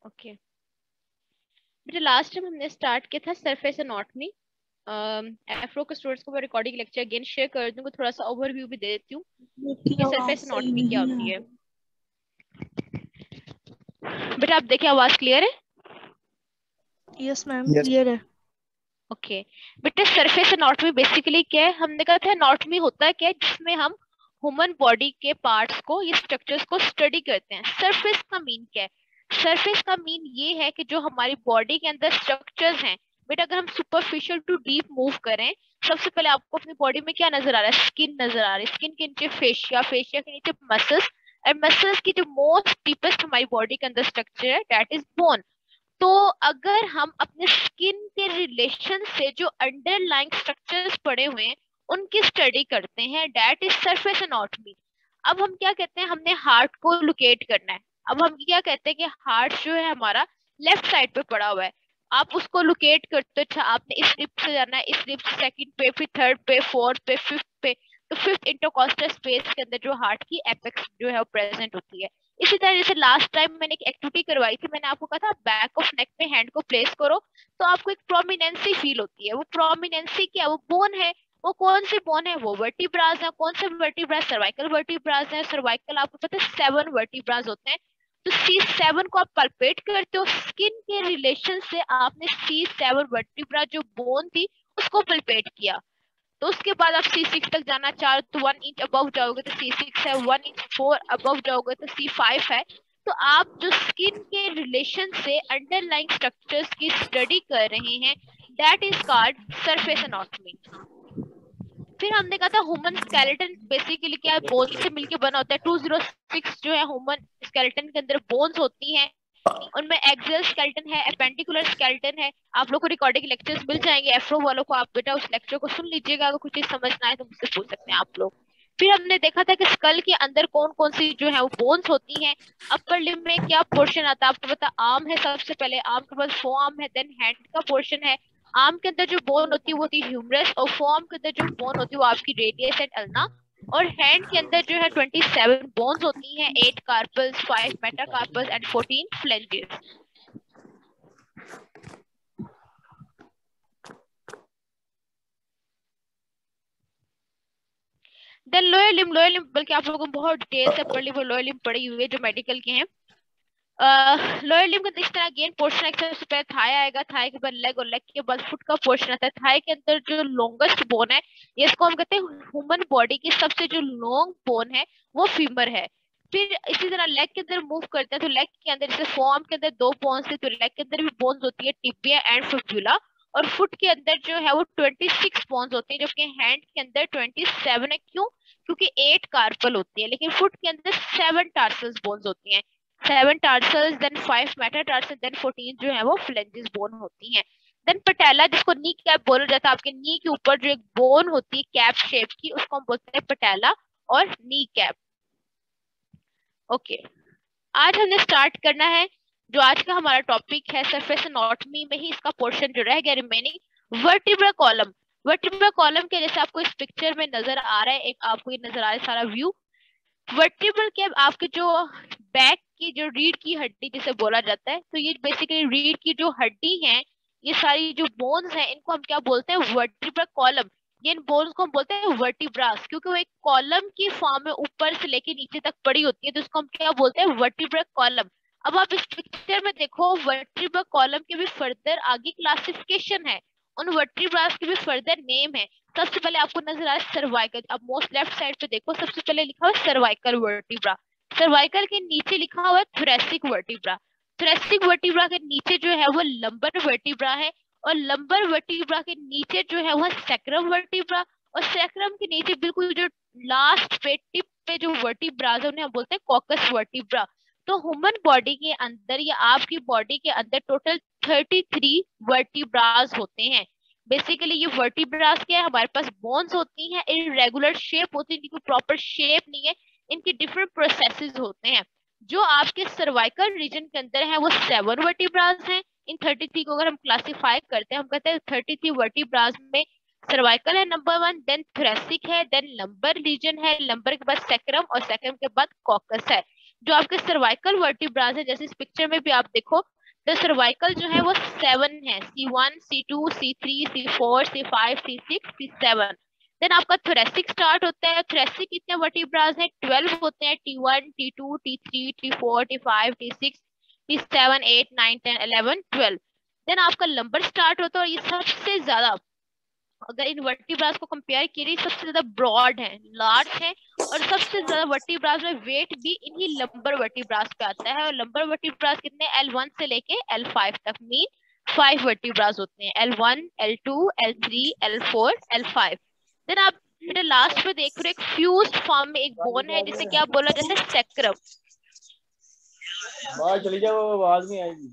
Okay बेटा, last time हमने start किया था सरफेस एनाटॉमी। एफ्रो के स्टूडेंट्स को मैं रिकॉर्डिंग लेक्चर अगेन शेयर कर दूंगा, थोड़ा सा ओवरव्यू भी दे देती हूँ आपकी कि आवाज सरफेस सही एनाटॉमी क्या नहीं आ होती है। रही। बेटा आप देखिए, आवाज क्लियर है? Yes ma'am, yes. क्लियर है। ओके बेटा, सरफेस एनाटॉमी बेसिकली क्या है? हमने कहा था एनाटॉमी होता है क्या है, जिसमें हम ह्यूमन बॉडी के पार्ट्स को, ये स्ट्रक्चर्स को स्टडी करते हैं। सरफेस का मीन क्या है? सरफेस का मीन ये है कि जो हमारी बॉडी के अंदर स्ट्रक्चर्स हैं बेटा, अगर हम सुपरफिशियल टू डीप मूव करें, सबसे पहले आपको अपनी बॉडी में क्या नजर आ रहा है? स्किन नजर आ रही है। स्किन के नीचे फेशिया, फेशिया के नीचे मसल्स, और मसल्स की जो मोस्ट डीपेस्ट हमारी बॉडी के अंदर स्ट्रक्चर है, दैट इज बोन। तो अगर हम अपने स्किन के रिलेशन से जो अंडरलाइंग स्ट्रक्चर्स पड़े हुए हैं उनकी स्टडी करते हैं, दैट इज सरफेस एनाटॉमी। अब हम क्या कहते हैं, हमने हार्ट को लोकेट करना है। अब हम क्या कहते हैं कि हार्ट जो है हमारा लेफ्ट साइड पे पड़ा हुआ है, आप उसको लोकेट करते हो। अच्छा, आपने इस रिप से जाना है, इस रिप से सेकंड पे, फिर थर्ड पे, फोर्थ पे, फिफ्थ पे। तो फिफ्थ इंटरकॉस्टल स्पेस के अंदर जो हार्ट की एपेक्स जो है वो प्रेजेंट होती है। इसी तरह जैसे लास्ट टाइम मैंने एक एक्टिविटी करवाई थी, मैंने आपको कहा था बैक ऑफ नेक पे हैंड को प्लेस करो तो आपको एक प्रोमिनेंसी फील होती है। वो प्रोमिनेंसी क्या? वो बोन है। वो कौन सी बोन है? वो वर्टिब्रास है। कौन से वर्टिब्रास? सर्वाइकल वर्टिब्रास है। सर्वाइकल आपको पता है 7 वर्टिब्रास होते हैं। तो C7 को आप पल्पेट करते हो, स्किन के रिलेशन से आपने C7 वर्टिब्रा जो बोन थी उसको पल्पेट किया। तो उसके बाद आप C6 तक जाना चाहो तो 1 इंच अबव जाओगे तो C6 है, 1 इंच 4 अबव जाओगे तो C5 है। तो आप जो स्किन के रिलेशन से अंडरलाइंग स्ट्रक्चर्स की स्टडी कर रहे हैं, that is called surface anatomy. फिर हमने कहा था ह्यूमन स्केलेटन बेसिकली क्या है, बोन से मिलके बना होता है। 206 जो है ह्यूमन स्केलेटन के अंदर बोन्स होती हैं। उनमें एक्सियल स्केलेटन है, एपेंडिकुलर स्केलेटन है। आप लोग को रिकॉर्डिंग लेक्चर्स मिल जाएंगे एफ्रो वालों को, आप बेटा उस लेक्चर को सुन लीजिएगा। अगर कुछ चीज समझना है तो मुझसे पूछ सकते हैं आप लोग। फिर हमने देखा था कि स्कल के अंदर कौन कौन सी जो है वो बोन्स होती हैं। अपर लिम्ब में क्या पोर्शन आता है आपको पता? आर्म है सबसे पहले, आर्म के बाद फोआर्म है, देन हैंड का पोर्शन है। आर्म के अंदर जो बोन होती है वो होती है ह्यूमरस, और फोआर्म के अंदर जो बोन होती है वो आपकी रेडियस एंड अल्ना। और हैंड के अंदर जो है 27 बोन्स होती हैं, 8 carpals, 5 metacarpals and 14 phalanges. Then lower limb बल्कि आप लोगों को बहुत डिटेल से पढ़ ली, वो लोअर लिम्ब पढ़ी हुई है जो मेडिकल के हैं। लोअर लिम्ब का इस तरह गेन पोर्शन है, सबसे पहले थाई आएगा, थाई के बाद लेग, और लेग के बाद फुट का पोर्शन आता है। थाई के अंदर जो लॉन्गेस्ट बोन है, इसको हम कहते हैं ह्यूमन बॉडी की सबसे जो लॉन्ग बोन है वो फीमर है। फिर इसी तरह लेग के अंदर मूव करते हैं तो लेग के अंदर जैसे फॉर्म के अंदर 2 बोन्स है, तो लेग के अंदर भी बोन्स होती है, टिबिया एंड फिब्युला। और फुट के अंदर जो है वो 26 बोन्स होती है, जबकि हैंड के अंदर 27 है। क्यों? क्योंकि 8 कार्पल होती है, लेकिन फुट के अंदर 7 टार्सल्स बोन्स होती हैं। 7 टार्सल्स, देन 5 मेटाटार्सल, देन 14 जो है वो फ्लेंजेस बोन होती हैं। देन पटेला, जिसको नी कैप बोला जाता है, आपके नी के ऊपर जो एक बोन होती है कैप शेप की, उसको हम बोलते हैं पटेला और नी कैप। ओके, आज हमने स्टार्ट करना है जो आज का हमारा टॉपिक है, सरफेस एनाटॉमी में ही इसका पोर्शन जो रह गया remaining, vertebral column. Vertebral column के जैसे आपको इस पिक्चर में नजर आ रहा है, एक आपको ये नजर आ रहा है सारा व्यू। वर्टिब्रल के आपके जो बैक की जो रीढ़ की हड्डी जिसे बोला जाता है, तो ये बेसिकली रीढ़ की जो हड्डी है, ये सारी जो बोन्स हैं इनको हम क्या बोलते हैं? Vertebral column. ये इन बोन्स को हम बोलते हैं वर्टिब्रास, क्योंकि वो एक कॉलम की फॉर्म में ऊपर से लेके नीचे तक पड़ी होती है, तो इसको हम क्या बोलते हैं? Vertebral column. अब आप इस पिक्चर में देखो, वर्टिब्रल कॉलम के भी फर्दर आगे क्लासिफिकेशन है, उन वर्टिब्रास के भी फर्दर नेम है। सबसे पहले आपको नजर आ रहा है सर्वाइकल। अब मोस्ट लेफ्ट साइड पे देखो, सबसे पहले लिखा हुआ है सर्वाइकल वर्टिब्रा। सर्वाइकल के नीचे लिखा हुआ है थोरैसिक वर्टिब्रा। थोरैसिक वर्टिब्रा के नीचे जो है वो लंबर वर्टिब्रा है, और लंबर वर्टिब्रा के नीचे जो है वह सैक्रम वर्टिब्रा, और सैक्रम के नीचे बिल्कुल जो लास्ट पे टिप पे जो वर्टिब्रास है उन्हें हम बोलते हैं कॉकस वर्टिब्रा। तो ह्यूमन बॉडी के अंदर या आपकी बॉडी के अंदर टोटल 33 वर्टिब्रास होते हैं। बेसिकली ये वर्टिब्रास क्या है, हमारे पास बोन्स होती हैं, इरेगुलर शेप होती है, इनकी प्रॉपर शेप नहीं है, इनके डिफरेंट प्रोसेसेस होते हैं। जो आपके सर्वाइकल रीजन के अंदर है वो 7 वर्टिब्रास हैं। इन 33 को अगर हम क्लासिफाई करते हैं, हम कहते हैं 33 वर्टिब्रास में सर्वाइकल है नंबर 1, देन थोरैसिक है, देन लंबर रीजन है, लंबर के बाद सैक्रम, और सैक्रम के बाद कॉकस है। जो आपके सर्वाइकल वर्टिब्रास है, जैसे इस पिक्चर में भी आप देखो, तो सर्वाइकल जो है वो 7 है, C1, C2, C3, C4, C5, C6, C7। Then आपका थोरेसिक स्टार्ट होता है। थोरेसिक कितने वर्टिब्रास हैं? 12 होते हैं, T1, T2, T3, T4, T5, T6, T7, 8, 9, 10, 11, 12। Then आपका लंबर स्टार्ट होता है, और ये सबसे ज्यादा, अगर इन वर्टिब्रास को कंपेयर करिए, सबसे ज्यादा ब्रॉड है, लार्ज है, और सबसे ज्यादा वर्टिब्रास में वेट भी इन्हीं लंबर वर्टिब्रास पे आता है। और लंबर वर्टिब्रास कितने? L1 से लेके L5 तक, मीन 5 वर्टिब्रास होते हैं, L1, L2, L3, L4, L5। Then आप फिर लास्ट में देख रहे हो एक फ्यूज्ड फॉर्म में एक बोन है जिसे क्या बोला जाता है? सैक्रम। बाहर चली जाओ, आवाज नहीं आएगी।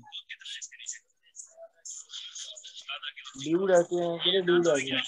ड्यूड आते हैं, कितने ड्यूड आते हैं।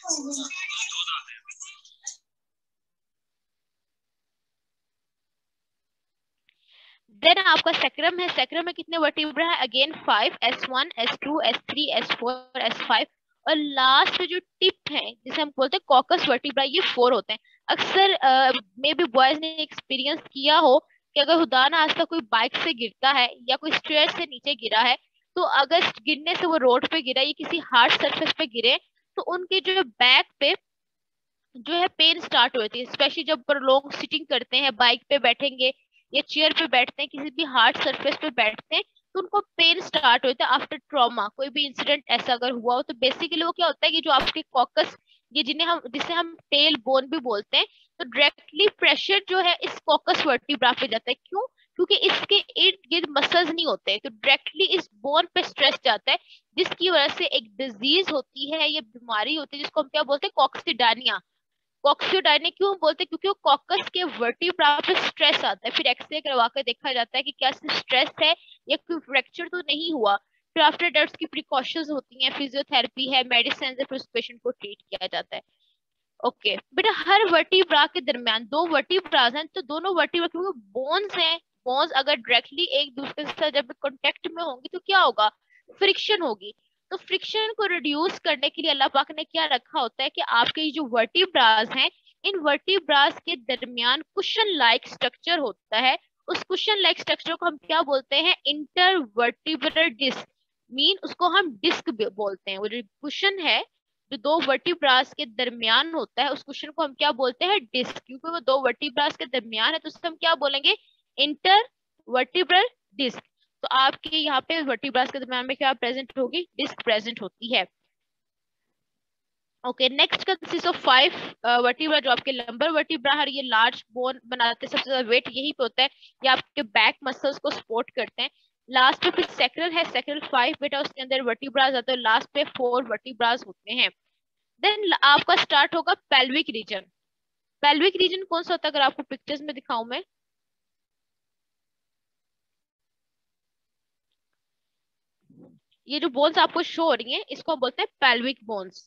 देन आपका सैक्रम है। सैक्रम में कितने वर्टिब्रा है? Again 5, S1, S2, S3, S4, S5। और लास्ट में जो टिप है जिसे हम बोलते हैं कॉकस वर्टिब्रा, ये 4 होते हैं। अक्सर मे बी बॉयज ने एक्सपीरियंस किया हो कि अगर खुदा ना आज तक कोई बाइक से गिरता है या कोई स्टेयर से नीचे गिरा है, तो अगर गिरने से वो रोड पे गिरा या किसी हार्ड सरफेस पे गिरे, तो उनके जो बैक पे जो है पेन स्टार्ट होती है। स्पेशली जब लोग सिटिंग करते हैं, बाइक पे बैठेंगे या चेयर पे बैठते हैं, किसी भी हार्ड सरफेस पे बैठते हैं, तो उनको पेन स्टार्ट होता है आफ्टर ट्रॉमा। कोई भी इंसिडेंट ऐसा अगर हुआ हो, तो बेसिकली वो क्या होता है कि जो आपके कॉकस, ये जिसे हम टेल बोन भी बोलते हैं, तो डायरेक्टली प्रेशर जो है इस कॉकस वर्टिब्रा पे जाता है। क्यों? क्योंकि इसके इर्द गिर्द मसल्स नहीं होते, तो डायरेक्टली इस बोन पे स्ट्रेस जाता है, जिसकी वजह से एक डिजीज होती है, ये बीमारी होती है जिसको हम क्या बोलते हैं? कॉक्सिडानिया। कॉक्सियोडाइनिया क्यों बोलते हैं? क्योंकि वो कॉकस के वर्टिब्रा पे स्ट्रेस आता है। फिर एक्सरे करवा कर देखा जाता है कि क्या स्ट्रेस है या कोई फ्रैक्चर तो नहीं हुआ। फिर आफ्टर दैट उसकी प्रिकॉशंस होती हैं, फिजियोथेरेपी है, मेडिसिन से फिर उस पेशेंट को ट्रीट किया जाता है। ओके बेटा, हर वर्टिब्रा के दरमियान 2 वर्टिब्रास हैं, तो दोनों वर्टिब्रा क्योंकि बोन्स हैं, बोन्स अगर डायरेक्टली एक दूसरे के साथ जब कांटेक्ट में होंगी तो क्या होगा? फ्रिक्शन होगी। तो फ्रिक्शन को रिड्यूस करने के लिए अल्लाह पाक ने क्या रखा होता है कि आपके जो वर्टिब्रास हैं, इन वर्टिब्रास के दरमियान कुशन लाइक स्ट्रक्चर होता है। उस कुशन लाइक स्ट्रक्चर को हम क्या बोलते हैं? इंटरवर्टिब्रल डिस्क, मीन उसको हम डिस्क बोलते हैं। वो जो कुशन है जो 2 वर्टिब्रास के दरमियान होता है, उस क्वेश्चन को हम क्या बोलते हैं? डिस्क। क्योंकि वो 2 वर्टिब्रास के दरमियान है, तो उसको हम क्या बोलेंगे? Intervertebral disc. तो आपके यहाँ पे वर्टिब्रास के दरमियान में क्या प्रेजेंट होगी? डिस्क प्रेजेंट होती है। Okay, next consist of 5 vertebra, जो आपके लंबर वर्टिब्रा है, ये लार्ज बोन बनाते हैं, सबसे ज्यादा वेट यही पे होता है, ये आपके बैक मसल्स को सपोर्ट करते हैं। लास्ट पे फिर सैक्रल है, सैक्रल 5 बेटा, उसके अंदर वर्टिब्रास आते हैं, लास्ट पे 4 वर्टिब्रास होते हैं। देन आपका स्टार्ट होगा पेल्विक रीजन। पेल्विक रीजन कौन सा होता है? अगर आपको पिक्चर्स में दिखाऊं मैं, ये जो बोन्स आपको शो हो रही हैं, इसको हम बोलते हैं पेल्विक बोन्स।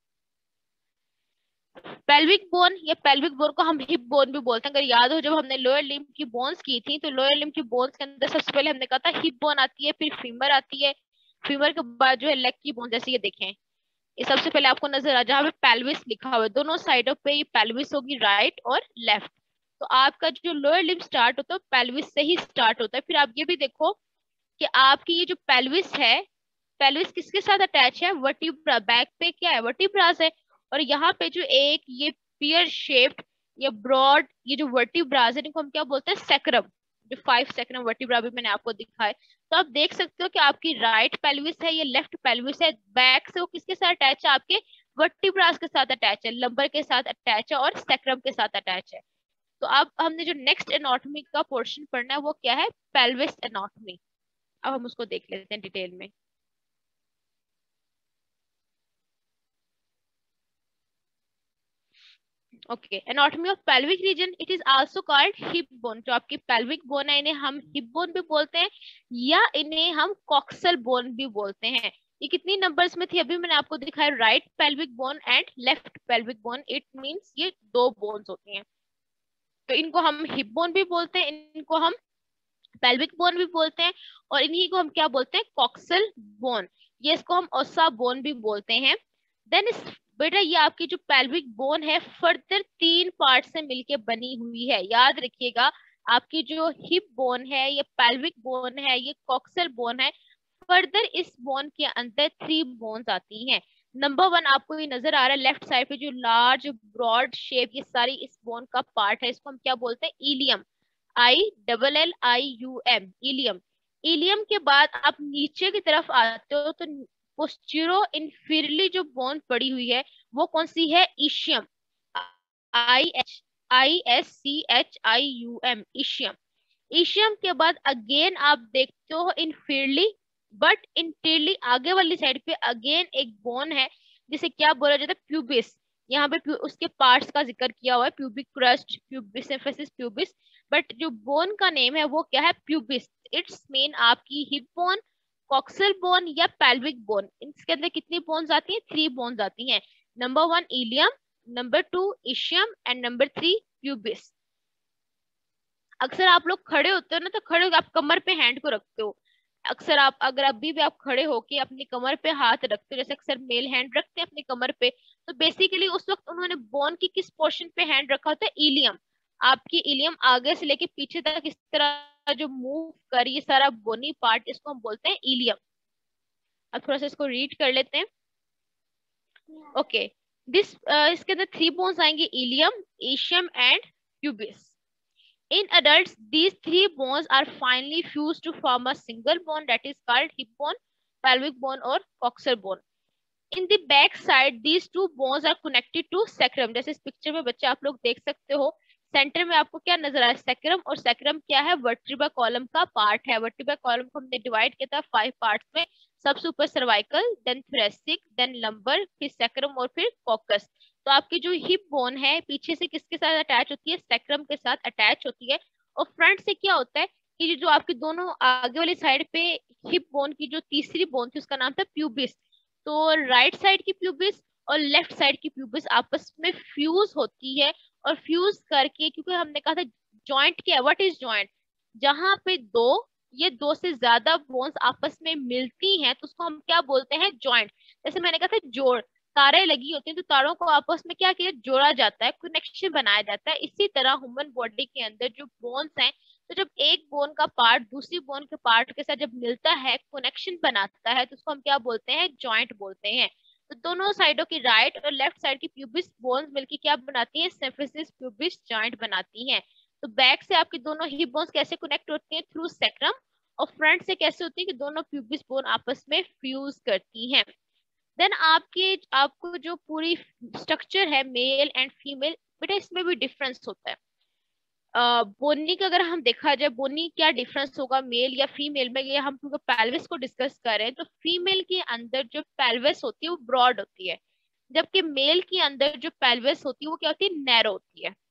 पेल्विक बोन या पेल्विक बोन को हम हिप बोन भी बोलते हैं। अगर याद हो, जब हमने लोअर लिम्ब की बोन्स की थी, तो लोअर लिम्ब की बोन्स के अंदर सबसे पहले हमने कहा था हिप बोन आती है, फिर फीमर आती है, फीमर के बाद जो है लेग की बोन, जैसे ये देखें, ये सबसे पहले आपको नजर आ, जहाँ पे पेल्विस लिखा हुआ है, दोनों साइडों पे ये पेल्विस होगी, राइट और लेफ्ट। तो आपका जो लोअर लिम्ब स्टार्ट होता है पेल्विस से ही स्टार्ट होता है। फिर आप ये भी देखो कि आपकी ये जो पेल्विस है, पेल्विस किसके साथ अटैच है? वर्टिब्रा। बैक पे क्या है? वर्टिब्रास है। और यहाँ पे जो एक ये पियर शेप्ड या ब्रॉड ये जो वर्टिब्रास है, इनको हम क्या बोलते हैं? सैक्रम। जो 5 सैक्रम वर्टिब्रा भी मैंने आपको दिखाया, तो आप देख सकते हो कि आपकी राइट पेल्विस है, ये लेफ्ट पेल्विस है। बैक से वो किसके साथ अटैच है? आपके वर्टिब्रास के साथ अटैच है, लंबर के साथ अटैच है और सैक्रम के साथ अटैच है। तो अब हमने जो नेक्स्ट एनाटॉमी का पोर्शन पढ़ना है वो क्या है? Pelvis anatomy. अब हम उसको देख लेते हैं डिटेल में। Okay, anatomy of pelvic region, it is also called hip bone. जो आपकी पेल्विक बोन है, इन्हें हम हिप बोन भी बोलते हैं या इन्हें हम कॉक्सल बोन भी बोलते हैं। ये कितनी नंबर्स में थी? अभी मैंने आपको दिखाया, right pelvic bone and left pelvic bone. It means ये 2 बोन्स होती हैं। तो इनको हम हिप बोन भी बोलते हैं, इनको हम पेल्विक बोन भी बोलते हैं, और इन्हीं को हम क्या बोलते हैं? Coxal bone. ये इसको हम ओसा बोन भी बोलते हैं। देन इस बेटा, ये आपकी जो पेल्विक बोन है फर्दर 3 पार्ट से मिलके बनी हुई है। याद रखिएगा, आपकी जो हिप बोन है, ये पेल्विक बोन है, ये कॉक्सल बोन है, फर्दर इस बोन के अंदर 3 बोन्स आती हैं। नंबर 1 आपको ये नजर आ रहा है लेफ्ट साइड पे, जो लार्ज ब्रॉड शेप, ये सारी इस बोन का पार्ट है, इसको हम क्या बोलते हैं? इलियम। ILLIUM, ilium. इलियम के बाद आप नीचे की तरफ आते हो तो पोस्टीरो इंफीरियरली जो बोन पड़ी हुई है वो कौन सी है? इशियम। ISCHIUM, ischium. इशियम के बाद अगेन आप देखते हो इंफीरियरली बट इंटीरियरली आगे वाली साइड पे अगेन एक बोन है जिसे क्या बोला जाता है? प्यूबिस। यहाँ पे उसके पार्ट्स का जिक्र किया हुआ है, pubic crest, pubis symphysis, pubis, but जो बोन का नेम है वो क्या है? प्यूबिस। इट्स मीन आपकी हिप बोन, कॉक्सल बोन या पेल्विक बोन। इसके अंदर कितनी बोन्स आती हैं? 3 बोन्स आती हैं। Number 1 ilium, number 2 ischium and number 3 pubis. अक्सर आप लोग खड़े होते हो ना, तो खड़े होकर आप कमर पे हैंड को रखते हो। अक्सर आप अगर अभी भी आप खड़े होके अपनी कमर पे हाथ रखते हो, जैसे अक्सर मेल हैंड रखते हैं अपनी कमर पे, तो बेसिकली उस वक्त उन्होंने बोन की किस पोर्शन पे हैंड रखा होता है? इलियम। आपकी इलियम आगे से लेके पीछे तक इस तरह जो मूव कर, ये सारा बोनी पार्ट, इसको हम बोलते हैं इलियम। अब थोड़ा सा इसको रीड कर लेते हैं। ओके, इसके अंदर 3 बोन्स आएंगे, ilium, ischium and pubis. In adults, these 3 bones are finally fused to form a single bone that is called hip bone, pelvic bone or coxal bone. In the back side, these 2 bones are connected to sacrum. जैसे इस picture में बच्चे आप लोग देख सकते हो, centre में आपको क्या नजर आ रहा है? सैक्रम। और सैक्रम क्या है? वर्टिब्रा कॉलम का पार्ट है। वर्टिब्रा कॉलम को हमने डिवाइड किया था 5 पार्ट्स में। सबसे ऊपर cervical, then thoracic, then lumbar, फिर सैक्रम और फिर कॉकस। तो आपकी जो हिप बोन है पीछे से किसके साथ अटैच होती है? सैक्रम के साथ अटैच होती है। और फ्रंट से क्या होता है कि जो आपकी दोनों आगे वाली साइड पे हिप बोन की जो तीसरी बोन थी उसका नाम था प्यूबिस। तो राइट साइड की प्यूबिस और लेफ्ट साइड की प्यूबिस आपस में फ्यूज होती है। और फ्यूज करके, क्योंकि हमने कहा था जॉइंट क्या है? What is joint? जहां पे दो से ज्यादा बोन्स आपस में मिलती हैं तो उसको हम क्या बोलते हैं? जॉइंट। जैसे मैंने कहा था जोड़, तारें लगी होती हैं तो तारों को आपस में क्या किया? जोड़ा जाता है, कनेक्शन बनाया जाता है। इसी तरह ह्यूमन बॉडी के अंदर जो बोन्स हैं, तो जब एक बोन का पार्ट दूसरी बोन के पार्ट के साथ जब मिलता है, कनेक्शन बनाता है, तो उसको हम क्या बोलते हैं? जॉइंट बोलते हैं। तो दोनों साइडों की राइट और लेफ्ट साइड की प्यूबिस बोन्स मिलकर क्या बनाती हैं? सिम्फिसिस प्यूबिस जॉइंट बनाती हैं। तो बैक से आपकी दोनों हिप बोन्स कैसे कनेक्ट होती हैं? Through sacrum. और फ्रंट से कैसे होती है कि दोनों प्यूबिस बोन आपस में फ्यूज करती हैं। देन आपको जो पूरी स्ट्रक्चर है मेल एंड फीमेल, बेटा इसमें भी डिफरेंस होता है। बोनी का अगर हम देखा जाए, बोनी क्या डिफरेंस होगा मेल या फीमेल में? ये हम क्योंकि पेल्विस को डिस्कस कर रहे हैं, तो फीमेल के अंदर जो पेल्विस होती है वो ब्रॉड होती है, जबकि मेल के अंदर जो पेल्विस होती है वो क्या होती है? नैरो होती है।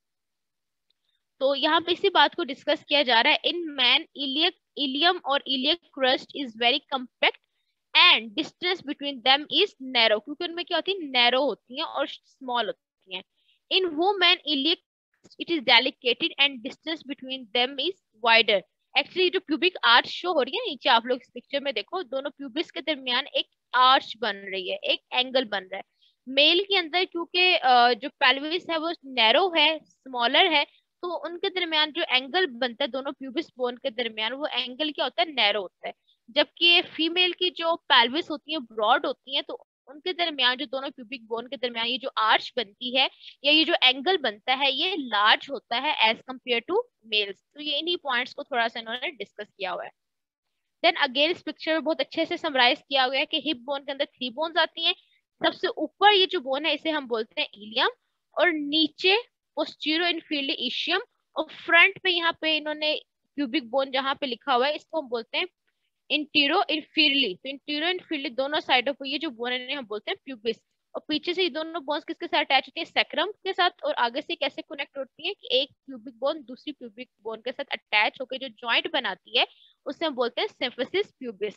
तो यहाँ पे इसी बात को डिस्कस किया जा रहा है। इन मैन इलियम और iliac crest is very compact and distance between them is narrow, क्योंकि उनमें क्या होती है? नैरो होती हैं और स्मॉल होती हैं। In women iliac it is delicated and distance between them is wider. Actually जो प्यूबिक आर्च शो हो रही है नीचे, आप लोग इस पिक्चर में देखो, दोनों प्यूबिस के दरमियान एक आर्च बन रही है, एक एंगल बन रहा है। मेल के अंदर क्योंकि जो पेल्विस है वो नैरो है, स्मॉलर है, तो उनके दरमियान जो एंगल बनता है दोनों प्यूबिस बोन के दरमियान, वो एंगल क्या होता है? नैरो होता है। जबकि फीमेल की जो पेल्विस होती है ब्रॉड होती है, तो उनके दरमियान जो दोनों प्यूबिक बोन के दरमियान ये जो आर्च बनती है या ये जो एंगल बनता है ये लार्ज होता है एज कम्पेयर टू मेल्स। तो ये इन्हीं पॉइंट्स को थोड़ा सा इन्होंने डिस्कस किया हुआ है। देन अगेन इस पिक्चर में बहुत अच्छे से समराइज किया गया है कि हिप बोन के अंदर 3 बोन्स आती हैं। सबसे ऊपर ये जो बोन है इसे हम बोलते हैं इलियम, और नीचे पोस्टीरो इनफीरियरली इशियम, और फ्रंट पे यहाँ पे इन्होंने प्यूबिक बोन जहाँ पे लिखा हुआ है इसको हम बोलते हैं इंटीरो इनफीरियरली। तो इंटीरो इनफीरियरली दोनों साइडों पर ये जो बोन है हम बोलते हैं प्यूबिस। और पीछे से ये दोनों बोन्स किसके साथ अटैच होती है? सैक्रम के साथ। और आगे से कैसे कनेक्ट होती है कि एक प्यूबिक बोन दूसरी प्यूबिक बोन के साथ अटैच होकर जो जॉइंट बनाती है उसे हम बोलते हैं सिम्फिसिस प्यूबिस।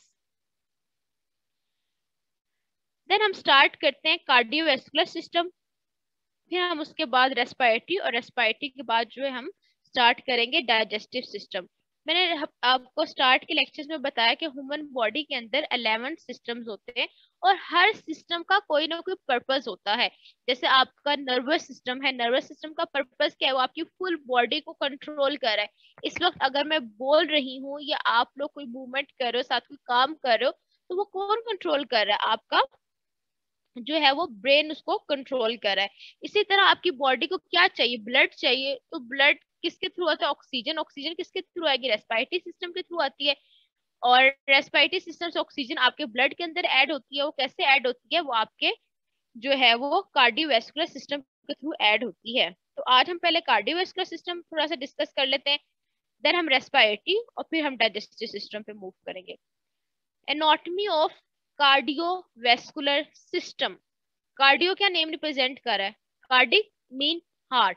देन हम स्टार्ट करते हैं कार्डियोवैस्कुलर सिस्टम, फिर हम उसके बाद रेस्पिरेटरी, और रेस्पिरेटरी के बाद जो है हम स्टार्ट करेंगे डाइजेस्टिव सिस्टम। मैंने आपको स्टार्ट के लेक्चर्स में बताया कि ह्यूमन बॉडी के अंदर 11 सिस्टम्स होते हैं और हर सिस्टम का कोई ना कोई पर्पस होता है। जैसे आपका नर्वस सिस्टम है, नर्वस सिस्टम का पर्पस क्या है? वो आपकी फुल बॉडी को कंट्रोल कर रहा है। इस वक्त अगर मैं बोल रही हूँ या आप लोग कोई मूवमेंट कर रहे हो, साथ कोई काम कर रहे हो, तो वो कौन कंट्रोल कर रहा है? आपका जो है वो ब्रेन उसको कंट्रोल कर रहा है। इसी तरह आपकी बॉडी को क्या चाहिए? ब्लड चाहिए। तो ब्लड किसके थ्रू आता है? ऑक्सीजन। ऑक्सीजन किसके थ्रू आएगी? रेस्पिरेटरी सिस्टम के थ्रू आती है। और रेस्पिरेटरी सिस्टम से ऑक्सीजन आपके ब्लड के अंदर ऐड होती है। वो कैसे ऐड होती है? वो आपके जो है वो कार्डियोवैस्कुलर सिस्टम के थ्रू ऐड होती है। तो आज हम पहले कार्डियोवैस्कुलर सिस्टम थोड़ा सा डिस्कस कर लेते हैं, देन हम रेस्पिरेटरी और फिर हम डाइजेस्टिव सिस्टम पे मूव करेंगे। Anatomy of cardiovascular system. Cardio क्या नेम रिप्रेजेंट कर रहा है? Cardiac mean heart,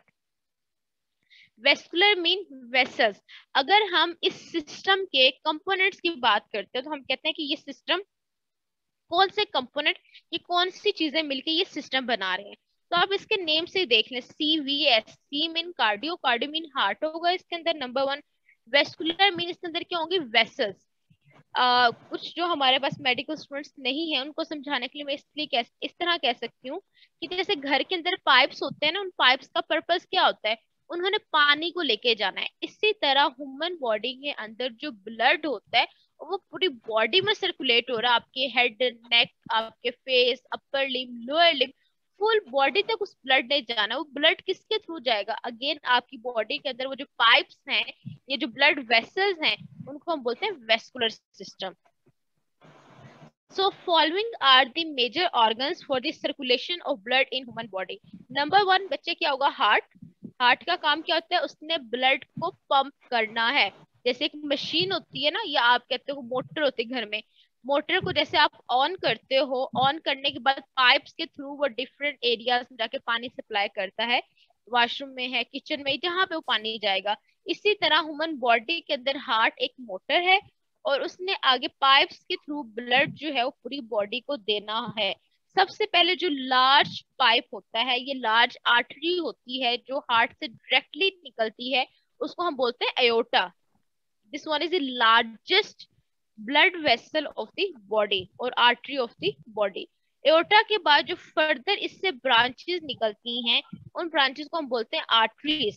vascular mean vessels. अगर हम इस सिस्टम के कंपोनेंट्स की बात करते हैं तो हम कहते हैं कि ये सिस्टम कौन से कंपोनेंट, ये कौन सी चीजें मिलकर ये सिस्टम बना रहे हैं। तो आप इसके नेम से देख लें, CVS, C mean cardio, cardio mean heart होगा इसके अंदर नंबर 1। वेस्कुलर मीन इसके अंदर क्या होंगे? वेसल्स। कुछ जो हमारे पास मेडिकल स्टूडेंट्स नहीं है उनको समझाने के लिए मैं इसलिए इस तरह कह सकती हूँ कि जैसे घर के अंदर पाइप्स होते हैं ना, उन पाइप्स का पर्पस क्या होता है? उन्होंने पानी को लेके जाना है। इसी तरह ह्यूमन बॉडी के अंदर जो ब्लड होता है वो पूरी बॉडी में सर्कुलेट हो रहा है। आपके हेड, नेक, आपके face, upper limb, lower limb, full body तक उस ब्लड ने जाना। वो ब्लड किसके थ्रू जाएगा? अगेन आपकी बॉडी के अंदर वो जो पाइप्स हैं, ये जो ब्लड वेसल्स हैं, उनको हम बोलते हैं vascular system. So following are the major organs for the circulation of blood in human body. Number 1 बच्चे क्या होगा? हार्ट। हार्ट का काम क्या होता है? उसने ब्लड को पंप करना है। जैसे एक मशीन होती है ना, या आप कहते हो मोटर होती है घर में, मोटर को जैसे आप ऑन करते हो, ऑन करने के बाद पाइप्स के थ्रू वो डिफरेंट एरियाज में जाके पानी सप्लाई करता है। वॉशरूम में है, किचन में, जहां पे वो पानी जाएगा। इसी तरह ह्यूमन बॉडी के अंदर हार्ट एक मोटर है और उसने आगे पाइप्स के थ्रू ब्लड जो है वो पूरी बॉडी को देना है। सबसे पहले जो लार्ज पाइप होता है, ये लार्ज आर्टरी होती है जो हार्ट से डायरेक्टली निकलती है, उसको हम बोलते हैं aorta. This one is the largest blood vessel of the body और artery of the body. Aorta के बाद जो फर्दर इससे ब्रांचेस निकलती हैं, उन ब्रांचेस को हम बोलते हैं आर्टरीज।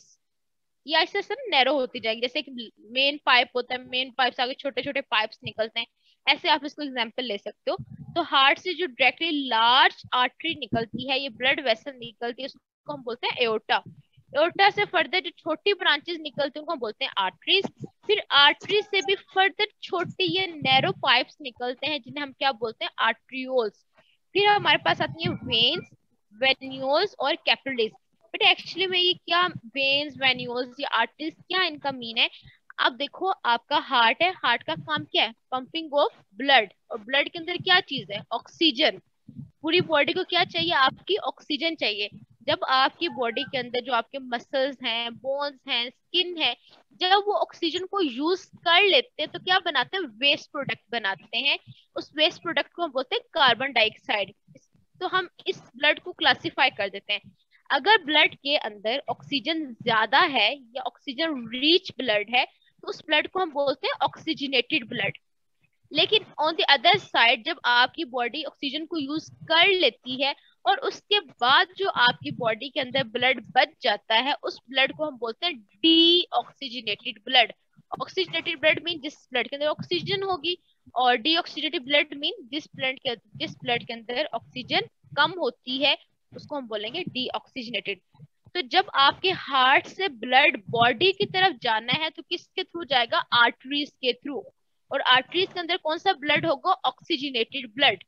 ये ऐसे ऐसे नैरो होती जाएगी। जैसे एक मेन पाइप होता है, मेन पाइप से आगे छोटे छोटे पाइप्स निकलते हैं, ऐसे आप इसको एग्जांपल ले सकते हो। तो हार्ट से जो डायरेक्टली लार्ज आर्टरी निकलती है, ये ब्लड वेसल निकलती है, उसको हम बोलते हैं एओर्टा। एओर्टा से फर्दर जो छोटी ब्रांचेस निकलती हैं उनको हम बोलते हैं आर्टरीज। फिर आर्टरीज से भी फर्दर छोटे ये नैरो पाइप्स निकलते हैं जिन्हें हम क्या बोलते हैं? आर्ट्रियोल्स। फिर हमारे पास आती है वेन्स, वेन्यूल्स और कैपिलरीज। बट एक्चुअली में ये क्या वेन्स, वेन्यूल्स या आर्टरीज, क्या इनका मीन है? आप देखो, आपका हार्ट है, हार्ट का काम क्या है? Pumping of blood. और ब्लड के अंदर क्या चीज है? ऑक्सीजन। पूरी बॉडी को क्या चाहिए? आपकी ऑक्सीजन चाहिए। जब आपकी बॉडी के अंदर जो आपके मसल्स हैं, बोन्स हैं, स्किन है, जब वो ऑक्सीजन को यूज कर लेते हैं तो क्या बनाते हैं? वेस्ट प्रोडक्ट बनाते हैं। उस वेस्ट प्रोडक्ट को हम बोलते हैं कार्बन डाइऑक्साइड। तो हम इस ब्लड को क्लासिफाई कर देते हैं। अगर ब्लड के अंदर ऑक्सीजन ज्यादा है या ऑक्सीजन रिच ब्लड है तो उस ब्लड को हम बोलते हैं ऑक्सीजनेटेड ब्लड। लेकिन ऑन द अदर साइड जब आपकी बॉडी ऑक्सीजन को यूज कर लेती है और उसके बाद जो आपकी बॉडी के अंदर ब्लड बच जाता है, उस ब्लड को हम बोलते हैं deoxygenated blood. Oxygenated blood mean जिस ब्लड के अंदर ऑक्सीजन होगी, और डीऑक्सीजनेटेड ब्लड मीन जिस ब्लड के अंदर ऑक्सीजन कम होती है, उसको हम बोलेंगे डीऑक्सीजनेटेड। तो जब आपके हार्ट से ब्लड बॉडी की तरफ जाना है तो किसके थ्रू जाएगा? आर्टरीज के थ्रू। और आर्टरीज के अंदर कौन सा ब्लड होगा? Oxygenated blood.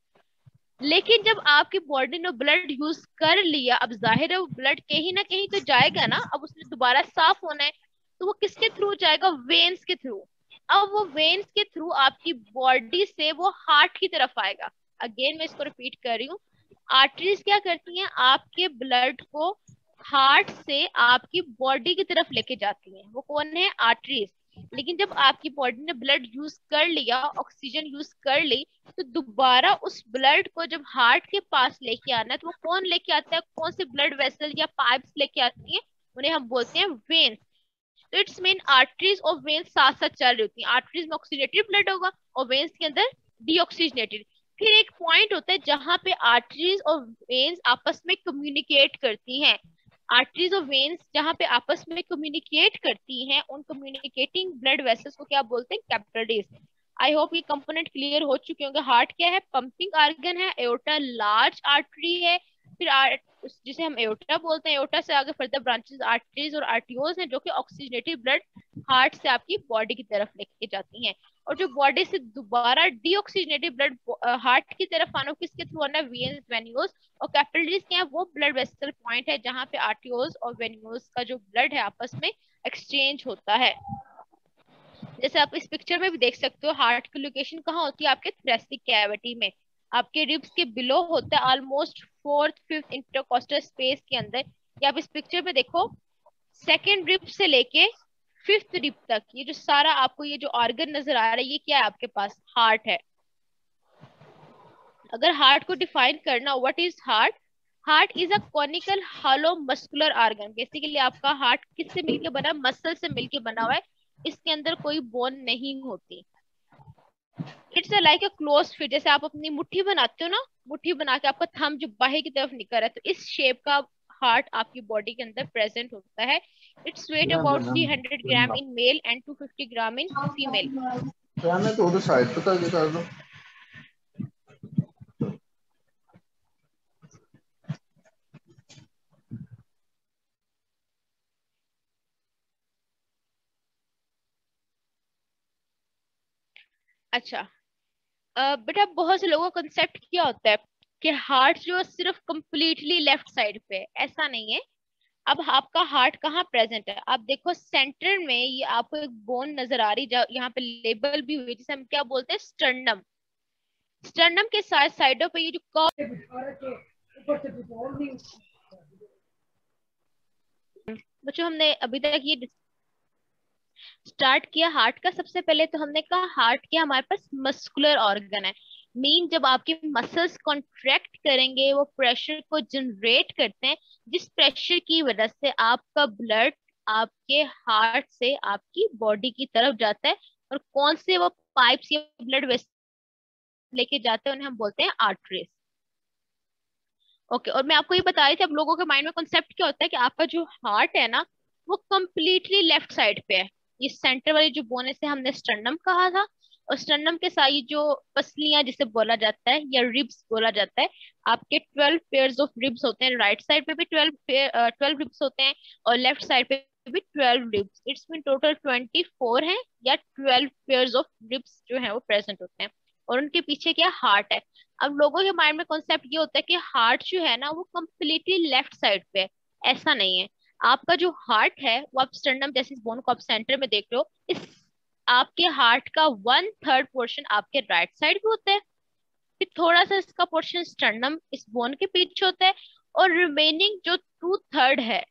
लेकिन जब आपकी बॉडी ने ब्लड यूज कर लिया, अब जाहिर है वो ब्लड कहीं ना कहीं तो जाएगा ना, अब उसने दोबारा साफ होना है, तो वो किसके थ्रू जाएगा? वेन्स के थ्रू। अब वो वेन्स के थ्रू आपकी बॉडी से वो हार्ट की तरफ आएगा। अगेन मैं इसको रिपीट कर रही हूँ, आर्टरीज क्या करती हैं? आपके ब्लड को हार्ट से आपकी बॉडी की तरफ लेके जाती हैं। वो कौन है? आर्टरीज। लेकिन जब आपकी बॉडी ने ब्लड यूज कर लिया, ऑक्सीजन यूज कर ली, तो दोबारा उस ब्लड को जब हार्ट के पास लेके आना है तो वो कौन लेके आता है? कौन से ब्लड वेसल या पाइप्स लेके आती हैं? उन्हें हम बोलते हैं वेन्स। तो इट्स मीन आर्टरीज और वेन्स साथ साथ चल रही होती हैं। आर्टरीज में ऑक्सीजनेटेड ब्लड होगा और वेन्स के अंदर डीऑक्सीजनेटेड। फिर एक पॉइंट होता है जहां पे आर्टरीज और वेन्स आपस में कम्युनिकेट करती हैं। आर्टरीज और वेन्स जहां पे आपस में कम्युनिकेट करती हैं, उन कम्युनिकेटिंग ब्लड वेसल्स को क्या बोलते हैं? कैपिलरीज। आई होप ये कंपोनेंट क्लियर हो चुके होंगे। हार्ट क्या है? पंपिंग आर्गन है। एओर्टा लार्ज आर्टरी है। फिर जिसे हम एओर्टा बोलते हैं। एओर्टा से आगे फर्दर ब्रांचेस आर्टरीज और आर्टियोज हैं जो कि ऑक्सीजनेटेड ब्लड हार्ट से आपकी बॉडी की तरफ लेके जाती हैं। और जो बॉडी से दोबारा डीऑक्सीजनेटेड ब्लड हार्ट की तरफ आना किसके थ्रू आना? वेन्स, वेन्यूल्स और कैपिलरीज क्या है? वो ब्लड वेसल पॉइंट है जहाँ पे आर्टियोज और वेन्यूल्स का जो ब्लड है आपस में एक्सचेंज होता है। जैसे आप इस पिक्चर में भी देख सकते हो, हार्ट की लोकेशन कहाँ होती है? आपके थोरेसिक कैविटी में, आपके रिब्स के बिलो होता है, almost fourth fifth intercostal space के अंदर। या आप इस पिक्चर में देखो, सेकेंड रिब से लेके फिफ्थ रिब तक ये जो सारा आपको ये जो ऑर्गन नजर आ रहा है, ये क्या है? आपके पास हार्ट है। अगर हार्ट को डिफाइन करना, what is heart? Heart is a conical hollow muscular organ. Basically आपका हार्ट किससे मिलके बना? मसल से मिलके बना हुआ है। इसके अंदर कोई बोन नहीं होती। It's like a close fit. जैसे आप अपनी मुट्ठी बनाते हो ना, मुट्ठी बना के आपका थंब जो बाहर की तरफ निकल रहा है, तो इस शेप का हार्ट आपकी बॉडी के अंदर प्रेजेंट होता है। It's weight about 300 gram in male and 250 gram in female. मैं तो उधर साइड पे तक कर दो। अच्छा, बेटा बहुत से लोगों का कंसेप्ट क्या होता है कि हार्ट जो सिर्फ कंप्लीटली लेफ्ट साइड पे है। ऐसा नहीं है। अब आपका हार्ट कहाँ प्रेजेंट है? आप देखो सेंटर में ये आपको एक बोन नजर आ रही है, यहाँ पे लेबल भी हुई, जिसे हम क्या बोलते हैं? स्टर्नम। स्टर्नम के साथ साइडों पे ये जो बच्चों हमने अभी तक ये स्टार्ट किया हार्ट का। सबसे पहले तो हमने कहा हार्ट क्या हमारे पास मस्कुलर ऑर्गन है। मीन जब आपके मसल्स कॉन्ट्रैक्ट करेंगे वो प्रेशर को जनरेट करते हैं, जिस प्रेशर की वजह से आपका ब्लड आपके हार्ट से आपकी बॉडी की तरफ जाता है। और कौन से वो पाइप्स या ब्लड वेसल लेके जाते हैं उन्हें हम बोलते हैं आर्टरीज। ओके, और मैं आपको ये बता रही थी, अब लोगों के माइंड में कॉन्सेप्ट क्या होता है कि आपका जो हार्ट है ना, वो कम्प्लीटली लेफ्ट साइड पे है। ये सेंटर वाली जो बोन है इसे हमने स्टर्नम कहा था। और स्टर्नम के साथ ये जो पसलियां जिसे बोला जाता है या रिब्स बोला जाता है, आपके 12 पेयर्स ऑफ रिब्स होते हैं। राइट साइड पे भी 12 रिब्स होते हैं और लेफ्ट साइड पे भी 12 रिब्स। इट्स मीन टोटल 24 है या 12 पेयर्स ऑफ रिब्स जो है वो प्रेजेंट होते हैं। और उनके पीछे क्या हार्ट है। अब लोगों के माइंड में कॉन्सेप्ट ये होता है कि हार्ट जो है ना वो कम्प्लीटली लेफ्ट साइड पे है। ऐसा नहीं है। आपका जो हार्ट है वो आप स्टर्नम जैसे इस बोन को आप सेंटर में देख रहे हो, इस आपके हार्ट का 1/3 पोर्शन आपके राइट साइड पे होता है। फिर थोड़ा सा इसका पोर्शन स्टर्नम इस बोन के पीछे होता है। और रिमेनिंग जो 2/3 है,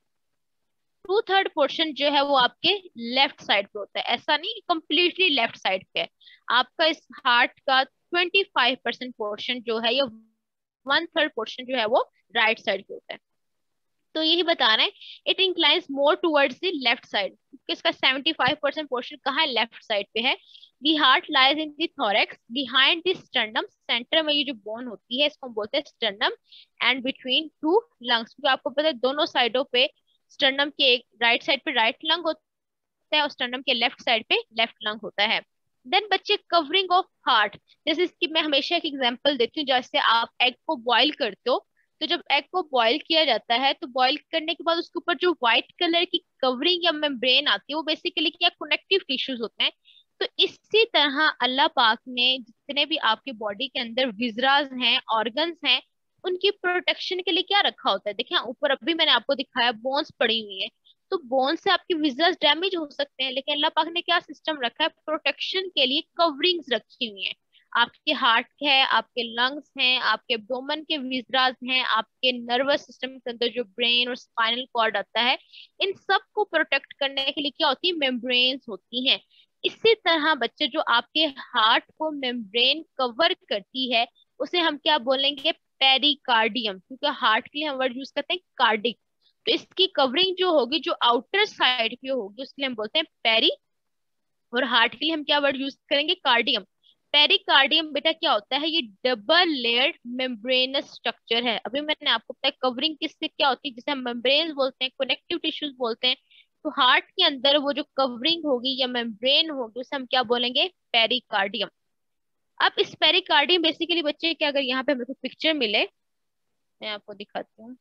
2/3 पोर्शन जो है वो आपके लेफ्ट साइड पे होता है। ऐसा नहीं कंप्लीटली लेफ्ट साइड पे है। आपका इस हार्ट का 25% पोर्शन जो है या 1/3 पोर्शन जो है वो राइट साइड पे होता है। तो यही बता रहे हैं, it inclines more towards the left side. इसका 75% पोर्शन कहाँ है? लेफ्ट साइड पे है। The heart lies in the thorax behind the sternum. Center में ये जो बोन होती है इसको हम बोलते हैं sternum. And between two lungs, क्योंकि आपको पता है दोनों साइडों पे स्टर्नम के एक राइट साइड पे राइट लंग होता है और स्टर्नम के लेफ्ट साइड पे लेफ्ट लंग होता है। देन बच्चे कवरिंग ऑफ हार्ट, जैसे इसकी मैं हमेशा एक एग्जांपल देती हूँ। जैसे आप एग को बॉईल करते हो, तो जब एग को बॉईल किया जाता है तो बॉईल करने के बाद उसके ऊपर जो व्हाइट कलर की कवरिंग या मेम्ब्रेन आती है वो बेसिकली क्या कनेक्टिव टिश्यूज होते हैं। तो इसी तरह अल्लाह पाक ने जितने भी आपके बॉडी के अंदर विजरास हैं, ऑर्गन्स हैं, उनकी प्रोटेक्शन के लिए क्या रखा होता है? देखिए ऊपर अभी मैंने आपको दिखाया बोन्स पड़ी हुई है। तो बोन से आपके विजर्स डैमेज हो सकते हैं, लेकिन अल्लाह पाक ने क्या सिस्टम रखा है? प्रोटेक्शन के लिए कवरिंग्स रखी हुई है। आपके हार्ट है, आपके लंग्स हैं, आपके एब्डोमेन के विजरास हैं, आपके नर्वस सिस्टम के अंदर जो ब्रेन और स्पाइनल कॉर्ड आता है, इन सब को प्रोटेक्ट करने के लिए क्या होती है? मेम्ब्रेन्स होती हैं। इसी तरह बच्चे जो आपके हार्ट को मेम्ब्रेन कवर करती है उसे हम क्या बोलेंगे? पेरिकार्डियम। क्योंकि हार्ट के लिए हम वर्ड यूज करते हैं कार्डिक। तो इसकी कवरिंग जो होगी जो आउटर साइड पे होगी उसके लिए हम बोलते हैं पेरी। और हार्ट के लिए हम क्या वर्ड यूज करेंगे? कार्डियम। पेरिकार्डियम बेटा क्या होता है? ये डबल लेयर्ड मेम्ब्रेनस स्ट्रक्चर है। अभी मैंने आपको बताया कवरिंग किससे क्या होती है, जिसे हम मेम्ब्रेन्स बोलते हैं, कनेक्टिव टिश्यूज बोलते हैं। तो हार्ट के अंदर वो जो कवरिंग होगी या मेम्ब्रेन होगी उसे हम क्या बोलेंगे, पेरिकार्डियम। अब इस पेरिकार्डियम बेसिकली बच्चे क्या, अगर यहाँ पे मेरे को पिक्चर मिले मैं आपको दिखाती हूँ।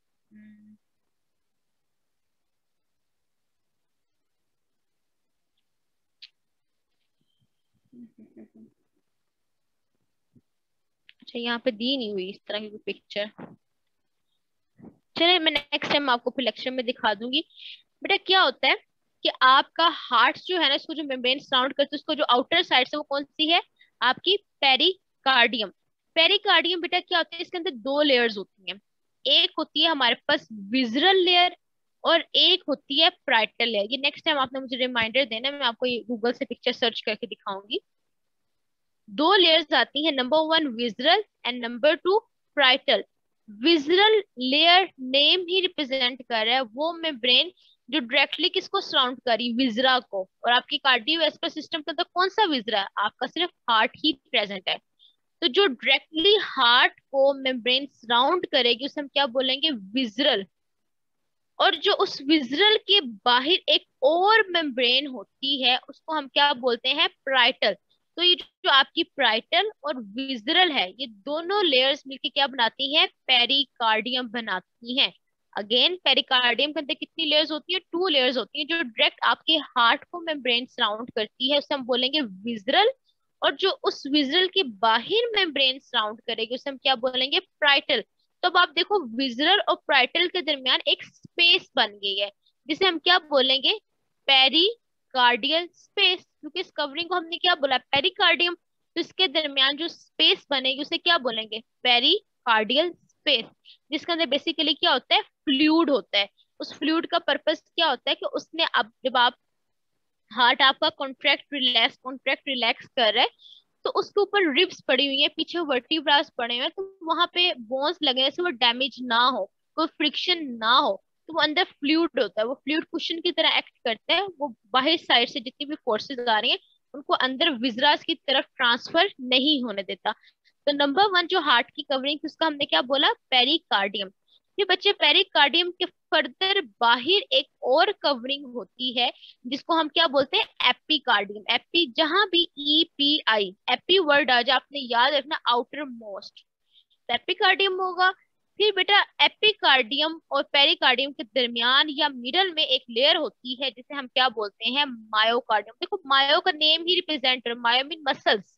अच्छा यहाँ पे दी नहीं हुई इस तरह की पिक्चर, चलिए मैं नेक्स्ट टाइम आपको फिर लेक्चर में दिखा दूंगी। बेटा क्या होता है कि आपका हार्ट जो है ना, इसको जो मेम्ब्रेन सराउंड करते हैं उसको जो आउटर साइड से वो कौन सी है, आपकी पेरिकार्डियम। पेरिकार्डियम बेटा क्या होता है, इसके अंदर दो लेयर्स होती हैं। एक होती है हमारे पास विजरल लेयर और एक होती है प्राइटल लेयर। ये नेक्स्ट टाइम आपने मुझे रिमाइंडर देना, मैं आपको ये गूगल से पिक्चर सर्च करके दिखाऊंगी। दो लेयर्स आती हैं, number one visceral and number two parietal. Visceral layer name ही रिप्रेजेंट कर रहा है वो मेम्ब्रेन जो डायरेक्टली किसको सराउंड करी, विजरा को। और आपकी कार्डियोवैस्कुलर सिस्टम के अंदर कौन सा विजरा है, आपका सिर्फ हार्ट ही प्रेजेंट है। तो जो डायरेक्टली हार्ट को मेम्ब्रेन सराउंड करेगी उसे हम क्या बोलेंगे, विजरल। और जो उस विजरल के बाहर एक और मेम्ब्रेन होती है उसको हम क्या बोलते हैं, प्राइटल। तो ये जो आपकी प्राइटल और विजरल है ये दोनों लेयर्स मिलके क्या बनाती हैं, पेरिकार्डियम बनाती हैं। अगेन पेरिकार्डियम के अंदर कितनी लेयर्स होती है, टू लेयर्स होती है। जो डायरेक्ट आपके हार्ट को मेम्ब्रेन सराउंड करती है उसे हम बोलेंगे विजरल। और जो उस विजरल के बाहर मेम्ब्रेन सराउंड करेगी उसे हम क्या बोलेंगे, प्राइटल। तो अब आप देखो विजरल और प्राइटल के दरमियान एक स्पेस बन गई है जिसे हम क्या बोलेंगे, पेरिकार्डियल स्पेस। क्योंकि इस कवरिंग को हमने क्या बोला, पेरिकार्डियम। तो इसके दरमियान जो स्पेस बनेगी उसे क्या बोलेंगे, पेरिकार्डियल स्पेस। जिसके अंदर बेसिकली क्या होता है, फ्लूइड होता है। उस फ्लूइड का पर्पस क्या होता है कि उसने, अब जब आप हार्ट आपका कॉन्ट्रैक्ट रिलैक्स कर रहा है तो उसके ऊपर रिब्स पड़ी हुई है, पीछे वर्टिब्रास पड़े हुए हैं, तो वहां पे बोन्स लगे हैं, से वो डैमेज ना हो, कोई फ्रिक्शन ना हो। तो वो अंदर फ्लूइड होता है, वो फ्लूइड कुशन की तरह एक्ट करता है। वो बाहर साइड से जितनी भी फोर्सेस आ रही हैं उनको अंदर विजरास की तरफ ट्रांसफर नहीं होने देता। तो नंबर वन जो हार्ट की कवरिंग उसका हमने क्या बोला, पेरिकार्डियम। ये बच्चे पेरिकार्डियम के फर्दर बाहर एक और कवरिंग होती है जिसको हम क्या बोलते हैं, एपिकार्डियम। एपी जहां भी EPI एपी वर्ड आ जाए आपने याद रखना, आउटर मोस्ट एपिकार्डियम होगा। फिर बेटा एपिकार्डियम और पेरिकार्डियम के दरमियान या मिडल में एक लेयर होती है जिसे हम क्या बोलते हैं, मायोकार्डियम। देखो मायो का नेम ही रिप्रेजेंट, मायो मीन मसल्स।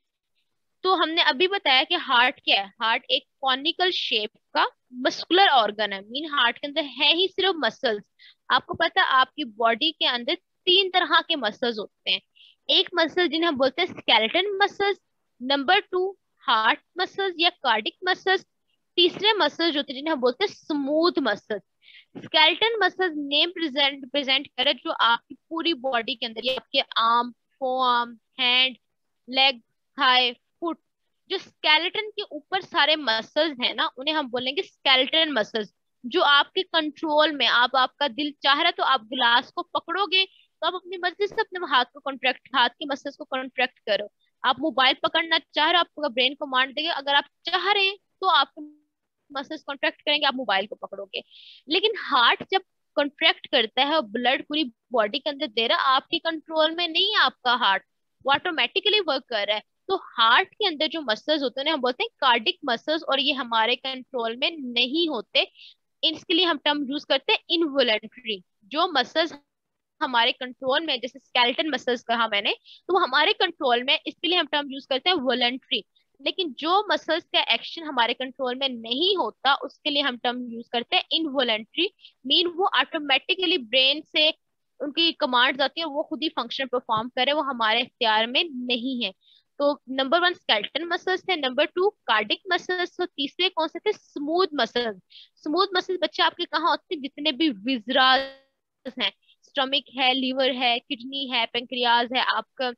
तो हमने अभी बताया कि हार्ट क्या है, हार्ट एक कॉनिकल शेप का मस्कुलर ऑर्गन है। मीन हार्ट के अंदर है ही सिर्फ मसल्स। आपको पता है आपकी बॉडी के अंदर तीन तरह के मसल्स होते हैं। एक मसल जिन्हें हम बोलते हैं skeleton muscles, number two heart muscles या कार्डिक मसल्स, तीसरे मसल्स जो होते हैं जिन्हें हम बोलते हैं smooth muscles. Skeleton muscles name present present करे जो आपकी पूरी बॉडी के अंदर, ये आपके arm, forearm, hand, leg, thigh, foot, जो स्केलेटन के ऊपर सारे मसल्स हैं ना उन्हें हम बोलेंगे स्केलेटन मसल्स। जो आपके कंट्रोल में, आप आपका दिल चाह रहा है तो आप गिलास को पकड़ोगे तो आप अपनी मर्जी से अपने हाथ को कॉन्ट्रैक्ट, हाथ के मसल्स को कॉन्ट्रैक्ट करो। आप मोबाइल पकड़ना चाह रहे हो, आपका ब्रेन कमांड देगा, अगर आप चाह रहे हैं तो आपके मसल्स कॉन्ट्रैक्ट करेंगे, आप मोबाइल को पकड़ोगे। लेकिन हार्ट जब कॉन्ट्रैक्ट करता है और ब्लड पूरी बॉडी के अंदर दे रहा है, आपके कंट्रोल में नहीं है आपका हार्ट, वो ऑटोमेटिकली वर्क कर रहा है। तो हार्ट के अंदर जो मसल्स होते हैं हम बोलते हैं कार्डिक मसल्स, और ये हमारे कंट्रोल में नहीं होते। इसके लिए हम टर्म यूज करते हैं इनवॉलेंट्री। जो मसल्स हमारे कंट्रोल में, जैसे स्केलेटन मसल्स कहा मैंने, तो वो हमारे कंट्रोल में, इसके लिए हम टर्म यूज करते हैं वॉलेंट्री। लेकिन जो मसल्स का एक्शन हमारे कंट्रोल में नहीं होता उसके लिए हम टर्म यूज करते हैं इनवॉलेंट्री। मीन वो ऑटोमेटिकली ब्रेन से उनकी कमांड्स आती है, वो खुद ही फंक्शन परफॉर्म करे, वो हमारे इख्तियार में नहीं है। तो नंबर वन स्केलेटन मसल्स थे, नंबर टू कार्डिक मसल्स, तो तीसरे कौन से थे, स्मूथ मसल्स। स्मूथ मसल्स बच्चे आपके कहाँ होते हैं, जितने भी विजरास हैं, स्टमक है, लीवर है, किडनी है, पेंक्रियाज है, आपका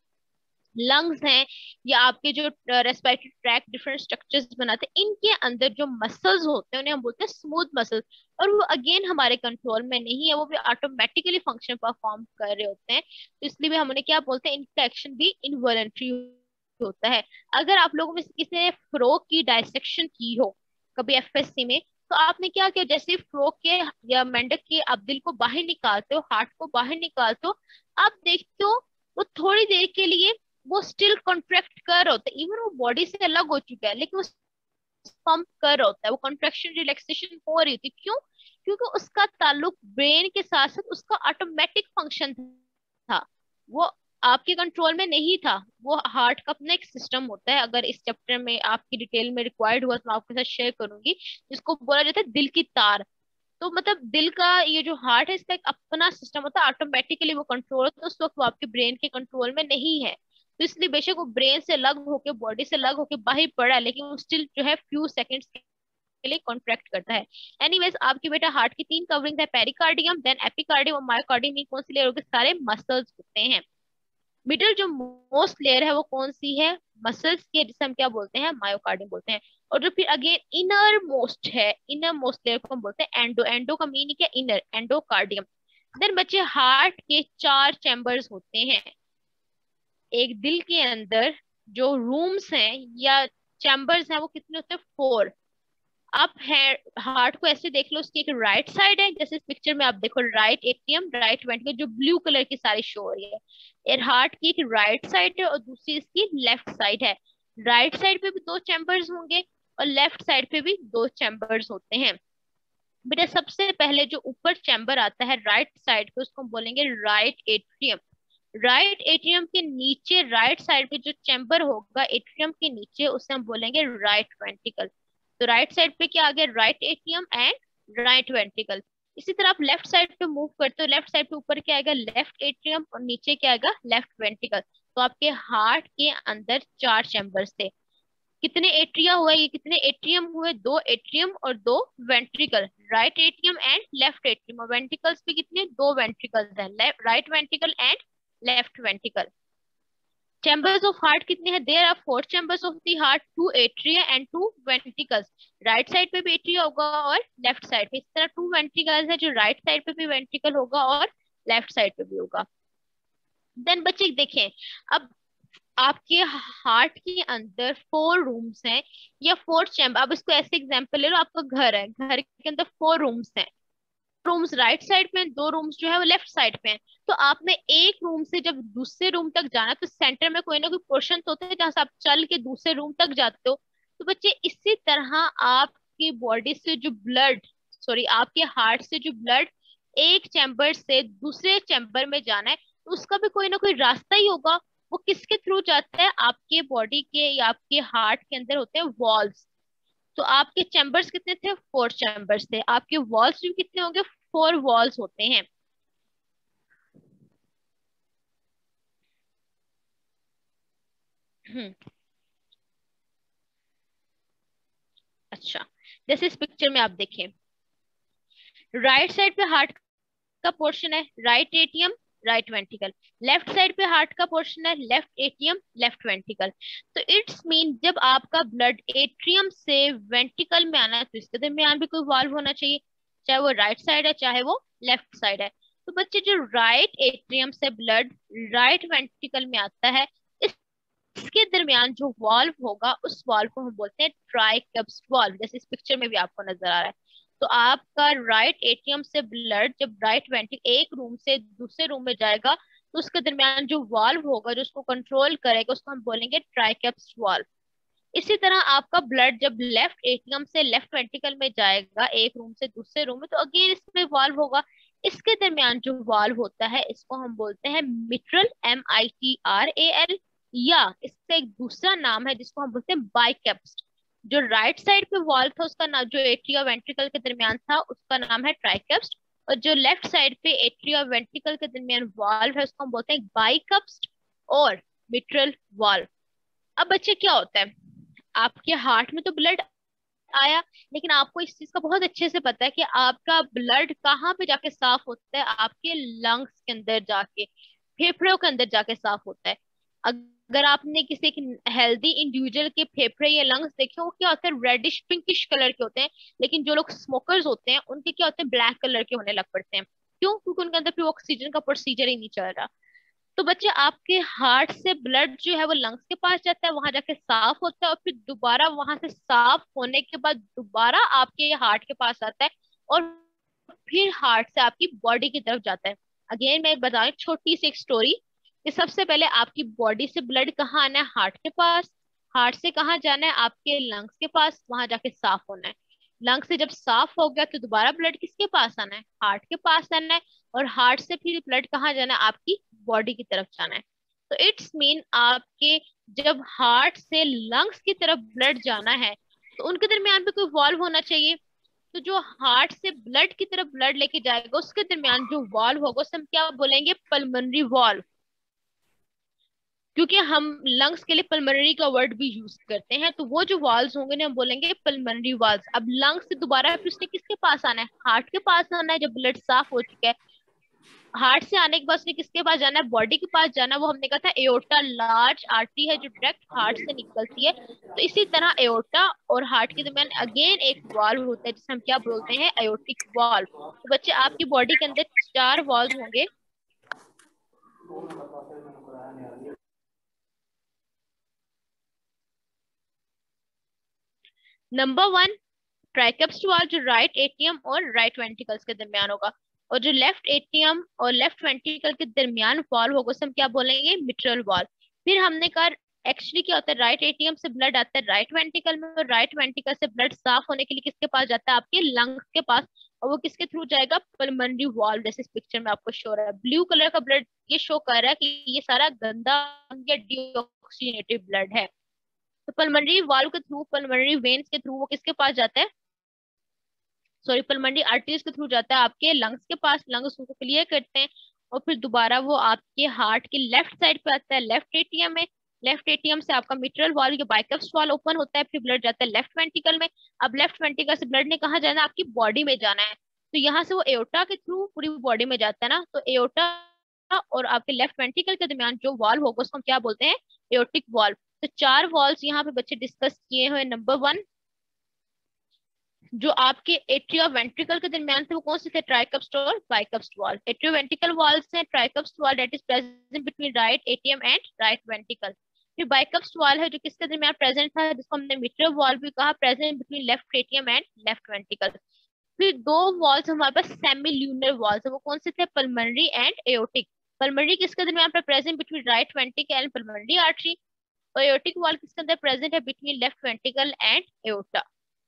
लंग्स हैं, या आपके जो रेस्पिरेटरी ट्रैक डिफरेंट स्ट्रक्चर्स बनाते हैं, इनके अंदर जो मसल्स होते हैं उन्हें हम बोलते हैं स्मूथ मसल्स। और वो अगेन हमारे कंट्रोल में नहीं है, वो भी ऑटोमेटिकली फंक्शन परफॉर्म कर रहे होते हैं। तो इसलिए भी हम उन्हें क्या बोलते हैं, इनका एक्शन भी इनवॉलंटरी होता है। अगर आप लोगों में से किसी ने फ्रो की डायसेक्शन की हो कभी FSC में, तो आपने क्या किया, जैसे फ्लो के या मेंढक के आप दिल को बाहर निकालते हो, हार्ट को बाहर निकालते हो, आप देखते हो वो थोड़ी देर के लिए वो स्टिल कॉन्ट्रैक्ट कर रहा होता है, इवन वो बॉडी से अलग हो चुका है लेकिन वो पंप कर रहा होता है, वो कॉन्ट्रैक्शन रिलैक्सेशन हो रही होती है। क्यों? क्योंकि उसका ताल्लुक ब्रेन के साथ साथ उसका ऑटोमेटिक फंक्शन था, वो आपके कंट्रोल में नहीं था। वो हार्ट का अपना एक सिस्टम होता है, अगर इस चैप्टर में आपकी डिटेल में रिक्वायर्ड हुआ तो मैं आपके साथ शेयर करूंगी, जिसको बोला जाता है दिल की तार। तो मतलब दिल का ये जो हार्ट है इसका एक अपना सिस्टम होता है, ऑटोमेटिकली वो कंट्रोल होता है, उस वक्त वो आपके ब्रेन के कंट्रोल में नहीं है। तो इसलिए बेशक वो ब्रेन से अलग होके, बॉडी से अलग होके बाहर पड़ा है, लेकिन वो स्टिल जो है फ्यू सेकंड्स के लिए कॉन्ट्रैक्ट करता है। एनीवेज, आपके बेटा हार्ट की 3 कवरिंग है, पेरिकार्डियम, देन एपिकार्डियम और मायोकार्डियम। ये कौन सी लेयर होगी? सारे मसल्स होते हैं। मिडिल जो मोस्ट लेयर है वो कौन सी है? मसल्स की है, जिसे हम क्या बोलते हैं? मायोकार्डियम बोलते हैं। और जो फिर अगेन इनर मोस्ट है, इनर मोस्ट लेयर को हम बोलते हैं एंडो। एंडो का मीनिंग क्या? Inner, endocardium. देन बच्चे हार्ट के 4 चैम्बर्स होते हैं। एक दिल के अंदर जो रूम्स हैं या चैम्बर्स हैं वो कितने होते हैं? 4। आप हार्ट को ऐसे देख लो, उसकी एक राइट साइड है, जैसे इस पिक्चर में आप देखो, राइट एट्रियम, राइट वेंट्रिकल, जो ब्लू कलर की सारी शो हो रही है। और हार्ट की एक राइट साइड है और दूसरी इसकी लेफ्ट साइड है। राइट साइड पे भी 2 चैम्बर्स होंगे और लेफ्ट साइड पे भी 2 चैम्बर्स होते हैं। बेटा सबसे पहले जो ऊपर चैम्बर आता है राइट साइड पे, उसको हम बोलेंगे राइट एट्रियम। राइट एट्रियम के नीचे राइट साइड पे जो चैम्बर होगा एट्रियम के नीचे, उसे हम बोलेंगे राइट वेंट्रिकल। तो राइट साइड पे क्या आ गया? Right atrium and right ventricle. इसी तरह आप लेफ्ट साइड पे मूव करते हो, लेफ्ट साइड पे ऊपर क्या आएगा? लेफ्ट एट्रियम, और नीचे क्या आएगा? Left ventricle. तो आपके हार्ट के अंदर 4 चैम्बर्स थे। कितने एट्रिया हुए? ये कितने एट्रियम हुए? 2 एट्रियम और 2 ventricle. Right atrium and left atrium. और वेंट्रिकल्स पे कितने? 2 वेंट्रिकल्स हैं, right ventricle and left ventricle. Chambers of heart कितने हैं? There are 4 chambers of the heart, 2 atria and 2 ventricles. Right side पे भी एट्रिया होगा और लेफ्ट साइड पे। इस तरह 2 वेंट्रिकल्स है, जो राइट साइड पे भी वेंट्रिकल होगा और लेफ्ट साइड पे भी होगा। देन बच्चे देखें, अब आपके हार्ट के अंदर 4 रूम्स हैं या 4 चैम्बर। अब इसको ऐसे एग्जांपल ले लो, आपका घर है, घर के अंदर 4 रूम्स हैं। रूम्स राइट साइड पे हैं, 2 रूम्स जो है वो लेफ्ट साइड पे हैं। तो आपने एक रूम से जब दूसरे रूम तक जाना है, तो सेंटर में कोई ना कोई पोर्शन तो होता है जहां से आप चल के दूसरे रूम तक जाते हो। तो बच्चे इसी तरह आपकी बॉडी से जो ब्लड, सॉरी आपके हार्ट से जो ब्लड एक चैम्बर से दूसरे चैम्बर में जाना है, तो उसका भी कोई ना कोई रास्ता ही होगा। वो किसके थ्रू जाता है? आपके बॉडी के या आपके हार्ट के अंदर होते हैं वॉल्स। तो आपके चैम्बर्स कितने थे? 4 चैम्बर्स थे। आपके वॉल्स भी कितने होंगे? 4 वॉल्स होते हैं। हम्म। अच्छा, जैसे इस पिक्चर में आप देखें, राइट साइड पे हार्ट का पोर्शन है, right atrium, right ventricle. Left side पे हार्ट का पोर्शन है, लेफ्ट एट्रियम, लेफ्ट वेंट्रिकल। तो इट्स मीन जब आपका ब्लड एट्रियम से वेंट्रिकल में आना है, तो इसके दरमियान भी कोई वाल्व होना चाहिए, चाहे वो राइट साइड है चाहे वो लेफ्ट साइड है। तो बच्चे जो राइट एट्रियम से ब्लड राइट वेंट्रिकल में आता है, इसके दरमियान जो वाल्व होगा उस वाल्व को हम बोलते हैं ट्राइकप्स्ट वाल्व, जैसे इस पिक्चर में भी आपको नजर आ रहा है। तो आपका राइट एट्रियम से ब्लड जब राइट वेंट्रिकल एक रूम से दूसरे रूम में जाएगा, तो उसके दरमियान जो वाल्व होगा जो उसको कंट्रोल करेगा, उसको हम बोलेंगे ट्राइकप्स्ट वाल्व। इसी तरह आपका ब्लड जब लेफ्ट एट्रियम से लेफ्ट वेंट्रिकल में जाएगा एक रूम से दूसरे रूम में, तो अगेन इसमें वाल्व होगा। इसके दरमियान जो वाल्व होता है इसको हम बोलते हैं मिट्रल, MITRAL, या इसका एक दूसरा नाम है जिसको हम बोलते हैं बाइकेप्स्ट। जो राइट साइड पे वाल्व था उसका नाम, जो एट्रिया वेंट्रिकल के दरमियान था, उसका नाम है ट्राइकेप्स्ट। और जो लेफ्ट साइड पे एट्रिया वेंट्रिकल के दरमियान वाल्व है उसको हम बोलते हैं बाइकप्स्ट और मिट्रल वाल्व। अब बच्चे क्या होता है, आपके हार्ट में तो ब्लड आया, लेकिन आपको इस चीज का बहुत अच्छे से पता है कि आपका ब्लड कहाँ पे जाके साफ होता है? आपके लंग्स के अंदर जाके, फेफड़ों के अंदर जाके साफ होता है। अगर आपने किसी एक हेल्दी इंडिविजुअल के फेफड़े या लंग्स देखे, वो क्या होते हैं? रेडिश पिंकिश कलर के होते हैं। लेकिन जो लोग स्मोकर्स होते हैं उनके क्या होते हैं? ब्लैक कलर के होने लग पड़ते हैं। क्यों? क्योंकि उनके अंदर फिर ऑक्सीजन का प्रोसीजर ही नहीं चल रहा। तो बच्चे आपके हार्ट से ब्लड जो है वो लंग्स के पास जाता है, वहां जाके साफ होता है और फिर दोबारा वहां से साफ होने के बाद दोबारा आपके हार्ट के पास आता है और फिर हार्ट से आपकी बॉडी की तरफ जाता है। अगेन मैं बताऊं छोटी सी एक स्टोरी कि सबसे पहले आपकी बॉडी से ब्लड कहाँ आना है, हार्ट के पास। हार्ट से कहाँ जाना है, आपके लंग्स के पास, वहां जाके साफ होना है। लंग्स से जब साफ हो गया तो दोबारा ब्लड किसके पास आना है, हार्ट के पास आना है। और हार्ट से फिर ब्लड कहाँ जाना है, आपकी बॉडी की तरफ जाना है। तो इट्स मीन आपके जब हार्ट से लंग्स की तरफ ब्लड जाना है तो उनके दरमियान भी कोई वॉल्व होना चाहिए। तो जो हार्ट से ब्लड की तरफ ब्लड लेके जाएगा उसके दरमियान जो वॉल्व होगा उसे हम क्या बोलेंगे, पल्मोनरी वॉल्व। क्योंकि हम लंग्स के लिए पल्मोनरी का वर्ड भी यूज करते हैं, तो वो जो वॉल्व्स होंगे ना हम बोलेंगे पल्मोनरी वॉल्व्स। अब लंग्स से दोबारा फिर उसने किसके पास आना है, हार्ट के पास आना है जब ब्लड साफ हो चुका है। हार्ट से आने के बाद उसने किसके पास जाना है, बॉडी के पास जाना है। वो हमने कहा था एओर्टा लार्ज आर्टरी है जो डायरेक्ट हार्ट से निकलती है। तो इसी तरह एओर्टा और हार्ट के दरमियान अगेन एक वाल्व होता है जिसे हम क्या बोलते हैं, एओर्टिक वाल्व। तो बच्चे आपकी बॉडी के अंदर 4 वाल्व होंगे। नंबर 1 ट्राइकेप्स वाल्व जो राइट एट्रियम और राइट वेंट्रिकल्स के दरमियान होगा, और जो लेफ्ट एट्रियम और लेफ्ट वेंट्रिकल के दरमियान वाल्व होगा उसे हम क्या बोलेंगे, मिट्रल वाल्व। फिर हमने कहा एक्चुअली क्या होता है, राइट एट्रियम से ब्लड आता है राइट वेंट्रिकल में और राइट वेंट्रिकल से ब्लड साफ होने के लिए किसके पास जाता है, आपके लंग्स के पास। और वो किसके थ्रू जाएगा, पल्मोनरी वाल्व। जैसे इस पिक्चर में आपको शो रहा है ब्लू कलर का ब्लड, ये शो कर रहा है कि ये सारा गंदा या डीऑक्सीनेटेड ब्लड है। तो पल्मोनरी वाल्व के थ्रू, पल्मोनरी वेन्स के थ्रू वो किसके पास जाता है, सॉरी पल्मोनरी आर्टरीज के थ्रू जाता है आपके लंग्स के पास। लंग्स उसको क्लियर करते हैं और फिर दोबारा वो आपके हार्ट के लेफ्ट साइड पे आता है, लेफ्ट एट्रियम में। लेफ्ट एट्रियम से आपका मिट्रल वाल्व या बाइकप्स वाल्व ओपन होता है, फिर ब्लड जाता है लेफ्ट वेंट्रिकल में। अब लेफ्ट वेंट्रिकल से ब्लड ने कहाँ जाना है, आपकी बॉडी में जाना है। तो यहाँ से वो एओर्टा के थ्रू पूरी बॉडी में जाता है ना। तो एओर्टा और आपके लेफ्ट वेंट्रिकल के दरमियान जो वाल्व होगा उसको हम क्या बोलते हैं, एओर्टिक वाल्व। तो 4 वाल्व्स यहाँ पे बच्चे डिस्कस किए हुए। नंबर 1 जो आपके एट्रियो वेंट्रिकल के दरमियान थे वो कौन से थे, ट्राइकप्स और bicuspid valve. Atrio ventricle valves हैं, tricuspid valve that is present between right atrium and right ventricle. फिर बाइकप्स वाल्व है जो किसके दरमियान प्रेजेंट था, जिसको हमने मिट्रल वाल्व भी कहा, present between left atrium and left ventricle. फिर 2 वाल्व्स हमारे पास सेमी ल्यूनर वाल्व्स है, वो कौन से थे, पल्मोनरी एंड एओर्टिक। पल्मोनरी किसके दरमियान पर present between right ventricle and pulmonary artery, और एओर्टिक वाल्व किसके अंदर प्रेजेंट है, between left ventricle and aorta.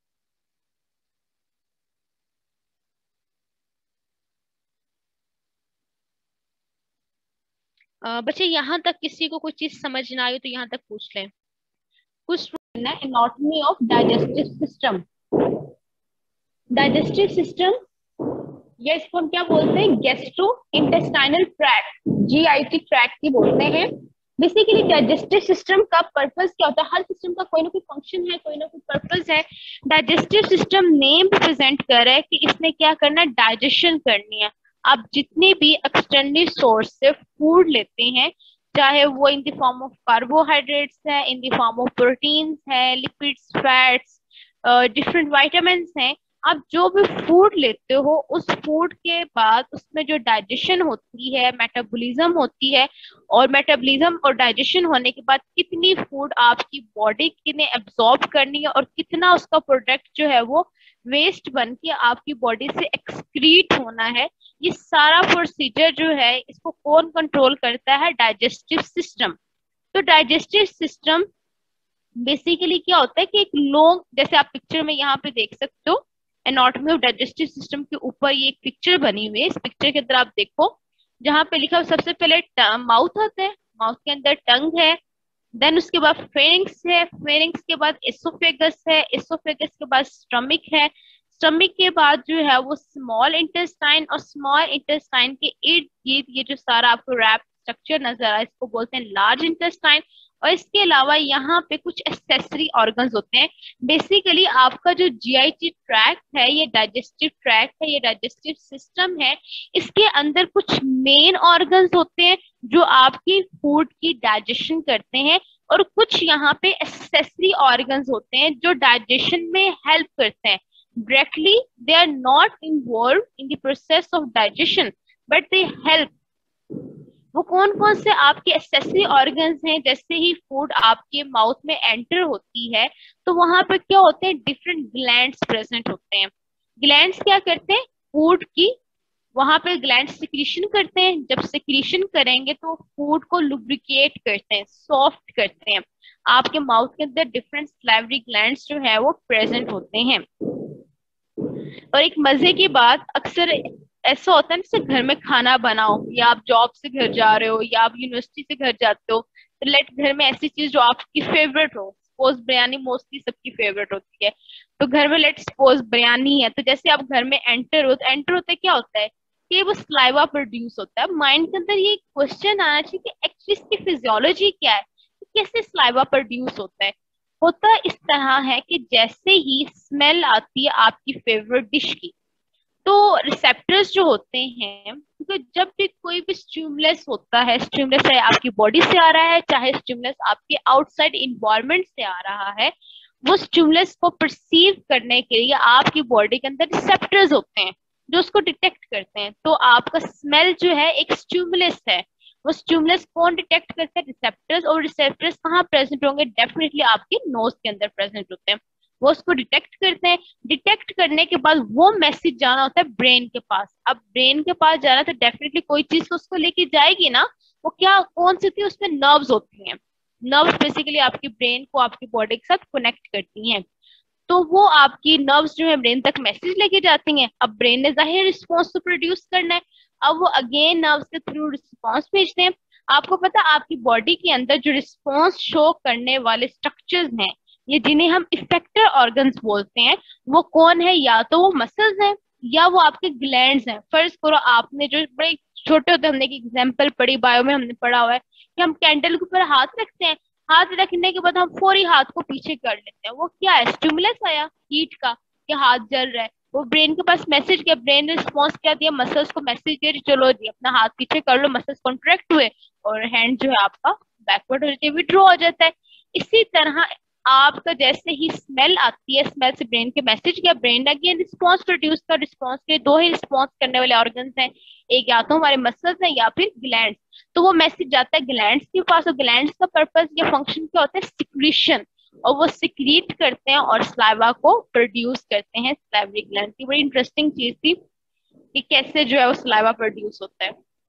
बच्चे यहाँ तक किसी को कोई चीज समझ ना आई तो यहाँ तक पूछ लें। कुछ anatomy of digestive system. Digestive system या इसको हम क्या बोलते हैं, gastro intestinal tract, GIT tract की बोलते हैं। बेसिकली डाइजेस्टिव सिस्टम का पर्पस क्या होता है, हर सिस्टम का कोई ना कोई फंक्शन है, कोई ना कोई पर्पस है। डाइजेस्टिव सिस्टम नेम प्रेजेंट कर रहा है कि इसने क्या करना है, डाइजेशन करनी है। आप जितने भी एक्सटर्नल सोर्स से फूड लेते हैं, चाहे वो in the form of carbohydrates है, in the form of proteins है, लिपिड्स, फैट्स, डिफरेंट वाइटामिन्स हैं, आप जो भी फूड लेते हो उस फूड के बाद उसमें जो डाइजेशन होती है, मेटाबॉलिज्म होती है, और मेटाबॉलिज्म और डाइजेशन होने के बाद कितनी फूड आपकी बॉडी ने एब्जॉर्ब करनी है और कितना उसका प्रोडक्ट जो है वो वेस्ट बन के आपकी बॉडी से एक्सक्रीट होना है, ये सारा प्रोसीजर जो है इसको कौन कंट्रोल करता है, डाइजेस्टिव सिस्टम। तो डाइजेस्टिव सिस्टम बेसिकली क्या होता है कि एक लॉन्ग, जैसे आप पिक्चर में यहाँ पे देख सकते हो, एनाटॉमी ऑफ डाइजेस्टिव सिस्टम के ऊपर ये एक पिक्चर बनी हुई है। इस पिक्चर के अंदर आप देखो जहाँ पे लिखा हुआ सबसे पहले माउथ आता है, माउथ के अंदर टंग है, देन उसके बाद फेरिंग्स है, फेरिंग्स के बाद एसोफेगस है, एसोफेगस के बाद स्टमक है, स्टमक के बाद जो है वो स्मॉल इंटेस्टाइन, और स्मॉल इंटेस्टाइन के इर्द गिर्द ये जो सारा आपको रैप स्ट्रक्चर नजर आ रहा है इसको बोलते हैं लार्ज इंटेस्टाइन। और इसके अलावा यहाँ पे कुछ एक्सेसरी ऑर्गन्स होते हैं। बेसिकली आपका जो जीआईटी ट्रैक्ट है, ये डाइजेस्टिव ट्रैक्ट है, ये डाइजेस्टिव सिस्टम है, इसके अंदर कुछ मेन ऑर्गन्स होते हैं जो आपकी फूड की डाइजेशन करते हैं, और कुछ यहाँ पे एक्सेसरी ऑर्गन्स होते हैं जो डाइजेशन में हेल्प करते हैं। Directly, they are not involved in the process of digestion, but they help. वो कौन कौन से आपके एक्सेसरी ऑर्गन्स हैं। जैसे ही फूड आपके माउथ में एंटर होती है तो वहां पर क्या होते हैं, डिफरेंट ग्लैंड्स प्रेजेंट होते हैं। ग्लैंड्स क्या करते हैं, फूड की वहां पे ग्लैंड सिक्रीशन करते हैं। जब सिक्रीशन करेंगे तो फूड को लुब्रिकेट करते हैं, सॉफ्ट करते हैं। आपके माउथ के अंदर डिफरेंट स्लाइवरी ग्लैंड्स जो है वो प्रेजेंट होते हैं। और एक मजे की बात, अक्सर ऐसा होता है जैसे घर में खाना बनाओ, या आप जॉब से घर जा रहे हो या आप यूनिवर्सिटी से घर जाते हो, तो लेट घर में ऐसी चीज जो आपकी फेवरेट हो, सपोज बिरयानी मोस्टली सबकी फेवरेट होती है, तो घर में लेट सपोज बिरयानी है, तो जैसे आप घर में एंटर हो, तो एंटर होते क्या होता है कि वो स्लाइवा प्रोड्यूस होता है। माइंड के अंदर ये क्वेश्चन आना चाहिए कि एक्चुअली इसकी फिजियोलॉजी क्या है, कैसे स्लाइवा प्रोड्यूस होता इस तरह है कि जैसे ही स्मेल आती है आपकी फेवरेट डिश की, तो रिसेप्टर्स जो होते हैं, क्योंकि जब भी कोई भी स्टिमुलस होता है, स्टिमुलस चाहे आपकी बॉडी से आ रहा है चाहे स्टिमुलस आपके आउटसाइड इन्वायरमेंट से आ रहा है, वो स्टिमुलस को परसीव करने के लिए आपकी बॉडी के अंदर रिसेप्टर्स होते हैं जो उसको डिटेक्ट करते हैं। तो आपका स्मेल जो है एक स्टिमुलस है। वो स्टिमुलस कौन डिटेक्ट करते हैं, रिसेप्टर्स। और रिसेप्टर्स कहाँ प्रेजेंट होंगे, डेफिनेटली आपके नोज के अंदर प्रेजेंट होते हैं। वो उसको डिटेक्ट करते हैं। डिटेक्ट करने के बाद वो मैसेज जाना होता है ब्रेन के पास। अब ब्रेन के पास जाना तो डेफिनेटली कोई चीज उसको लेके जाएगी ना, वो क्या कौन सी थी, उसमें नर्व्स होती हैं। नर्व्स बेसिकली आपकी ब्रेन को आपकी बॉडी के साथ कनेक्ट करती हैं। तो वो आपकी नर्व्स जो है ब्रेन तक मैसेज लेके जाती हैं। अब ब्रेन ने जाहिर रिस्पॉन्स तो प्रोड्यूस करना है, अब वो अगेन नर्व्स के थ्रू रिस्पॉन्स भेजते हैं। आपको पता है आपकी बॉडी के अंदर जो रिस्पॉन्स शो करने वाले स्ट्रक्चर्स हैं, ये जिन्हें हम इफेक्टर ऑर्गन्स बोलते हैं, वो कौन है, या तो वो मसल्स हैं या वो आपके ग्लैंड्स हैं। फर्ज करो आपने जो बड़े छोटे होते, हमने एक एग्जाम्पल पढ़ी, बायो में हमने पढ़ा हुआ है कि हम कैंडल के ऊपर हाथ रखते हैं, हाथ रखने के बाद हम फौरी हाथ को पीछे कर लेते हैं। वो क्या है, स्टिमुलस आया हीट का कि हाथ जल रहा है। वो ब्रेन के पास मैसेज किया, ब्रेन ने रिस्पॉन्स क्या दिया, मसल्स को मैसेज दिया, चलो जी अपना हाथ पीछे कर लो, मसल्स कॉन्ट्रैक्ट हुए और हैंड जो है आपका बैकवर्ड हो जाता है, विड्रॉ हो जाता है। इसी तरह आपका जैसे ही स्मेल आती है, स्मेल से ब्रेन के मैसेज किया, ब्रेन ने अगेन रिस्पॉन्स प्रोड्यूस कर। रिस्पॉन्स के दो ही रिस्पॉन्स करने वाले ऑर्गन्स हैं, एक या तो हमारे मसल्स हैं या फिर ग्लैंड्स। तो वो मैसेज जाता है ग्लैंड्स के पास, और ग्लैंड्स का पर्पस या फंक्शन क्या होता है, सिक्रीशन, और वो सिक्रीट करते हैं और स्लाइवा को प्रोड्यूस करते हैं। स्लाइवरी ग्लैंड की बड़ी इंटरेस्टिंग चीज थी कि कैसे जो है वो स्लाइवा प्रोड्यूस होता है।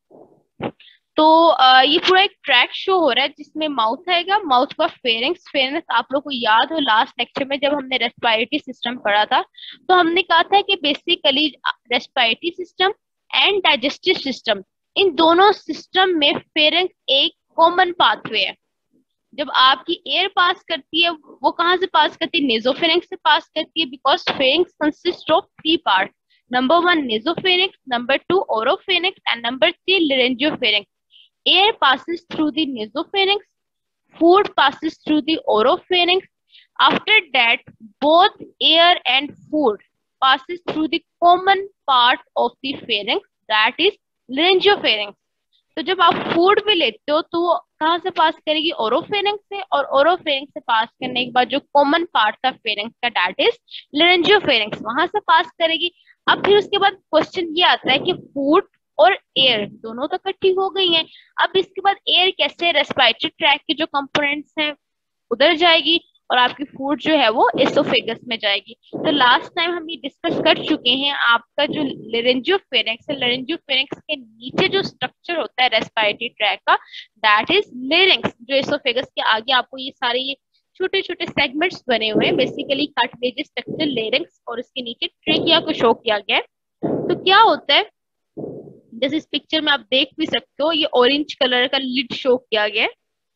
तो ये पूरा एक ट्रैक शो हो रहा है जिसमें माउथ आएगा, माउथ का फेरिंग्स। फेरिंग्स आप लोग को याद हो लास्ट लेक्चर में जब हमने रेस्पिरेटरी सिस्टम पढ़ा था, तो हमने कहा था कि basically respiratory system and digestive system, इन दोनों सिस्टम में फेरिंग्स एक कॉमन पाथवे है। जब आपकी एयर पास करती है वो कहाँ से पास करती है, नेजोफेरिंक्स से पास करती है, because pharynx consist of 3 part. Number 1 nasopharynx, number 2 oropharynx and number 3 laryngopharynx. Air passes through the nasopharynx, food passes through the oropharynx. After that, both air and food passes through the common part of the pharynx, that is laryngopharynx. तो जब आप food भी लेते हो तो वो कहाँ से पास करेगी, ओरोफेरिंक्स से, और ओरोफेरिंक्स से पास करने के बाद जो कॉमन पार्ट था फेरिंक्स का, दैट इज लेरेंजियोफेरिंक्स, वहां से पास करेगी। अब फिर उसके बाद क्वेश्चन ये आता है कि फूड और एयर दोनों तो इकट्ठी हो गई हैं, अब इसके बाद एयर कैसे, रेस्पिरेटरी ट्रैक के जो कंपोनेंट्स हैं उधर जाएगी और आपकी फूड जो है वो एसोफेगस में जाएगी। तो लास्ट टाइम हम ये डिस्कस कर चुके हैं, आपका जो लेरेंजियोफेरिंक्स है, लेरेंजियोफेरिंक्स के नीचे जो स्ट्रक्चर होता है रेस्पिरेटरी ट्रैक का, दैट इज लेरिंक्स। जो एसोफेगस के आगे आपको ये सारे ये छोटे छोटे सेगमेंट्स बने हुए हैं, बेसिकली कार्टिलेजियस स्ट्रक्चर लेरिंक्स, और इसके नीचे ट्रेकिया को शो किया गया है। तो क्या होता है, जैसे इस पिक्चर में आप देख भी सकते हो, ये ऑरेंज कलर का लिड शो किया गया है।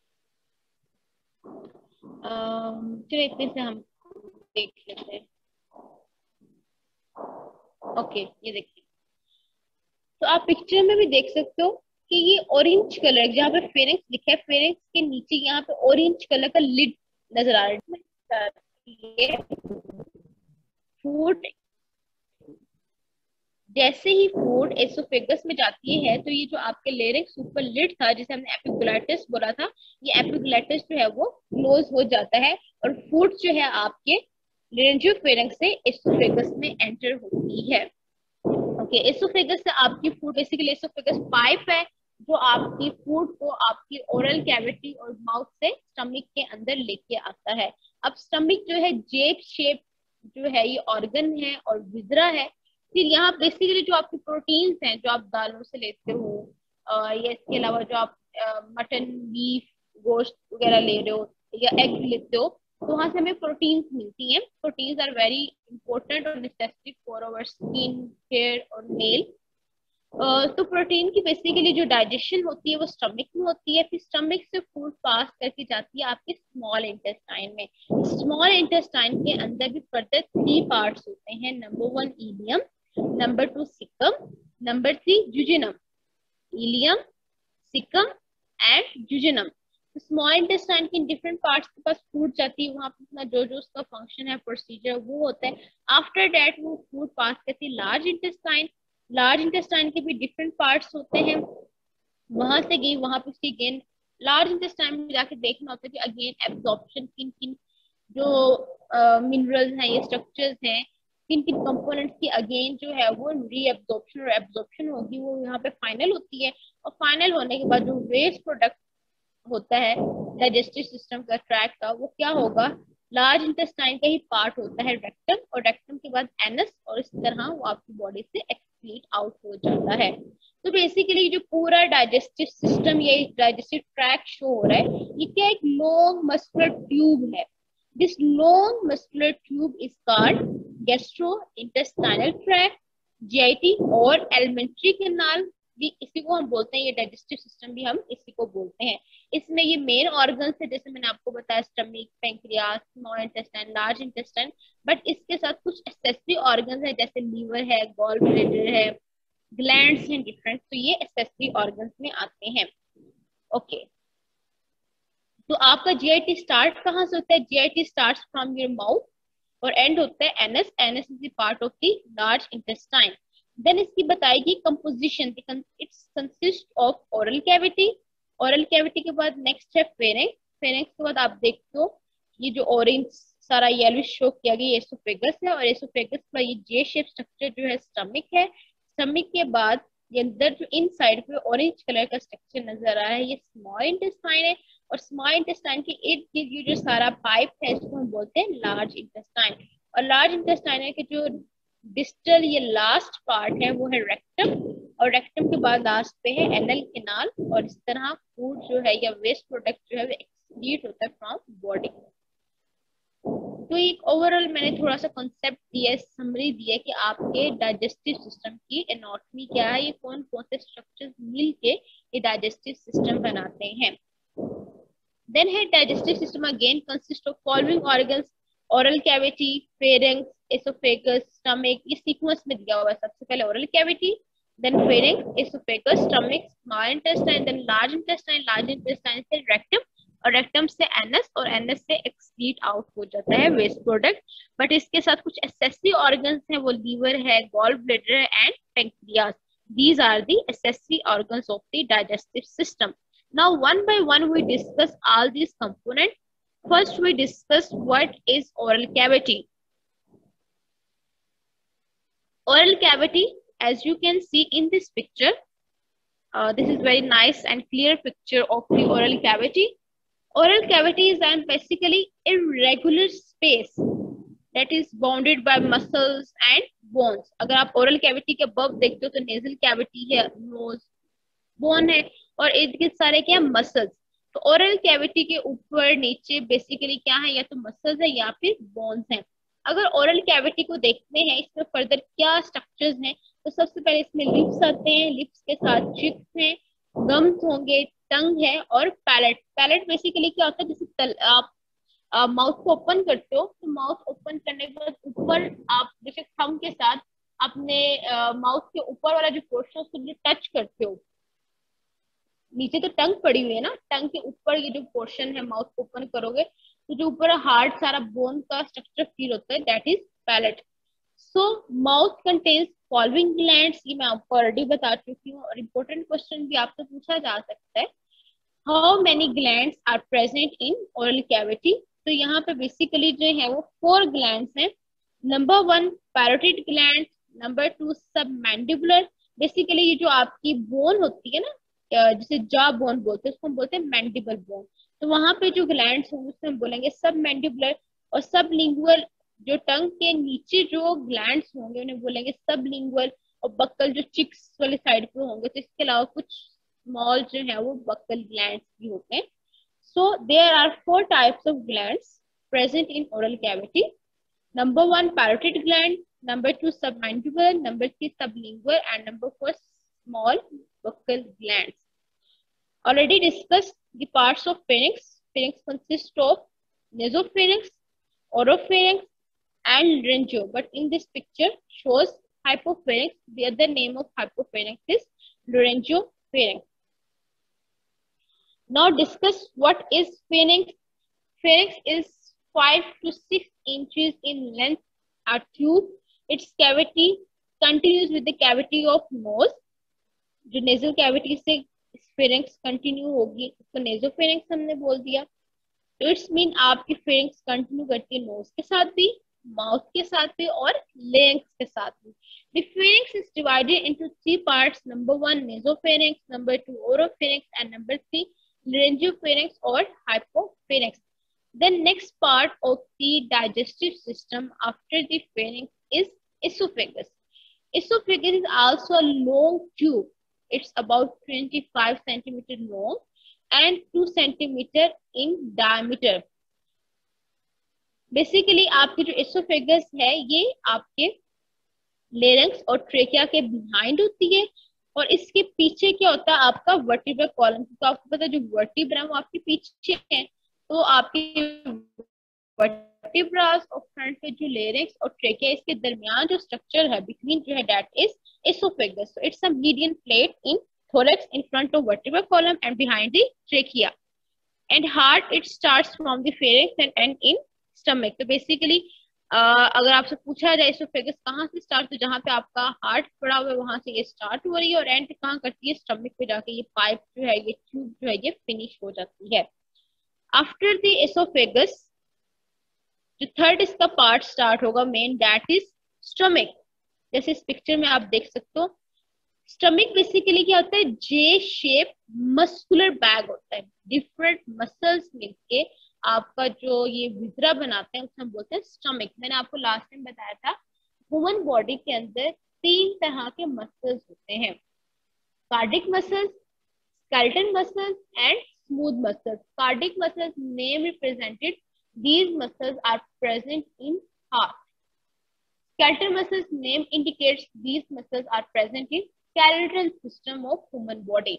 चलो इतने से हम देख लेते हैं। ओके, ये देखिए, तो आप पिक्चर में भी देख सकते हो कि ये ऑरेंज कलर, जहाँ पे फेरिंक्स लिखा है, फेरिंक्स के नीचे यहाँ पे ऑरेंज कलर का लिड नजर आ रहा है। फूड, जैसे ही फूड एसोफेगस में जाती है तो ये जो आपके लेरिंक्स ऊपर लिड था जिसे हमने एपिग्लैटिस बोला था, ये एपिग्लैटिस जो है वो क्लोज हो जाता है और फूड जो है आपके लेरेंजियोफेरिंक्स से एसोफेगस में एंटर होती है। ओके, एसोफेगस से आपकी फूड, बेसिकली एसोफेगस पाइप है जो आपकी फूड को आपकी ओरल कैविटी और माउथ से स्टमक के अंदर लेके आता है। अब स्टमक जो है जेब शेप जो है ये ऑर्गन है और विजरा है। फिर यहाँ बेसिकली जो आपकी प्रोटीन्स हैं जो आप दालों से लेते हो या इसके अलावा जो आप मटन बीफ गोश्त वगैरह ले रहे हो या एग लेते हो तो वहां से हमें प्रोटीन्स मिलती हैं। प्रोटीन्स आर वेरी इंपॉर्टेंट और necessary for our skin hair और नेल। तो प्रोटीन की बेसिकली जो डाइजेशन होती है वो स्टमक में होती है। फिर स्टमक से फूड पास करके जाती है आपके स्मॉल इंटेस्टाइन में। स्मॉल इंटेस्टाइन के अंदर भी फर्दर 3 पार्ट्स होते हैं। Number 1 ilium, number 2 caecum, number 3 jejunum. Ileum, caecum and jejunum. Small intestine के डिफरेंट पार्ट्स के पास फूड जाती है, वहां पे जो जो उसका फंक्शन है प्रोसीजर वो होता है। आफ्टर दैट वो फूड पास करती है लार्ज इंटेस्टाइन। लार्ज इंटेस्टाइन के भी डिफरेंट पार्ट्स होते हैं। वहां से गई वहां पे उसकी अगेन लार्ज इंटेस्टाइन में जाके देखना होता है कि अगेन एब्जॉर्प्शन किन किन जो मिनरल्स हैं या स्ट्रक्चर्स हैं किन किन कंपोनेंट्स की अगेन जो है वो रीएब्जॉर्प्शन और एब्जॉर्प्शन होगी वो यहाँ पे फाइनल होती है। और फाइनल होने के बाद जो वेस्ट प्रोडक्ट होता है डाइजेस्टिव सिस्टम का ट्रैक का वो क्या होगा, लार्ज इंटेस्टाइन का ही पार्ट होता है रेक्टम, और रेक्टम के बाद एनस, और इस तरह वो आपकी बॉडी से एक्सक्रीट आउट हो जाता है। तो बेसिकली जो पूरा डाइजेस्टिव सिस्टम ये डाइजेस्टिव ट्रैक शो हो रहा है ये क्या एक लॉन्ग मस्कुलर ट्यूब है। This long muscular tube is called gastrointestinal tract, GIT और एलिमेंट्री कैनाल भी इसी को हम बोलते हैं। ये डाइजेस्टिव सिस्टम भी हम इसी को बोलते हैं। इसमें ये मेन ऑर्गन्स है जैसे मैंने आपको बताया stomach, pancreas, small intestine, large intestine, but इसके साथ कुछ एक्सेसरी ऑर्गन्स है जैसे लीवर है, गॉल ब्लैडर है, ग्लैंड्स हैं डिफरेंट, तो ये एक्सेसरी ऑर्गन्स में आते हैं। ओके तो आपका जीआईटी स्टार्ट कहाँ से होता है? GIT starts from your mouth और एंड होता है anus. Anus is the part of the large intestine. Then इसकी बताएगी composition, it's consist of oral cavity. Oral cavity के बाद नेक्स्ट है फेरिंक्स। फेरिंक्स के बाद आप देखते हो ये जो ऑरेंज सारा येलो शो किया गया एसोफेगस है, और एसोफेगस का ये जे शेप स्ट्रक्चर जो है स्टमक है। स्टमक के बाद ये अंदर जो इन साइड पे ऑरेंज कलर का स्ट्रक्चर नजर आ रहा है ये स्मॉल इंटेस्टाइन है, और स्मॉल इंटेस्टाइन के इर्द गिर्द ये जो सारा पाइप है इसको हम बोलते हैं लार्ज इंटेस्टाइन। और लार्ज इंटेस्टाइन के जो डिस्टल ये लास्ट पार्ट है वो है रेक्टम, और रेक्टम के बाद लास्ट पे है एनल कैनाल, और इस तरह फूड जो है या वेस्ट प्रोडक्ट जो है वो एक्सक्रीट होता है फ्रॉम बॉडी। तो एक ओवरऑल मैंने थोड़ा सा कॉन्सेप्ट दिया है, समरी दिया है कि आपके डाइजेस्टिव सिस्टम की एनाटॉमी क्या है, ये कौन कौन से स्ट्रक्चर्स मिलके ये डाइजेस्टिव सिस्टम बनाते हैं। देन है digestive system again consist of following organs, oral cavity, pharynx, oesophagus, stomach, ये सीक्वेंस में दिया हुआ है। सबसे पहले oral cavity, then pharynx, oesophagus, stomach, small intestine, then large intestine, large intestine से रेक्टम, और रेक्टम से एनस, और एनस से एक्सक्रीट आउट हो जाता है वेस्ट प्रोडक्ट। बट इसके साथ कुछ एक्सेसरी ऑर्गन्स हैं, वो लीवर है, gall bladder and pancreas. These are the accessory organs of the digestive system. Now one by one we discuss all these components. First we discuss what is oral cavity. Oral cavity, as you can see in this picture, this is very nice and clear picture of the oral cavity. Oral cavity is an basically irregular space that is bounded by muscles and bones. अगर आप oral cavity के above देखते हो तो nasal cavity है, nose, bone है, और इर्द गिर्द सारे क्या muscles। तो oral cavity के ऊपर नीचे बेसिकली क्या है, या तो muscles है या फिर bones है। अगर oral cavity को देखते हैं इसमें फर्दर क्या स्ट्रक्चर्स हैं, तो सबसे पहले इसमें लिप्स आते हैं, लिप्स के साथ चिप्स हैं, गम्स होंगे, टंग है, और पैलेट। पैलेट बेसिकली क्या होता है, जैसे आप माउथ को ओपन करते हो तो माउथ ओपन करने के बाद ऊपर आप जैसे थंब के साथ अपने माउथ के ऊपर वाला जो पोर्शन उसको टच करते हो। नीचे तो टंग पड़ी हुई है ना, टंग के ऊपर ये जो पोर्शन है माउथ ओपन करोगे तो जो ऊपर हार्ड सारा बोन का स्ट्रक्चर फील होता है, that is palate. So mouth contains following glands, ये मैं आपको ऑलरेडी बता चुकी हूँ, और इम्पोर्टेंट क्वेश्चन भी आपसे पूछा जा सकता है, how many glands are present in oral cavity. तो यहाँ पे बेसिकली जो है वो 4 ग्लैंड्स हैं। Number 1 parotid gland, number 2 submandibular, basically ये जो आपकी बोन होती है ना, जिसे जॉ बोन बोलते हैं, उसको हम बोलते हैं मैंडिबल बोन। तो वहां पे जो ग्लैंड्स होंगे उसमें हम बोलेंगे सब मैंडिबुलर, और सब लिंगुअल जो टंग के नीचे जो ग्लैंड्स होंगे उन्हें बोलेंगे सब लिंगुअल, और बक्कल जो चिक्स वाले साइड पे होंगे। तो इसके अलावा कुछ स्मॉल जो है वो बक्कल ग्लैंड्स भी होते हैं। So there are 4 types of glands present in oral cavity. Number 1 parotid gland, number 2 submandibular, number 3 sublingual, and number 4 small buccal glands. Already discussed the parts of pharynx. Pharynx consists of nasopharynx, oropharynx, and laryngeo. But in this picture shows hypopharynx. The other name of hypopharynx is laryngopharynx. Now discuss what is pharynx. Pharynx is 5 to 6 inches in length, a tube. Its cavity continues with the cavity of nose. जो nasal cavity से pharynx continue होगी उसको nasopharynx हमने बोल दिया। तो it's mean आपकी pharynx continue करती है nose के साथ भी, mouth के साथ भी और larynx के साथ भी। The pharynx is divided into 3 parts. Number 1 nasopharynx, number 2 oropharynx, and number 3 laryngopharynx or hypopharynx. The next part of the digestive system after the pharynx is esophagus. Esophagus is also a long tube. It's about 25 centimeter long and 2 centimeter in diameter. Basically आपकी जो esophagus है ये आपके larynx और trachea के behind होती है, और इसके पीछे क्या होता है आपका वर्टिब्रल कॉलम। तो आपको पता है जो वर्टिब्रा वो आपके पीछे है, तो आपके वर्टिब्रास और फ्रंट पे जो लेरिक्स और ट्रेकिया इसके दरमियान जो स्ट्रक्चर है बिटवीन जो है that is oesophagus. So it's a median plate in thorax in front of vertebral column and behind the trachea. And heart it starts from the pharynx and end in stomach. तो basically अगर आपसे पूछा जाए oesophagus कहाँ से start, तो जहाँ पे आपका हार्ट पड़ा हुआ है वहां से ये स्टार्ट हो रही है और एंड कहाँ करती है स्टमक पे जाके ये पाइप जो है ये ट्यूब जो है ये फिनिश हो जाती है। आफ्टर द एसोफेगस जो थर्ड इसका पार्ट स्टार्ट होगा मेन दैट इज स्टमक। जैसे इस पिक्चर में आप देख सकते हो स्टमक बेसिकली क्या होता है जे शेप मस्कुलर बैग होता है, डिफरेंट मसल्स मिलके आपका जो ये विजरा बनाते हैं उसे हम बोलते हैं स्टमक। मैंने आपको लास्ट टाइम बताया था ह्यूमन बॉडी के अंदर 3 तरह के मसल्स होते हैं, cardiac muscles, skeleton muscles and smooth muscles. Cardiac muscles name represented these muscles are present in heart. Skeletal muscles name indicates these muscles are present in skeletal system of human body.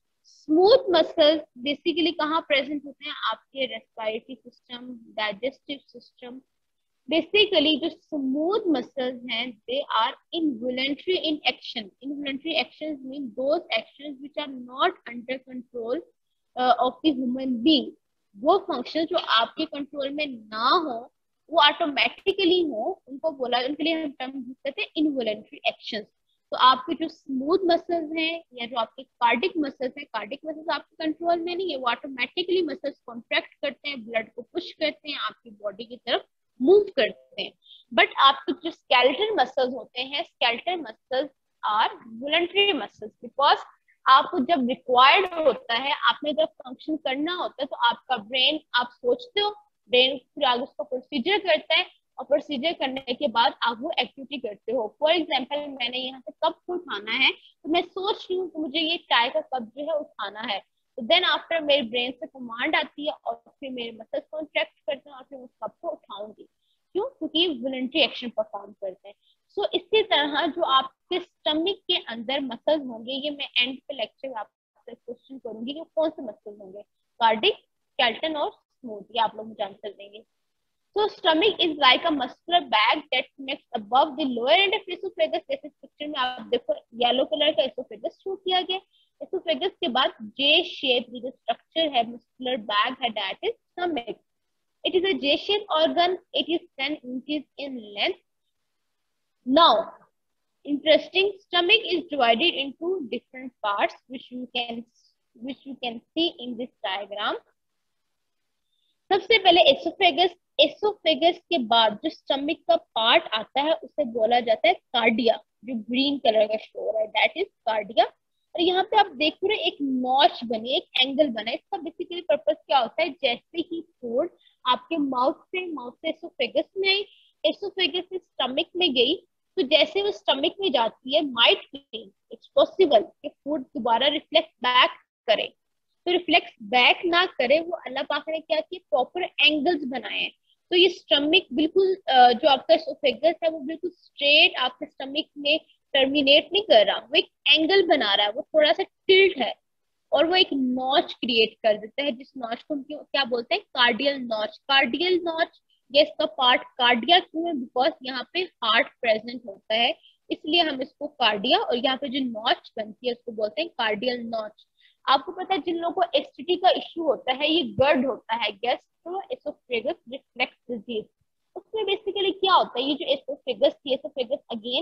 Smooth muscles basically कहाँ present होते हैं आपके respiratory system, digestive system. Basically जो smooth muscles हैं they are involuntary in action. Involuntary actions mean those actions which are not under control of the human being. वो function जो आपके control में ना हो वो ऑटोमेटिकली हो उनको बोला, उनके लिए हम टर्म यूज करते हैं इनवॉलंटरी एक्शंस। तो आपके जो स्मूथ मसल्स हैं या जो आपके कार्डिक मसल्स हैं, कार्डिक मसल्स आपके कंट्रोल में नहीं है, वो ऑटोमेटिकली मसल्स कॉन्ट्रैक्ट करते हैं, ब्लड को पुश करते हैं, आपकी बॉडी की तरफ मूव करते हैं। बट आपके जो स्केलेटल मसल्स होते हैं, skeletal muscles are voluntary muscles because आपको जब रिक्वायर्ड होता है, आपने जब फंक्शन करना होता है तो आपका ब्रेन, आप सोचते हो, ब्रेन फिर आगे उसका प्रोसीजर करता है और प्रोसीजर करने के बाद आप वो एक्टिविटी करते हो। फॉर एग्जांपल मैंने यहाँ से कप को उठाना है तो मैं सोच रही हूँ कि मुझे ये चाय का कप जो है उठाना है, तो देन आफ्टर मेरे ब्रेन से कमांड आती है और फिर मेरे मसल्स कॉन्ट्रैक्ट करते हैं और फिर उस कप को उठाऊंगी। क्यों? क्योंकि ये वॉलंटरी एक्शन परफॉर्म करते हैं। सो इसी तरह जो आपके स्टमक के अंदर मसल्स होंगे, ये मैं एंड पे लेक्चर आपसे क्वेश्चन करूंगी कि कौन से मसल्स होंगे, कार्डिक, स्केलेटन और स्मूथ, ये आप लोग मुझे आंसर देंगे। So stomach is like a muscular bag that connects above the lower end of esophagus. जैसे पिक्चर में आप देखो येलो कलर का एसोफेगस शो किया गया। एसोफेगस के बाद जे शेप जो स्ट्रक्चर है मस्कुलर बैग है that is stomach. It is a J-shaped organ. It is 10 inches in length. Now, interesting. Stomach is divided into different parts, which you can see in this diagram. सबसे पहले oesophagus. Oesophagus के बाद जो stomach का part आता है उसे बोला जाता है कार्डिया, जो ग्रीन कलर का शो है दैट इज कार्डिया। और यहाँ पे आप देख रहे हो एक नॉच बनी, एक एंगल बना। इसका बेसिकली पर्पस क्या होता है, जैसे ही फूड आपके माउथ से एसोफेगस में आई, एसोफेगस से स्टमक में गई, तो जैसे वो स्टमक में जाती है, माइट बी इट्स पॉसिबल कि फूड दोबारा रिफ्लेक्ट बैक करे। तो रिफ्लेक्ट बैक ना करे, वो अल्लाह पाक ने क्या किया, प्रॉपर एंगल्स बनाए हैं। तो ये स्टमक बिल्कुल जो आपका एसोफेगस है वो बिल्कुल स्ट्रेट आपके स्टमक में टर्मिनेट नहीं कर रहा, वो एक एंगल बना रहा है, वो थोड़ा सा टिल्ट है, और वो एक नॉच क्रिएट कर देता है, जिस नॉच को हम क्या बोलते हैं, कार्डियल नॉच। कार्डियल नॉच, ये इसका पार्ट कार्डिया क्यों है, बिकॉज यहाँ पे हार्ट प्रेजेंट होता है, इसलिए हम इसको कार्डिया, और यहाँ पे जो नॉच बनती है उसको बोलते हैं कार्डियल नॉच। आपको पता है जिन लोगों को एसटीडी का इश्यू होता है, ये गर्ड होता है, गैस्ट्रोएसोफेगस रिफ्लेक्स डिजीज, उसमें बेसिकली क्या होता है, ये जो एसोफेगस थी, एसोफेगस अगेन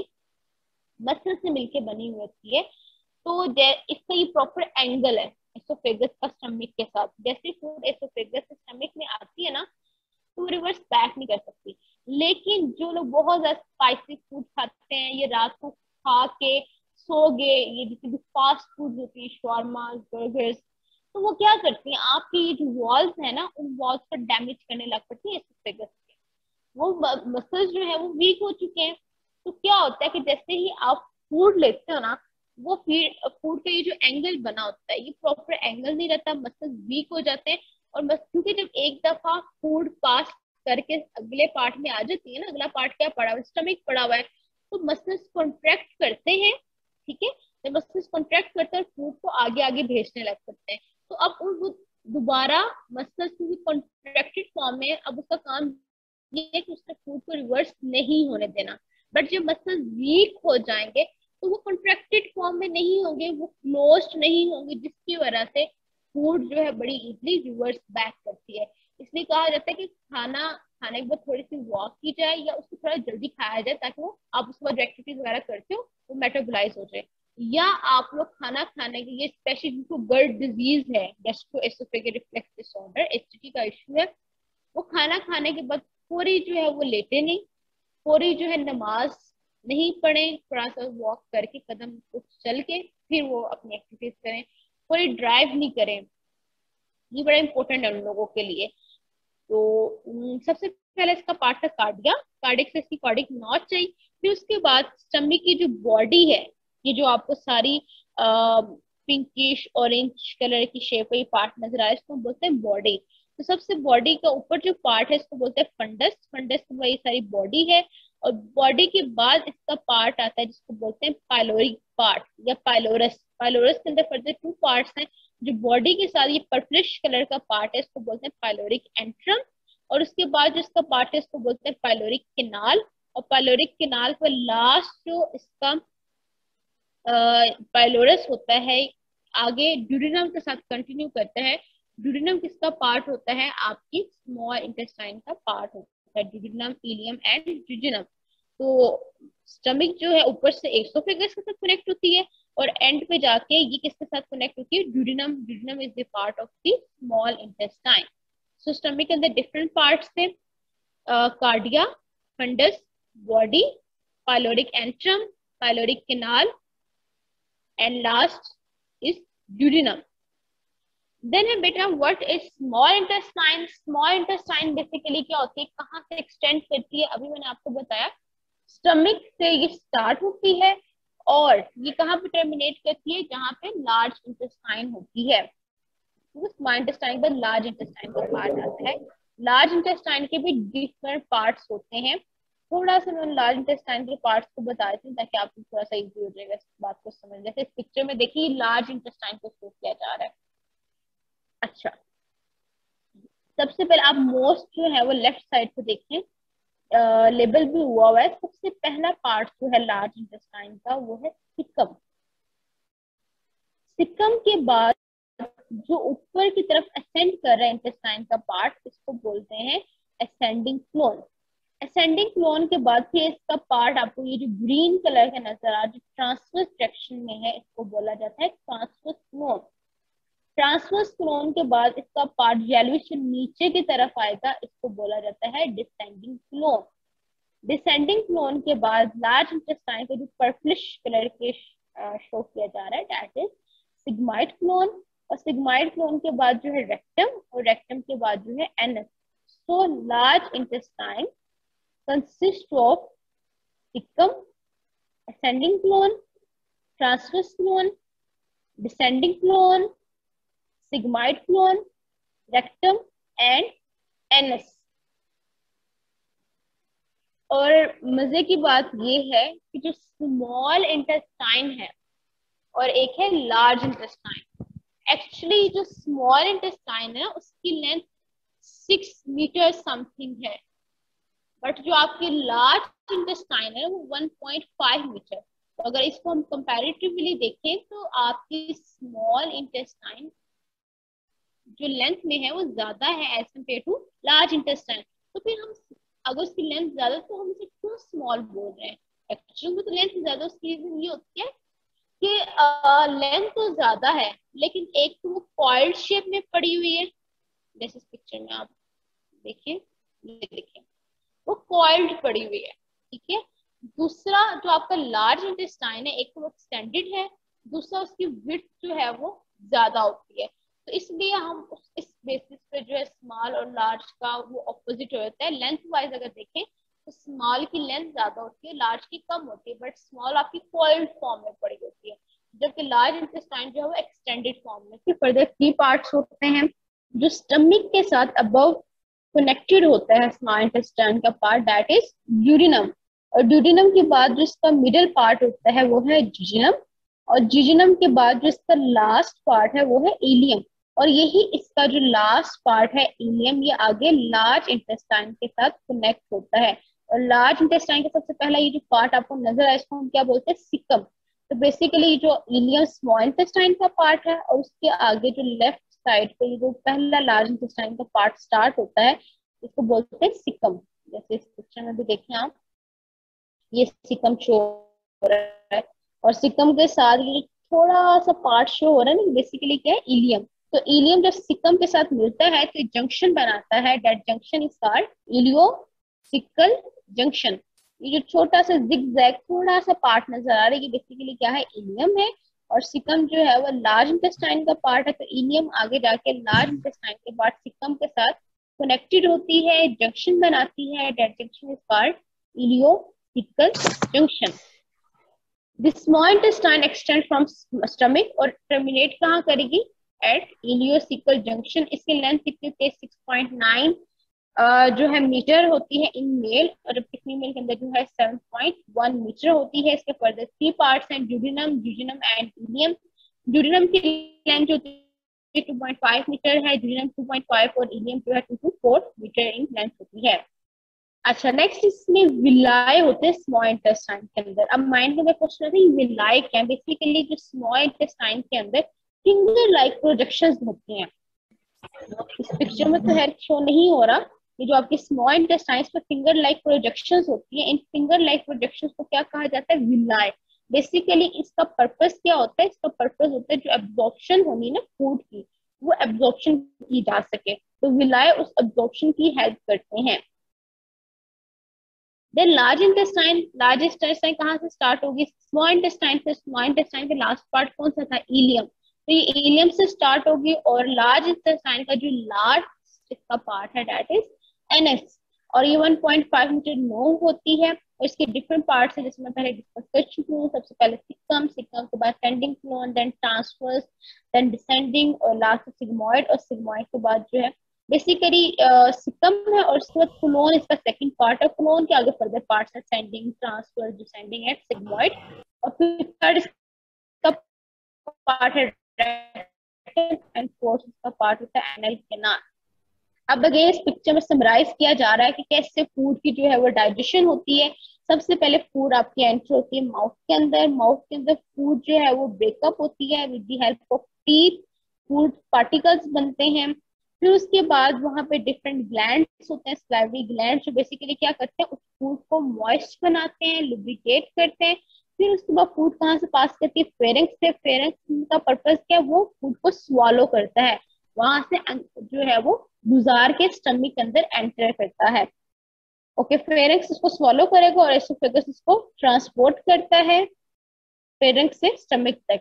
मसल से मिलके बनी हुई होती है, तो इसका ये प्रॉपर एंगल है एसोफेगस का स्टमक के साथ। जैसे फूड एसोफेगस से स्टमक में आती है ना, तो रिवर्स बैक नहीं कर सकती। लेकिन जो लोग बहुत ज्यादा स्पाइसी फूड खाते हैं, ये रात को खा के सो गए, ये जैसे भी फास्ट फूड होती है, शॉर्मा, बर्गर्स, तो वो क्या करती हैं, आपकी ये जो वॉल्स है ना, उन वॉल्स पर डैमेज करने लग पड़ती है एसोफेगस के। वो मसल्स जो है वो वीक हो चुके हैं। तो क्या होता है कि जैसे ही आप फूड लेते हो ना, वो फूड का ये जो एंगल बना होता है, ये प्रॉपर एंगल नहीं रहता, मसल्स वीक हो जाते हैं। और बस क्योंकि जब एक दफा फूड पास करके अगले पार्ट में आ जाती है ना, अगला पार्ट क्या पड़ा हुआ है, स्टमक पड़ा हुआ है, तो मसल्स कॉन्ट्रैक्ट करते हैं, ठीक है। जब मसल्स कॉन्ट्रैक्ट करते हैं, फूड को आगे आगे भेजने लग पड़ते हैं। तो अब वो दोबारा मसल्स की कॉन्ट्रैक्टेड फॉर्म में, अब उसका काम ये है कि उसने फूड को रिवर्स नहीं होने देना। बट जब मसल्स वीक हो जाएंगे, तो वो कॉन्ट्रैक्टेड फॉर्म में नहीं होंगे, वो क्लोज्ड नहीं होंगे, जिसकी वजह से फूड जो है बड़ी इजली रिवर्स बैक करती है। इसलिए कहा जाता है कि खाना खाने के बाद थोड़ी सी वॉक की जाए, या उसको थोड़ा जल्दी खाया जाए, ताकि वो आप उसके बाद एक्टिविटीज वगैरह करते हो वो मेटाबोलाइज हो जाए। या आप लोग खाना खाने के लिए, स्पेशली जिनको गर्ड डिजीज है, गैस्ट्रोएसोफेगल रिफ्लेक्स डिसऑर्डर, एचटी का इश्यू है, वो खाना खाने के बाद पूरी जो है वो लेटे नहीं, पूरी जो है नमाज नहीं पढ़े, थोड़ा सा वॉक करके कदम कुछ चल के फिर वो अपनी एक्टिविटीज करें, पूरी ड्राइव नहीं करें। ये बड़ा इंपॉर्टेंट है उन लोगों के लिए। तो सबसे पहले इसका पार्ट था कार्डिया, कार्डिक से इसकी कार्डिक नॉच आई। फिर उसके बाद स्टमक की जो बॉडी है, ये जो आपको सारी पिंकिश ऑरेंज कलर की शेप का ये पार्ट नजर आ रहा है, इसको बोलते हैं बॉडी। तो सबसे बॉडी का ऊपर जो पार्ट है इसको बोलते हैं फंडस, फंडस में वही सारी बॉडी है। और बॉडी के बाद इसका पार्ट आता है जिसको बोलते हैं पाइलोरिक पार्ट या पाइलोरस। पाइलोरस के अंदर फर्दर 2 पार्ट्स हैं। जो बॉडी के साथ ये पर्पलिश कलर का पार्ट है इसको बोलते हैं पाइलोरिक एंट्रम। और उसके बाद जो इसका पार्ट है इसको बोलते हैं पाइलोरिक किनाल। और पाइलोरिक किनाल पर लास्ट जो इसका पाइलोरस होता है, आगे ड्यूडेनम के साथ कंटिन्यू करता है। ड्यूडेनम किसका पार्ट होता है, आपकी स्मॉल इंटेस्टाइन का पार्ट होता है, ड्यूडेनम, इलियम एंड ड्यूडेनम। तो स्टमक जो है ऊपर से एसोफेगस के साथ कनेक्ट होती है, और एंड पे जाके ये किसके साथ कनेक्ट होती है, duodenum. Duodenum is the part of the small intestine. So stomach के अंदर डिफरेंट पार्ट्स थे, cardia, fundus, body, pyloric antrum, pyloric canal, and last is duodenum. Then है बेटा what is small intestine? Small intestine basically क्या होती है, कहाँ से extend करती है, अभी मैंने आपको बताया स्टमक से ये स्टार्ट होती है और ये कहाँ पे टर्मिनेट करती है, जहाँ पे लार्ज इंटेस्टाइन होती है। स्मॉल इंटेस्टाइन के बाद लार्ज इंटेस्टाइन का पार्ट आता है। लार्ज इंटेस्टाइन के भी डिफरेंट पार्ट्स होते हैं। थोड़ा सा मैं लार्ज इंटेस्टाइन के पार्ट्स को बता देती हूँ ताकि आपको थोड़ा सा इजी हो जाएगा इस बात को समझ। जैसे इस पिक्चर में देखिए लार्ज इंटेस्टाइन को शो किया जा रहा है। अच्छा, सबसे पहले आप मोस्ट जो है वो लेफ्ट साइड पे देखें, लेबल भी हुआ है। सबसे पहला पार्ट जो है लार्ज इंटेस्टाइन का वो है सिकम। सिकम के बाद जो ऊपर की तरफ असेंड कर रहा है इंटेस्टाइन का पार्ट, इसको बोलते हैं असेंडिंग क्लोन। असेंडिंग क्लोन के बाद फिर इसका पार्ट आपको ये जो ग्रीन कलर का नजर आ रहा है, जो ट्रांसवर्स डायरेक्शन में है, इसको बोला जाता है ट्रांसवर्स क्लोन। ट्रांसवर्स क्लोन के बाद इसका पार्ट येलोइश नीचे की तरफ आएगा, इसको बोला जाता है डिसेंडिंग क्लोन। डिसेंडिंग क्लोन के बाद लार्ज इंटेस्टाइन का जो पर्पलिश कलर के शो किया जा रहा है, दैट इज सिग्माइड क्लोन, और सिग्माइड क्लोन के बाद जो है रेक्टम, और रेक्टम के बाद जो है anus. So large intestine consist of caecum, ascending colon, transverse colon, descending colon, sigmoid colon, rectum and anus. और मजे की बात ये है कि जो स्मॉल इंटेस्टाइन है और एक है लार्ज इंटेस्टाइन, एक्चुअली जो स्मॉल इंटेस्टाइन है उसकी लेंथ 6 मीटर समथिंग है, बट जो आपकी लार्ज इंटेस्टाइन है वो 1.5 मीटर। तो अगर इसको हम कंपैरेटिवली देखें तो आपकी स्मॉल इंटेस्टाइन जो लेंथ में है वो ज्यादा है as compare to large intestine. तो फिर हम अगर उसकी लेंथ ज्यादा तो हम इसे क्यों स्मॉल बोल रहे हैं? एक्चुअली में तो लेंथ ज्यादा, उसकी रीजन ये होती है कि लेंथ तो ज्यादा है लेकिन एक तो वो कॉइल्ड शेप में पड़ी हुई है, जैसे इस पिक्चर में आप देखिए, ये देखिए वो कॉइल्ड पड़ी हुई है, ठीक है। दूसरा जो आपका लार्ज इंटेस्टाइन है, एक तो वो एक्सटेंडेड है, दूसरा उसकी विड्थ जो है वो ज्यादा होती है। तो इसलिए हम इस बेसिस पे जो है स्मॉल और लार्ज का वो ऑपोजिट होता है। लेंथ वाइज अगर देखें तो स्मॉल की लेंथ ज्यादा होती है, लार्ज की कम होती है, बट स्मॉल आपकी कॉइल्ड फॉर्म में पड़ी होती है, जबकि लार्ज इंटेस्टाइन जो है वो एक्सटेंडेड फॉर्म में। फिर फर्दर 3 पार्ट्स होते हैं जो स्टमक के साथ अबव कनेक्टेड होता है स्मॉल इंटेस्टाइन का पार्ट, दैट इज ड्यूडेनम। और ड्यूडेनम के बाद जो इसका मिडिल पार्ट होता है वो है जिजिनम, और जिजिनम के बाद जो इसका लास्ट पार्ट है वो है इलियम, और यही इसका जो लास्ट पार्ट है इलियम, ये आगे लार्ज इंटेस्टाइन के साथ कनेक्ट होता है। और लार्ज इंटेस्टाइन का सबसे पहला ये जो पार्ट आपको नजर आया इसको हम क्या बोलते हैं? सिकम। तो बेसिकली जो इलियम स्मॉल इंटेस्टाइन का पार्ट है और उसके आगे जो लेफ्ट साइड पे ये जो पहला लार्ज इंटेस्टाइन का पार्ट स्टार्ट होता है इसको बोलते हैं सिकम। जैसे इस पिक्चर में भी देखें आप, ये सिकम शो हो रहा है, और सिकम के साथ ये थोड़ा सा पार्ट शो हो रहा है ना, बेसिकली क्या है? इलियम। तो इलियम जब सिकम के साथ मिलता है तो जंक्शन बनाता है, that junction is called ileocaecal junction. ये जो छोटा सा जिगजैग थोड़ा सा पार्ट नजर आ रहा है, ये बेसिकली क्या है? इलियम है, और सिकम जो है वो लार्ज इंटेस्टाइन का पार्ट है। तो इलियम आगे जाके लार्ज इंटेस्टाइन के बाद सिकम के साथ कनेक्टेड होती है, जंक्शन बनाती है, that junction is called ileocaecal junction. The small intestine extend from stomach और टर्मिनेट कहाँ करेगी? At ileocaecal junction. इसकी लेंथ कितनी होती है? 6.9 जो है मीटर होती है इन मेल, और जबकि फीमेल के अंदर जो है 7.1 मीटर होती है। इसके फर्दर 3 पार्ट्स हैं, duodenum, jejunum and ileum. Duodenum की लेंथ जो होती है 2.5 मीटर है, जिजिनम 2.5 और इलियम जो है 2 to 4 मीटर इन लेंथ होती है। अच्छा, नेक्स्ट इसमें विलाय होते हैं स्मॉल इंटेस्टाइन के अंदर। अब माइंड में क्वेश्चन आता है विलाय क्या है? बेसिकली जो स्मॉल इंटेस्टाइन के अंदर फिंगर लाइक प्रोजेक्शंस होती हैं। इस पिक्चर में तो है शो नहीं हो रहा, ये जो आपकी स्मॉल इंटेस्टाइन पर फिंगर लाइक प्रोजेक्शंस होती है, इन फिंगर लाइक प्रोजेक्शंस को क्या कहा जाता है? विलाय। बेसिकली इसका पर्पस क्या होता है? इसका पर्पस होता है जो एब्जॉर्प्शन होनी ना फूड की, वो एब्जॉर्प्शन की जा सके, तो विलाय उस एब्जॉर्प्शन की हेल्प करते हैं। देन लार्ज इंटेस्टाइन कहाँ से स्टार्ट होगी? स्मॉल इंटेस्टाइन से। स्मॉल इंटेस्टाइन का लास्ट पार्ट कौन सा था? इलियम। तो ये इलियम से स्टार्ट होगी, और लार्ज इंटेस्टाइन का जो लार्ज इसका पार्ट है दैट इज एनएस, और ये 1.5 मीटर लॉन्ग होती है। और इसके डिफरेंट पार्ट्स है जैसे मैं पहले डिस्कस कर चुकी हूँ। सबसे पहले सिकम, सिकम के बाद ascending colon, then transverse, then descending, और लास्ट सिग्मॉइड, और सिग्मॉइड के बाद जो है बेसिकली सिकम है, और उसके बाद क्लोन इसका सेकंड पार्ट है। क्लोन के आगे फर्दर पार्ट्स है ascending, transverse, descending and sigmoid, और फिर थर्ड इसका पार्ट है एंड फोर्थ इसका पार्ट होता है एनल कैनाल। अब अगेन इस पिक्चर में समराइज किया जा रहा है कि कैसे फूड की जो है वो डाइजेशन होती है। सबसे पहले फूड आपकी एंटर होती है माउथ के अंदर। माउथ के अंदर फूड जो है वो ब्रेकअप होती है with the help of teeth, food particles बनते हैं। फिर उसके बाद वहां पे डिफरेंट ग्लैंड्स होते हैं, सलाइवरी ग्लैंड, जो बेसिकली क्या करते हैं? उस फूड को मॉइस्ट बनाते हैं, लुब्रिकेट करते हैं। फिर उसके बाद फूड कहाँ से पास करती है? फेरेंक्स से। फेरेंक्स का पर्पस क्या है? वो फूड को स्वॉलो करता है, वहां से जो है वो गुजार के स्टमक के अंदर एंटर करता है। ओके, फेरेंक्स इसको स्वॉलो करेगा और एसोफेगस इसको ट्रांसपोर्ट करता है फेरेंक्स से स्टमक तक।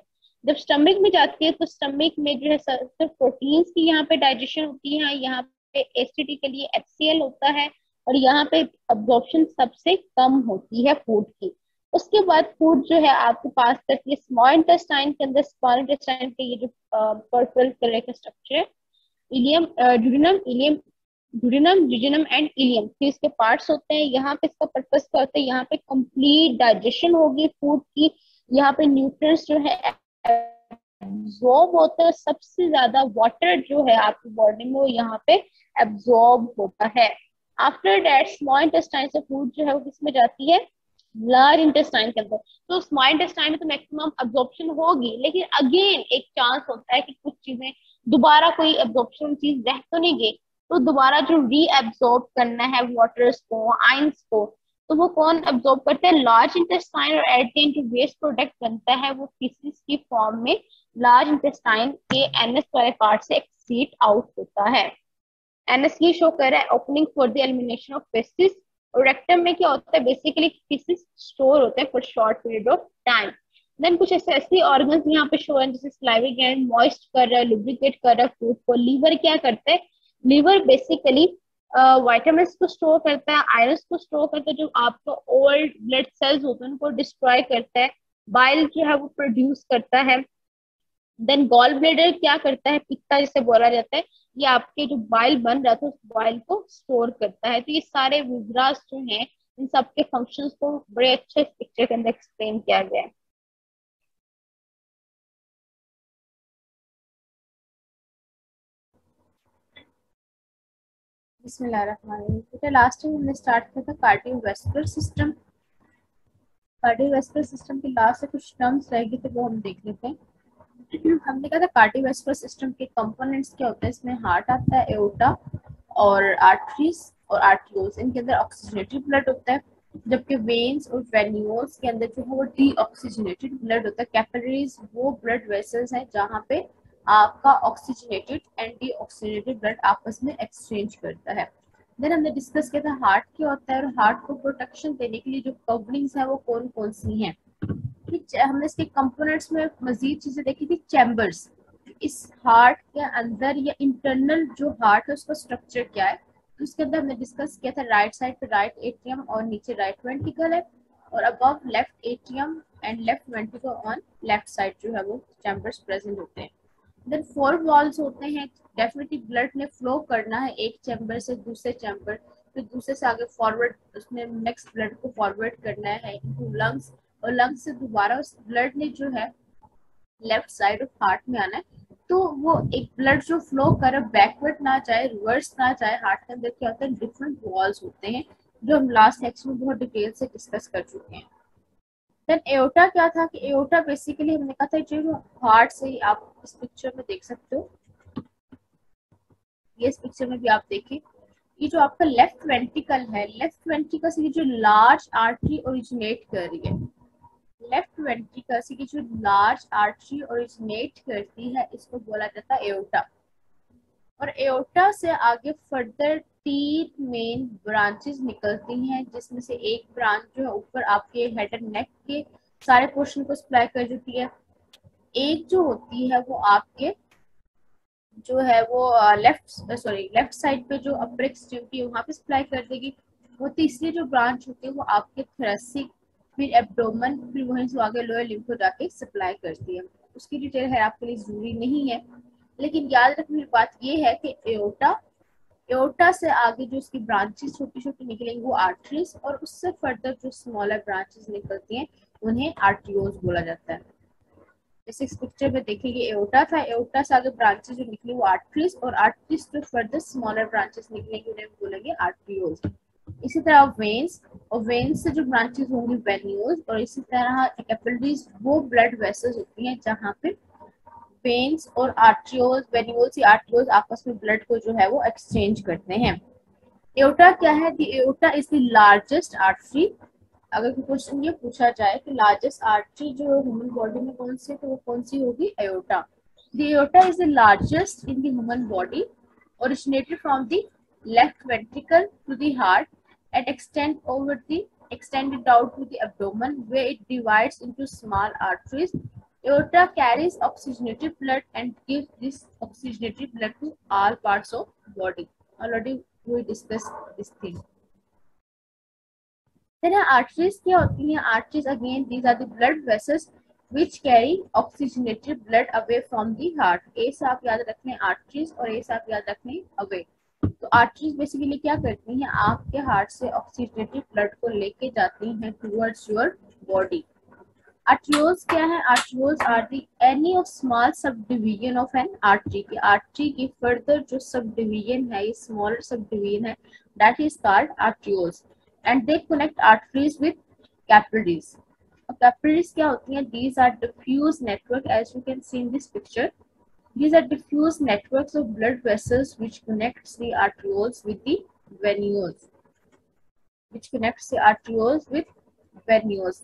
जब स्टमक में जाती है तो स्टमक में जो है सिर्फ प्रोटीन्स की यहाँ पे डाइजेशन होती है, यहाँ पे एसिडिटी के लिए HCl होता है, और यहाँ पे अब्जॉर्प्शन सबसे कम होती है फूड की। उसके बाद फूड जो है आपको पास करती है स्मॉल इंटेस्टाइन के अंदर। स्मॉल इंटेस्टाइन के ये जो पर्पल कलर का स्ट्रक्चर है, ileum, duodenum, jejunum and ileum, फिर इसके पार्ट्स होते हैं। यहाँ पे इसका पर्पस क्या होता है, यहाँ पे कंप्लीट डाइजेशन होगी फूड की, यहाँ पे न्यूट्रिएंट्स जो है एब्जॉर्ब होता है। सबसे ज्यादा वाटर जो है आपकी बॉडी में वो यहाँ पे एब्जॉर्ब होता है। आफ्टर दैट स्मॉल इंटेस्टाइन से फूड जो है वो किसमें जाती है, लार्ज इंटेस्टाइन के अंदर। तो स्मॉल इंटेस्टाइन में तो मैक्सिमम एब्जॉर्प्शन होगी, लेकिन अगेन एक चांस होता है कि कुछ चीजें दोबारा कोई एब्जॉर्प्शन चीज रह तो नहीं गई, तो दोबारा जो रीएब्सॉर्ब करना है वाटर्स को, आयंस को, तो वो कौन एब्जॉर्ब करते हैं, लार्ज इंटेस्टाइन। और एट द एंड जो वेस्ट प्रोडक्ट बनता है वो फीसिस की फॉर्म में लार्ज इंटेस्टाइन के एनएस वाले पार्ट से एक्सीट आउट होता है। एनएस ये शो कर रहा है opening for the elimination of faeces. और रेक्टम में क्या होता है, बेसिकली फेसिस स्टोर होते हैं for short period of time. Then कुछ ऐसे ऑर्गन्स यहाँ पे शो है जैसे स्लाइवरी ग्लैंड मॉइस्ट कर रहा है, लुब्रिकेट कर रहा है फूड को। लीवर क्या करता है, लीवर बेसिकली वाइटामिन को स्टोर करता है, आयरन को स्टोर करता है, जो आपका ओल्ड ब्लड सेल्स होते हैं उनको डिस्ट्रॉय करता है। बाइल जो है वो प्रोड्यूस करता है। देन गॉल ब्लेडर क्या करता है, पित्ता जिसे बोला जाता है, ये आपके जो बाइल बन रहा था उस बाइल को स्टोर करता है। तो ये सारे विजरास जो हैं इन सबके फंक्शंस को बड़े अच्छे इस पिक्चर के अंदर एक्सप्लेन किया गया है। बिस्मिल्लाहिर्रहमानिर्रहीम। बेटा लास्ट टाइम हमने स्टार्ट किया था कार्डियोवैस्कुलर सिस्टम। कार्डियोवैस्कुलर सिस्टम के लास्ट से कुछ टर्म्स रह गए थे वो हम देख लेते हैं। हमने कहा था कार्डियोवैस्कुलर सिस्टम के कंपोनेंट्स क्या होते हैं, इसमें हार्ट आता है, एओर्टा और आर्टरीज और आर्टियोल्स, इनके अंदर ऑक्सीजनेटेड ब्लड होता है, जबकि वेन्स और वेन्यूल्स के अंदर जो है वो डीऑक्सीजनेटेड ब्लड होता है। कैपिलरीज वो ब्लड वेसल्स हैं जहाँ पे आपका ऑक्सीजनेटेड एंड डीऑक्सीजनेटेड ब्लड आपस में एक्सचेंज करता है। देन हमने डिस्कस किया था हार्ट क्या होता है और हार्ट को प्रोटेक्शन देने के लिए जो कवरिंग्स है वो कौन कौन सी हैं। हमने इसके कंपोनेंट्स में मजीद चीजें देखी थी, चैम्बर्स, इस हार्ट के अंदर या इंटरनल जो हार्ट है उसका स्ट्रक्चर क्या है। तो उसके अंदर हमने डिस्कस किया था राइट साइड पे राइट एट्रियम और नीचे राइट वेंट्रिकल है, और above left atrium and left ventricle on left side जो है वो चैम्बर्स प्रेजेंट होते हैं। देन 4 वॉल्स होते हैं, डेफिनेटली ब्लड ने फ्लो करना है एक चैम्बर से दूसरे चैम्बर, फिर दूसरे से आगे फॉरवर्ड उसने नेक्स्ट ब्लड को फॉरवर्ड करना है इनटू लंग्स, और लंग्स से दोबारा उस ब्लड ने जो है लेफ्ट साइड ऑफ हार्ट में आना है। तो वो एक ब्लड जो फ्लो कर बैकवर्ड ना जाए, रिवर्स ना जाए, हार्ट के अंदर क्या होता है, डिफरेंट वॉल्स होते हैं जो हम लास्ट सेक्शन में बहुत डिटेल से डिस्कस कर चुके हैं। देन एओर्टा क्या था कि एओर्टा बेसिकली हमने कहा था जो हार्ट से, आप इस पिक्चर में देख सकते हो, ये इस पिक्चर में भी आप देखें, ये जो आपका लेफ्ट वेंट्रिकल है, लेफ्ट वेंट्रिकल से जो लार्ज आर्टरी ओरिजिनेट कर रही है, लेफ्ट वेंट्रिकल से जो लार्ज आर्टरी ओरिजिनेट करती है इसको बोला जाता है एओर्टा। और एओर्टा से आगे फर्दर 3 मेन ब्रांचेस निकलती हैं, जिसमें से एक ब्रांच जो है ऊपर आपके हेड एंड नेक के सारे पोर्शन को सप्लाई कर देती है, एक जो होती है वो आपके जो है वो लेफ्ट साइड पे जो अपर एक्सट्रीमिटी है वहां पे सप्लाई कर देगी। वो तीसरी जो ब्रांच होती है वो आपके थोरेसिक, फिर एब्डोमेन, फिर वहीं से आगे लोअर लिम्फ को जाके सप्लाई करती है। उसकी डिटेल है आपके लिए जरूरी नहीं है, लेकिन याद रखने की बात ये है कि एओर्टा से आगे जो उसकी ब्रांचेस छोटी छोटी निकलेंगी वो आर्टरीज, और उससे फर्दर जो स्मॉलर ब्रांचेस निकलती हैं उन्हें आर्टियोल्स बोला जाता है। जैसे इस पिक्चर में देखिए एओर्टा था, एओर्टा से आगे ब्रांचेस जो निकली वो आर्टरीज, और आर्टरीज जो फर्दर स्मॉलर ब्रांचेस निकलेंगे उन्हें बोलेंगे आर्टियोल्स। इसी तरह वेन्स, और वेन्स से जो ब्रांचेस होंगी वेन्यूल्स, और इसी तरह कैपिलरीज वो ब्लड वेसल्स होती हैं जहाँ पे वेन्स और आर्टियोल्स, वेन्यूल्स या आर्टियोल्स आपस में ब्लड को जो है वो एक्सचेंज करते हैं। एओर्टा क्या है, the aorta is the largest artery. अगर क्वेश्चन ये पूछा जाए कि लार्जेस्ट आर्टरी जो ह्यूमन बॉडी में कौन सी है तो वो कौन सी होगी, aorta. The aorta is the largest in the human body, originated from the left ventricle to the heart and extended out to the abdomen, where it divides into small arteries Aorta carries oxygenated blood and gives this oxygenated blood to all parts of body. Already we discussed this thing. Then arteries क्या होती हैं? Arteries again these are the blood vessels which carry oxygenated blood away from the heart. A से आप याद रखने arteries और A से आप याद रखने away. तो arteries basically क्या करती हैं? आपके हार्ट से oxygenated blood को लेके जाती हैं towards your body. Arterioles क्या है? Arterioles are the any of small subdivision of an artery. कि artery की further जो subdivision है, ये smaller subdivision है, that is called arterioles. And they connect arteries with capillaries. Capillaries क्या होती हैं? These are diffuse network, as you can see in this picture. These are diffuse networks of blood vessels which connects the arterioles with the venules. Which connects the arterioles with venules.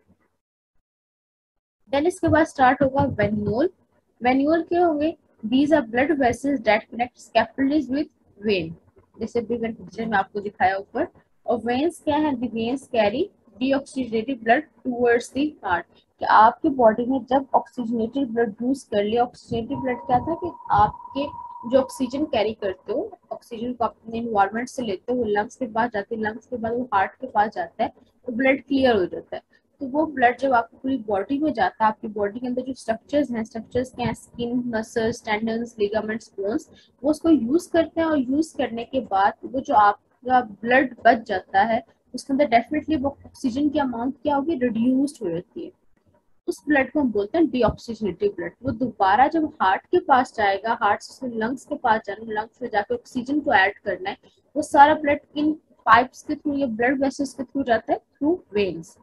Then इसके बाद start होगा venule. Venule क्या होंगे? These are blood vessels that connect capillaries with vein. जैसे भी मैंने picture में आपको दिखाया ऊपर. और veins क्या है? The veins carry deoxygenated blood towards the heart. कि आपके बॉडी में जब ऑक्सीजनेटेड ब्लड यूज कर लिया, ऑक्सीजनेटेड ब्लड क्या था कि आपके जो ऑक्सीजन कैरी करते हो, ऑक्सीजन को अपने इन्वायरमेंट से लेते हो, वो लंग्स के पास जाती है, लंग्स के बाद वो हार्ट के पास जाता है, तो ब्लड क्लियर हो जाता है. तो वो ब्लड जब आपकी पूरी बॉडी में जाता है, आपकी बॉडी के अंदर जो स्ट्रक्चर्स हैं, स्ट्रक्चर्स क्या हैं? Skin, muscles, tendons, ligaments, bones, वो उसको यूज करते हैं. और यूज करने के बाद वो जो आपका ब्लड बच जाता है, उसके अंदर डेफिनेटली वो ऑक्सीजन की अमाउंट क्या होगी? रिड्यूस्ड हो जाती है. उस ब्लड को हम बोलते हैं डीऑक्सीजनेटेड ब्लड. वो दोबारा जब हार्ट के पास जाएगा, हार्ट से लंग्स के पास जाना, लंग्स में जाकर ऑक्सीजन को ऐड करना है, वो सारा ब्लड इन पाइप्स के थ्रू या ब्लड वेसल्स के थ्रू जाता है थ्रू वेन्स.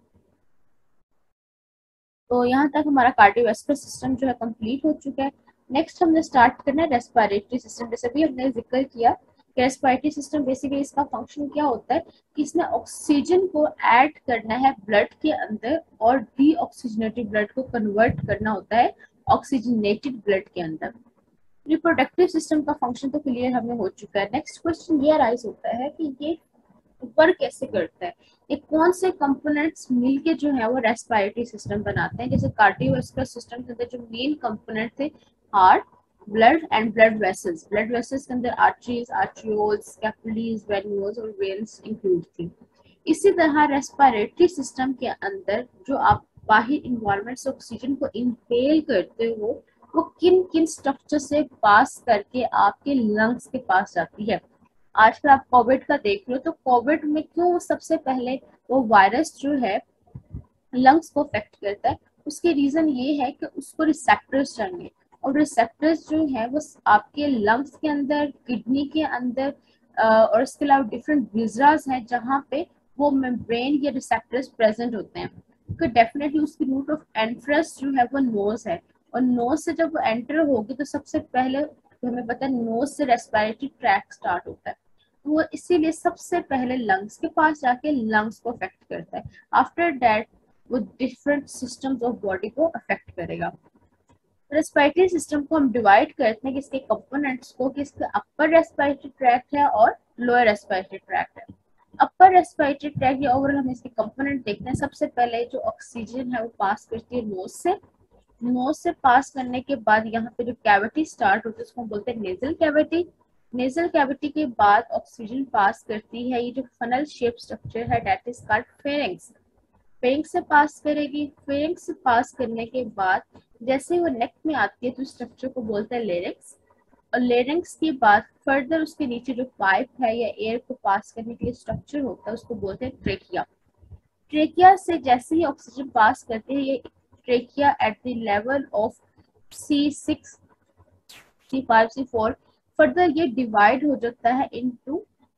तो यहाँ तक हमारा कार्डियोवैस्कुलर सिस्टम जो है कंप्लीट हो चुका है. नेक्स्ट हमने स्टार्ट करना है रेस्पिरेटरी सिस्टम. जैसे भी हमने जिक्र किया कि रेस्पिरेटरी सिस्टम बेसिकली इसका फंक्शन क्या होता है कि इसने ऑक्सीजन को ऐड करना है ब्लड के अंदर और डीऑक्सीजनेटेड ब्लड को कन्वर्ट करना होता है ऑक्सीजनेटेड ब्लड के अंदर. रिप्रोडक्टिव सिस्टम का फंक्शन तो क्लियर हमें हो चुका है. नेक्स्ट क्वेश्चन ये राइज होता है कि ये वर्क कैसे करता है, ये कौन से कंपोनेंट्स मिलके जो है वो रेस्पिरेटरी सिस्टम बनाते हैं. जैसे कार्डियोवैस्कुलर सिस्टम के अंदर जो मेन कंपोनेंट थे heart, blood and blood vessels. Blood vessels के अंदर आर्टरीज, आर्टरियोल्स, कैपिलरीज, वेन्यूल्स और वेन्स इंक्लूड थी. इसी तरह रेस्पिरेटरी सिस्टम के अंदर जो आप बाहर इन्वायरमेंट से ऑक्सीजन को इनहेल करते हो, वो किन किन स्ट्रक्चर से पास करके आपके लंग्स के पास जाती है. आजकल आप कोविड का देख लो, तो कोविड में क्यों सबसे पहले वो वायरस जो है लंग्स को अफेक्ट करता है? उसके रीजन ये है कि उसको रिसेप्टर्स चाहिए, और रिसेप्टर्स जो है वो आपके लंग्स के अंदर, किडनी के अंदर और इसके अलावा डिफरेंट विजरास हैं जहाँ पे वो मेम्ब्रेन या रिसेप्टर्स प्रेजेंट होते हैं. तो डेफिनेटली उसकी रूट ऑफ एंट्रेंस जो है वो नोज है, और नोज से जब वो एंटर होगी तो सबसे पहले तो हमें पता है नोज से रेस्पिरेटरी ट्रैक स्टार्ट होता है, तो वो इसीलिए सबसे पहले लंग्स के पास जाके लंग्स को अफेक्ट करता है. आफ्टर दैट वो डिफरेंट सिस्टम्स ऑफ बॉडी को अफेक्ट करेगा. रेस्पिरेटरी सिस्टम को हम डिवाइड करते हैं किसके कंपोनेंट्स को, कि इसके अपर रेस्पिरेटरी ट्रैक्ट है और लोअर रेस्पिरेटरी ट्रैक्ट है. अपर रेस्पिरेटरी ट्रैक्ट या ओवरऑल हम इसके कंपोनेंट देखते हैं. सबसे पहले जो ऑक्सीजन है वो पास करती है नोज से. नोज से पास करने के बाद यहाँ पे जो कैविटी स्टार्ट होती है उसको बोलते हैं नेजल कैविटी. नेजल कैविटी के बाद ऑक्सीजन पास करती है, ये जो फनल शेप स्ट्रक्चर है that is called pharynx. Pharynx से पास करेगी. फेरिंग्स से पास करने के बाद जैसे वो नेक में आती है तो स्ट्रक्चर को बोलते हैं लेरिंग्स. और लेरिंग्स के बाद फर्दर उसके नीचे जो पाइप है या एयर को पास करने के लिए स्ट्रक्चर होता है उसको बोलते हैं ट्रेकिया. ट्रेकिया से जैसे ही ऑक्सीजन पास करते हैं, ये trachea at the level of C6, C5, C4 further ये डिवाइड हो जाता है इनटू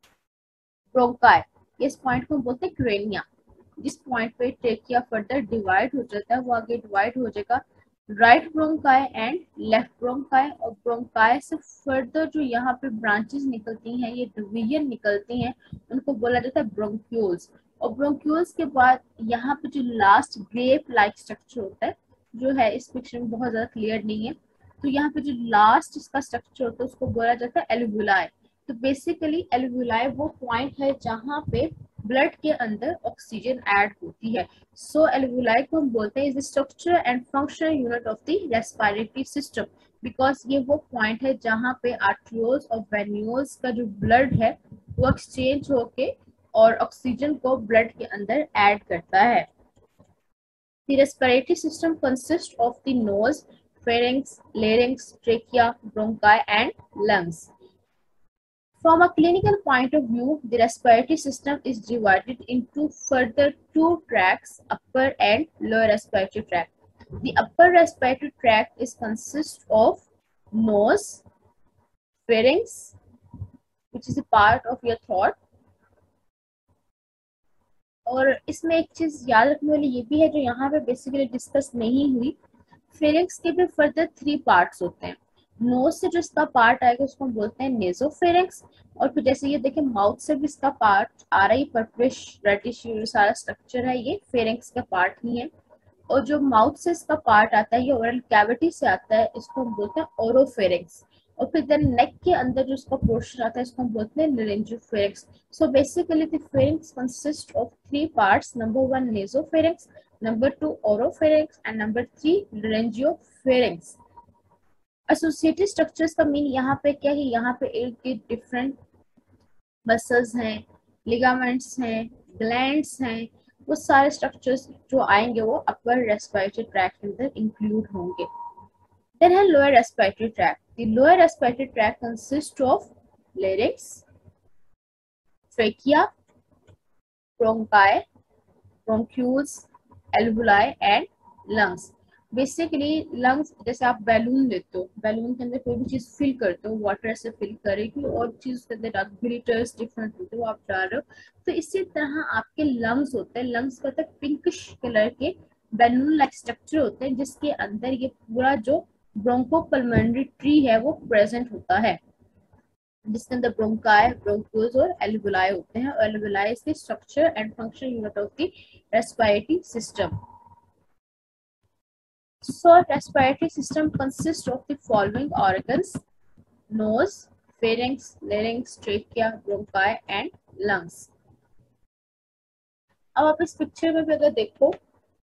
ब्रोंकाई. इस पॉइंट को बोलते हैं क्रेनिया. जिस पॉइंट पे ट्रेकिया फर्दर डिवाइड हो जाता है वो आगे डिवाइड हो जाएगा right bronchi and left bronchi. और ब्रोंकाई से फर्दर जो यहाँ पे ब्रांचेस निकलती हैं, ये डिवीजन निकलती हैं, उनको बोला जाता है ब्रोंक्यूल्स. और ब्रोंक्यूल्स के बाद यहाँ पे जो लास्ट ग्रेप लाइक स्ट्रक्चर होता है, जो है इस पिक्चर में बहुत ज्यादा क्लियर नहीं है, तो यहाँ पे जो लास्ट इसका स्ट्रक्चर होता है उसको बोला जाता है एल्वुलाई. तो बेसिकली एल्वुलाई वो पॉइंट है जहाँ पे ब्लड के अंदर ऑक्सीजन ऐड होती है। सो एल्वुलाई को हम बोलते हैं is the structure and functional unit of the respiratory system, because ये वो पॉइंट है जहाँ पे आर्ट्रियोल्स और वेन्यूल्स का जो ब्लड है वो एक्सचेंज होके और ऑक्सीजन को ब्लड के अंदर ऐड करता है। The respiratory system consists of the nose, pharynx, larynx, trachea, bronchi, and lungs. From a clinical point of view, the respiratory system is divided into further two tracts, upper and lower respiratory tract. The upper respiratory tract is consists of nose, pharynx, which is a part of your throat, और इसमें एक चीज याद रखने वाली ये भी है जो यहाँ पे बेसिकली डिस्कस नहीं हुई, फेरिंक्स के भी फर्दर 3 पार्ट्स होते हैं। नोज से जो इसका पार्ट आएगा उसको हम बोलते हैं नेजोफेरिंक्स, और फिर जैसे ये देखें माउथ से भी इसका पार्ट आ रहा है, पर्पलिश रेडिश सारा स्ट्रक्चर है, ये फेरिंक्स का पार्ट ही है। और जो माउथ से इसका पार्ट आता है ये ओरल कैविटी से आता है, इसको हम बोलते हैं ओरोफेरिंक्स। और फिर देन नेक के अंदर जो इसका पोर्शन आता है इसको हम बोलते हैं laryngopharynx. So basically the pharynx consist of 3 parts, number 1 nasopharynx, number 2 oropharynx and number 3 laryngopharynx. Associated structures का मीन यहाँ पे क्या है, यहाँ पे एक डिफरेंट मसल्स हैं, लिगामेंट्स हैं, ग्लैंड्स हैं, वो सारे स्ट्रक्चर्स जो आएंगे वो अपर रेस्पिरेटरी ट्रैक्ट के अंदर इंक्लूड होंगे। Then है lower respiratory tract. The lower respiratory tract consists of larynx, trachea, bronchi, bronchioles, alveoli and lungs. Basically lungs, जैसे आप बैलून लेते हो, बैलून के अंदर कोई भी चीज फिल करते हो, वाटर से फिल करेगी और चीज के अंदर ग्लिटर्स डिफरेंट होते हो, आप डाल रहे हो, तो इसी तरह आपके लंग्स होते हैं। लंग्स का तक पिंकिश कलर के बैलून लाइक स्ट्रक्चर होते हैं जिसके अंदर ये पूरा जो ब्रोंकोपल्मोनरी ट्री है वो प्रेजेंट होता है, जिसके अंदर ब्रोंकाई, ब्रोंक्यूल्स और एल्वुलाई होते हैं। और alveoli is the structure and function unit of the respiratory system. So respiratory system consists of the following organs: nose, pharynx, larynx, trachea, bronchi and lungs. अब आप इस पिक्चर में भी अगर देखो,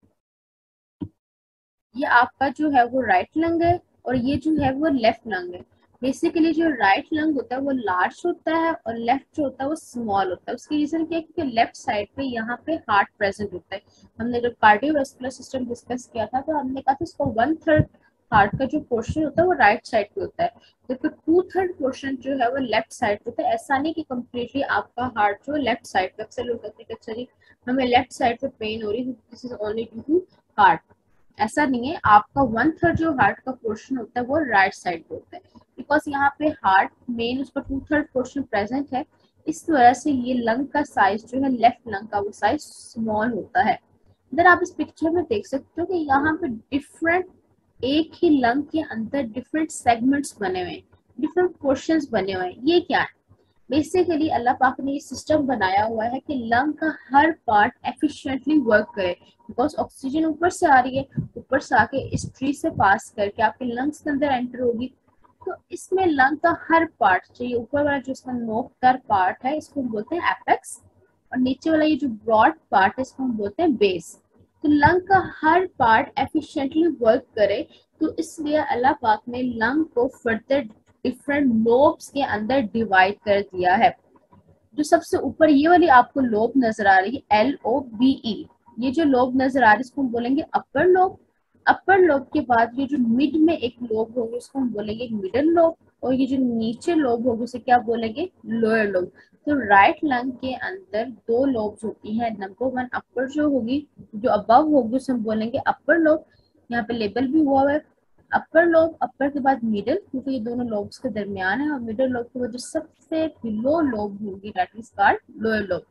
ये आपका जो है वो राइट लंग है और ये जो है वो लेफ्ट लंग है। बेसिकली जो राइट लंग होता है वो लार्ज होता है और लेफ्ट जो होता है वो स्मॉल होता है। उसकी रीजन क्या है, क्योंकि लेफ्ट साइड पे यहाँ पे हार्ट प्रेजेंट होता है। हमने जब कार्डियोवैस्कुलर सिस्टम डिस्कस किया था तो हमने कहा था इसको 1/3 हार्ट का जो पोर्शन होता है वो राइट साइड पे होता है, जबकि 2/3 पोर्शन जो है वो लेफ्ट साइड पे होता है। ऐसा नहीं कि कम्प्लीटली आपका हार्ट जो लेफ्ट साइड पे, अक्सर लोग कहते हैं अच्छा जी हमें लेफ्ट साइड पे पेन हो रही है, this is only due to heart. ऐसा नहीं है, आपका 1/3 जो हार्ट का पोर्शन होता है वो राइट साइड पे होता है, बिकॉज यहाँ पे हार्ट मेन उसका 2/3 पोर्शन प्रेजेंट है। इस वजह से ये लंग का साइज जो है लेफ्ट लंग का वो साइज स्मॉल होता है। इधर आप इस पिक्चर में देख सकते हो कि यहाँ पे डिफरेंट, एक ही लंग के अंदर डिफरेंट सेगमेंट्स बने हुए हैं, डिफरेंट पोर्शंस बने हुए हैं। ये क्या है, बेसिकली अल्लाह पाक ने ये सिस्टम बनाया हुआ है कि लंग का हर पार्ट एफिशिएंटली वर्क करे, बिकॉज ऑक्सीजन ऊपर से आ रही है, ऊपर से आके इस ट्री से पास करके आपके लंग्स के अंदर एंटर होगी। तो इसमें लंग का हर पार्ट, चाहिए ऊपर वाला जो इसका नोकदार पार्ट है इसको हम बोलते हैं एपेक्स, और नीचे वाला ये जो ब्रॉड पार्ट है इसको हम बोलते हैं बेस। तो लंग का हर पार्ट एफिशिएंटली वर्क करे, तो इसलिए अल्लाह पाक ने लंग को फर्दर डिफरेंट लोब्स के अंदर डिवाइड कर दिया है। जो सबसे ऊपर ये वाली आपको लोब नजर आ रही है LOBE, ये जो लोब नजर आ रही है इसको हम बोलेंगे अपर लोब। अपर लोब के बाद ये जो मिड में एक लोब होगी उसको हम बोलेंगे मिडल लोब, और ये जो नीचे लोब होगी उसे क्या बोलेंगे, लोअर लोब। तो राइट लंग के अंदर 2 लोब्स होती हैं। नंबर 1 अपर जो होगी, जो अबव होगी उसे हम बोलेंगे अपर लोब, यहाँ पे लेबल भी हुआ है अपर लोब। अपर के बाद मिडल, क्योंकि ये दोनों लोब्स के दरमियान है, और मिडल लोब के बाद जो सबसे बिलो लोब होगी that is called lower lobe.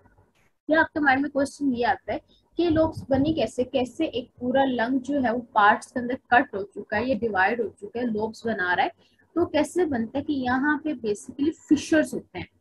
फिर आपके माइंड में क्वेश्चन ये आता है कि लोब्स बनी कैसे, कैसे एक पूरा लंग जो है वो पार्ट्स के अंदर कट हो चुका है, ये डिवाइड हो चुका है, लोब्स बना रहा है, तो कैसे बनता है कि यहाँ पे बेसिकली फिशर्स होते हैं,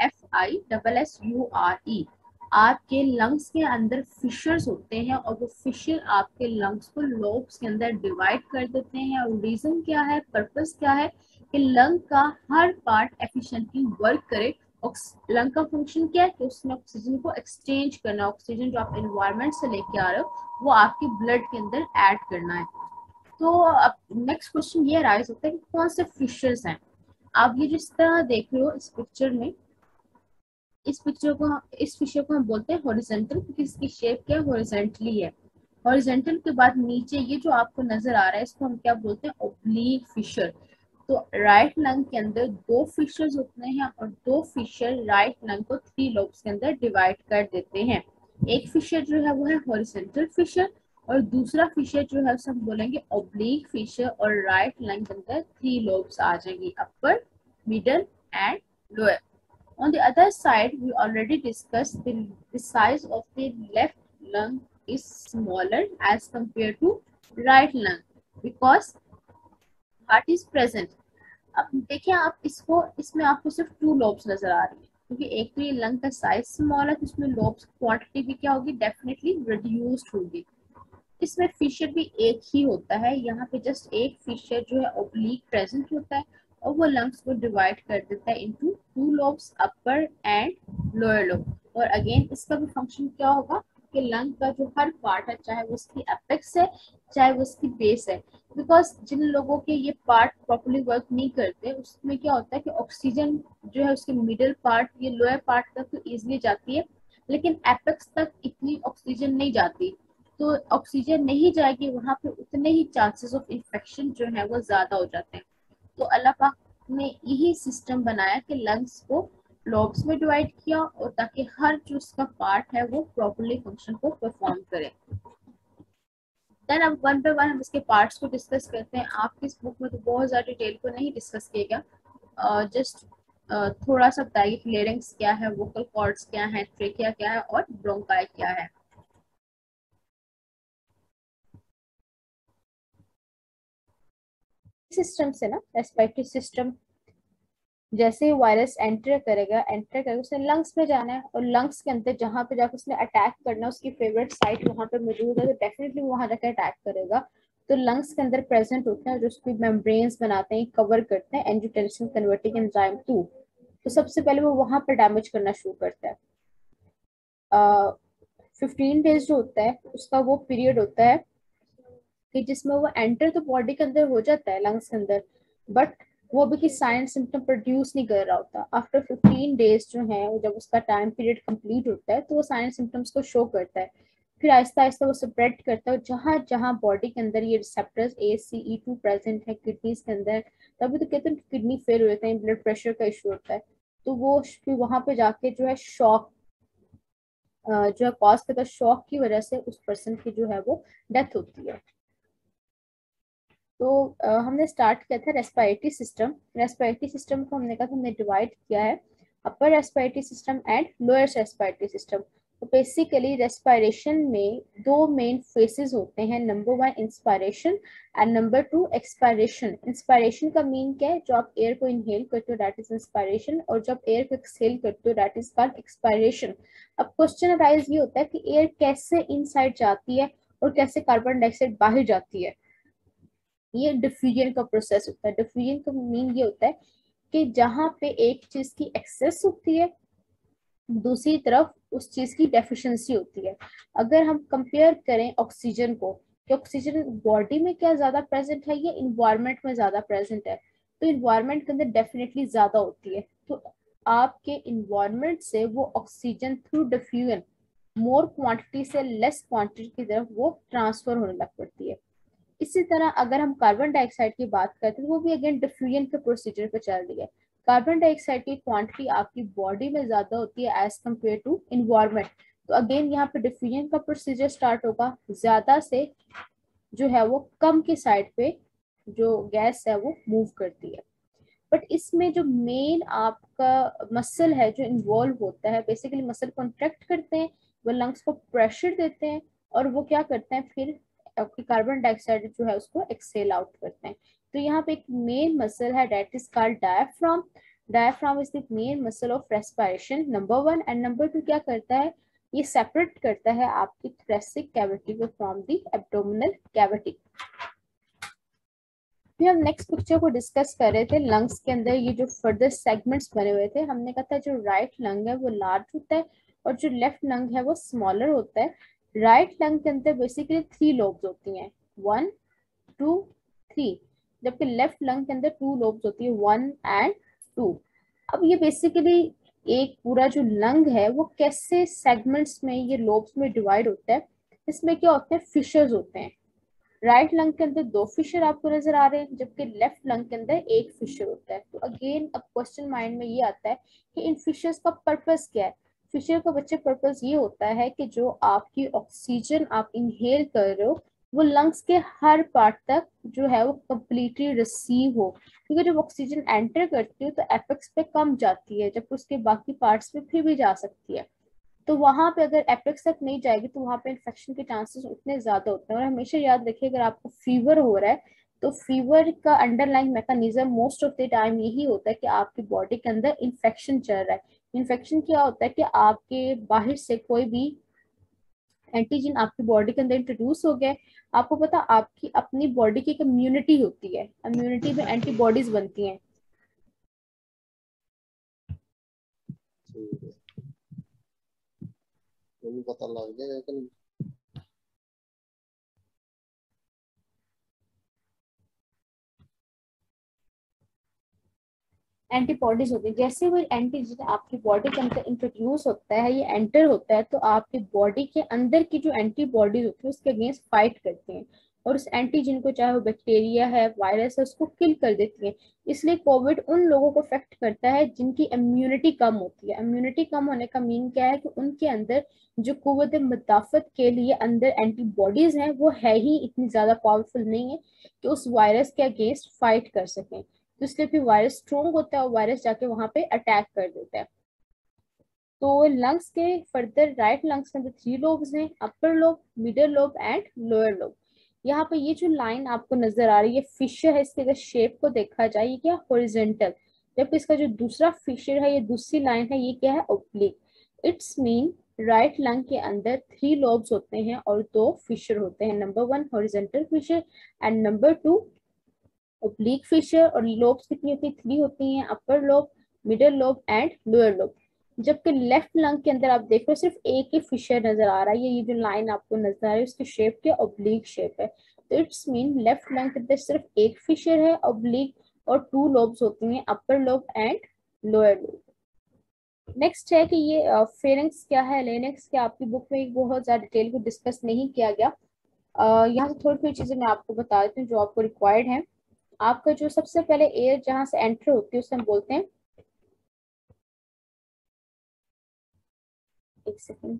FISSURE। आपके लंग्स के अंदर फिशर्स होते हैं और वो फिशर आपके लंग्स को लोब्स के अंदर डिवाइड कर देते हैं। और रीजन क्या है, पर्पस क्या है कि लंग का हर पार्ट एफिशिएंटली वर्क करे लंग का फंक्शन क्या है कि उसने ऑक्सीजन को एक्सचेंज करना, ऑक्सीजन जो आप एनवायरनमेंट से लेके आ रहे हो वो आपकी ब्लड के अंदर ऐड करना है। तो अब नेक्स्ट क्वेश्चन ये राइज होता है कि कौन से फिशर्स हैं। आप ये जिस तरह देख रहे हो इस पिक्चर में, इस फिशर को हम बोलते हैं हॉरिजॉन्टल, क्योंकि इसकी शेप क्या हॉरिजॉन्टली है। हॉरिजॉन्टल के बाद नीचे ये जो आपको नजर आ रहा है इसको हम क्या बोलते हैं, ऑब्लीक फिशर। तो राइट लंग के अंदर 2 फिशर्स होते हैं और 2 फिशर राइट लंग को 3 लोब्स के अंदर डिवाइड कर देते हैं। एक फिशर जो है वो है हॉरिजॉन्टल फिशर और दूसरा फिशर जो है उसे हम बोलेंगे ऑब्लीक फिशर, और राइट लंग के अंदर 3 लोब्स आ जाएंगी, upper, middle and lower. On the other side, we already discussed the size of the left lung is smaller as compared to right lung because heart is present. अब देखिए आप इसमें आपको सिर्फ 2 lobes नजर आ रही है, क्योंकि एक तो ये लंग का साइज स्मॉल है तो इसमें lobes क्वांटिटी भी क्या होगी, डेफिनेटली रिड्यूस्ड होगी। इसमें फिशर भी एक ही होता है, यहाँ पे जस्ट एक फिशर जो है ओब्लीक प्रेजेंट होता है और वो लंग्स को डिवाइड कर देता है into 2 lobes, upper and lower lobe. और अगेन इसका भी फंक्शन क्या होगा कि लंग का जो हर पार्ट है, चाहे वो उसकी एपेक्स है चाहे वो उसकी बेस है, बिकॉज जिन लोगों के ये पार्ट प्रॉपर्ली वर्क नहीं करते उसमें क्या होता है कि ऑक्सीजन जो है उसके मिडिल पार्ट, ये लोअर पार्ट तक तो ईजिली जाती है, लेकिन एपेक्स तक इतनी ऑक्सीजन नहीं जाती। तो ऑक्सीजन नहीं जाएगी वहां पे, उतने ही चांसेस ऑफ इन्फेक्शन जो है वो ज्यादा हो जाते हैं। तो अल्लाह पाक ने यही सिस्टम बनाया कि लंग्स को लोब्स में डिवाइड किया और ताकि हर जो उसका पार्ट है वो प्रॉपर्ली फंक्शन को परफॉर्म करे। देन अब वन बाय वन हम इसके पार्ट्स को डिस्कस करते हैं। आपकी इस बुक में तो बहुत ज्यादा डिटेल को नहीं डिस्कस किया गया, जस्ट थोड़ा सा बताइए कि लेरिंग्स क्या है, वोकल कॉर्ड्स क्या है, ट्रेकिया क्या है और ब्रोंकाई क्या है। सिस्टम से ना रेस्पिरेटरी सिस्टम, जैसे वायरस एंटर करेगा उसने लंग्स में जाना है और लंग्स के अंदर जहाँ पे जाकर उसने अटैक करना, उसकी फेवरेट साइट वहाँ पे मौजूद है तो डेफिनेटली वहाँ जाकर अटैक करेगा। तो लंग्स के अंदर प्रेजेंट होते हैं जो उसकी मेम्ब्रेन्स बनाते हैं, कवर करते हैं एंजियोटेंसिन कन्वर्टिंग एंजाइम 2। तो सबसे पहले वो वहाँ पर डैमेज करना शुरू करता है। 15 डेज जो होता है उसका वो पीरियड होता है कि जिसमें वो एंटर तो बॉडी के अंदर हो जाता है लंग्स के अंदर, बट वो भी कि साइन सिम्टम प्रोड्यूस नहीं कर रहा होता। आफ्टर 15 डेज जो है जब उसका टाइम पीरियड कंप्लीट होता है तो वो साइन सिम्टम्स को शो करता है। फिर आहिस्ता आहिस्ता वो स्प्रेड करता है, जहाँ जहाँ बॉडी के अंदर ये रिसेप्टर्स ACE2 प्रेजेंट है किडनीज के अंदर, तभी तो कहते हैं किडनी फेल हो जाता है, ब्लड प्रेशर का इशू होता है, तो वो फिर वहां पे जाके जो है शॉक जो है कॉज करता है, शॉक की वजह से उस पर्सन की जो है वो डेथ होती है। तो हमने स्टार्ट किया था रेस्पिरेटरी सिस्टम। रेस्पिरेटरी सिस्टम को हमने कहा हमने डिवाइड किया है upper respiratory system and lower respiratory system. तो बेसिकली रेस्पिरेशन में 2 मेन फेसेस होते हैं, number 1 inspiration and number 2 expiration. Inspiration का मीन क्या है, जो आप एयर को इनहेल करते हो दैट इज इंस्पायरेशन, और जब एयर को एक्सहेल करते हो दैट इज कॉल्ड एक्सपायरेशन। अब क्वेश्चन अराइज ये होता है कि एयर कैसे इनसाइड जाती है और कैसे कार्बन डाइऑक्साइड बाहर जाती है। ये डिफ्यूजन का प्रोसेस होता है। डिफ्यूजन का मीन ये होता है कि जहां पे एक चीज की एक्सेस होती है दूसरी तरफ उस चीज की डेफिशिएंसी होती है। अगर हम कंपेयर करें ऑक्सीजन को कि ऑक्सीजन बॉडी में क्या ज्यादा प्रेजेंट है या इन्वायरमेंट में ज्यादा प्रेजेंट है, तो इन्वायरमेंट के अंदर डेफिनेटली ज्यादा होती है। तो आपके इन्वायरमेंट से वो oxygen through diffusion more quantity से लेस क्वांटिटी की तरफ वो ट्रांसफर होने लग पड़ती है। इसी तरह अगर हम कार्बन डाइऑक्साइड की बात करते हैं तो वो भी अगेन डिफ्यूजन के प्रोसीजर पे चल रही है। कार्बन डाइऑक्साइड की क्वांटिटी आपकी बॉडी में ज्यादा होती है एज कम्पेयर टू इन्वायरमेंट, तो अगेन यहाँ पे डिफ्यूजन का प्रोसीजर स्टार्ट होगा, ज्यादा से जो है वो कम की साइड पे जो गैस है वो मूव करती है। बट इसमें जो मेन आपका मसल है जो इन्वॉल्व होता है, बेसिकली मसल कॉन्ट्रैक्ट करते हैं, वो लंग्स को प्रेशर देते हैं और वो क्या करते हैं फिर आपकी कार्बन डाइऑक्साइड जो है उसको एक्सेल आउट करते हैं। तो यहाँ पे एक मेन मसल है that is called diaphragm. Diaphragm is the main muscle of respiration number 1 and number 2 क्या करता है, ये सेपरेट करता है आपकी थोरेसिक कैविटी को फ्रॉम द एब्डोमिनल कैविटी। फिर हम नेक्स्ट पिक्चर को डिस्कस कर रहे थे। लंग्स के अंदर ये जो फर्दर सेगमेंट्स बने हुए थे, हमने कहा था जो राइट लंग है वो लार्ज होता है और जो लेफ्ट लंग है वो स्मॉलर होता है। राइट लंग के अंदर बेसिकली 3 लोब्स होती हैं, 1 2 3, जबकि लेफ्ट लंग के अंदर 2 लोब्स होती है, 1 एंड 2। अब ये बेसिकली एक पूरा जो लंग है वो कैसे सेगमेंट्स में, ये लोब्स में डिवाइड होता है। इसमें क्या होते हैं, फिशर्स होते हैं। राइट लंग के अंदर 2 फिशर आपको नजर आ रहे हैं, जबकि लेफ्ट लंग के अंदर 1 फिशर होता है। तो अगेन अब क्वेश्चन माइंड में ये आता है कि इन फिशर्स का पर्पस क्या है। फिशर का बच्चे पर्पस ये होता है कि जो आपकी ऑक्सीजन आप इनहेल कर रहे हो वो लंग्स के हर पार्ट तक जो है वो कम्प्लीटली रिसीव हो, क्योंकि जब ऑक्सीजन एंटर करती है तो एपेक्स पे कम जाती है, जब उसके बाकी पार्ट्स पे फिर भी जा सकती है। तो वहां पे अगर एपेक्स तक नहीं जाएगी तो वहां पे इन्फेक्शन के चांसेस उतने ज्यादा होते हैं। और हमेशा याद रखिए, अगर आपको फीवर हो रहा है तो फीवर का underlying mechanism most of the time यही होता है कि आपकी बॉडी के अंदर इन्फेक्शन चल रहा है। इन्फेक्शन क्या होता है कि आपके बाहर से कोई भी एंटीजन आपकी बॉडी के अंदर इंट्रोड्यूस हो गया है। आपको पता, आपकी अपनी बॉडी की एक इम्यूनिटी होती है, इम्यूनिटी में एंटीबॉडीज बनती हैं। ठीक है, वो भी पता लग गया लेकिन एंटीबॉडीज होती है। जैसे वो एंटीजन आपकी बॉडी के अंदर इंट्रोड्यूस होता है, ये एंटर होता है, तो आपकी बॉडी के अंदर की जो एंटीबॉडीज होती है उसके अगेंस्ट फाइट करते हैं और उस एंटीजन को, चाहे वो बैक्टीरिया है, वायरस है, उसको किल कर देती है। इसलिए कोविड उन लोगों को अफेक्ट करता है जिनकी इम्यूनिटी कम होती है। इम्यूनिटी कम होने का मीन क्या है कि उनके अंदर जो कुव्वत मुदाफत के लिए अंदर एंटीबॉडीज हैं वो है ही इतनी ज्यादा पावरफुल नहीं है कि उस वायरस के अगेंस्ट फाइट कर सकें। तो इसलिए फिर वायरस स्ट्रोंग होता है और वायरस जाके वहां पे अटैक कर देता है। तो लंग्स के फर्दर राइट लंग्स के अंदर 3 लोब्स हैं, upper lobe, middle lobe and lower lobe. यहाँ पे ये जो लाइन आपको नजर आ रही है फिशर है, इसके अगर शेप को देखा जाए ये क्या हॉरिजॉन्टल, जबकि इसका जो दूसरा फिशर है, ये दूसरी लाइन है, ये क्या है oblique. It's mean right lung के अंदर 3 लोब्स होते हैं और 2 फिशर होते हैं, number 1 horizontal fissure and number 2 oblique fissure. और लोब्स कितनी होती है, 3 होती हैं, upper lobe, middle lobe and lower lobe. जबकि लेफ्ट लंग के अंदर आप देख रहे हो सिर्फ एक ही फिशर नजर आ रहा है। ये जो लाइन आपको नजर आ रही है उसकी शेप क्या ओब्लिक शेप है। तो इट्स मीन लेफ्ट लंग के अंदर सिर्फ एक फिशर है ओब्लिक और 2 लोब्स होती हैं, upper lobe and lower lobe. Next है कि ये फेरेंक्स क्या है, लेनेक्स क्या, आपकी बुक में बहुत ज्यादा डिटेल को डिस्कस नहीं किया गया। यहाँ से थोड़ी थोड़ी चीजें मैं आपको बता देती हूँ जो आपको रिक्वायर्ड है। आपका जो सबसे पहले एयर जहां से एंटर होती है उसे हम बोलते हैं, एक सेकेंड,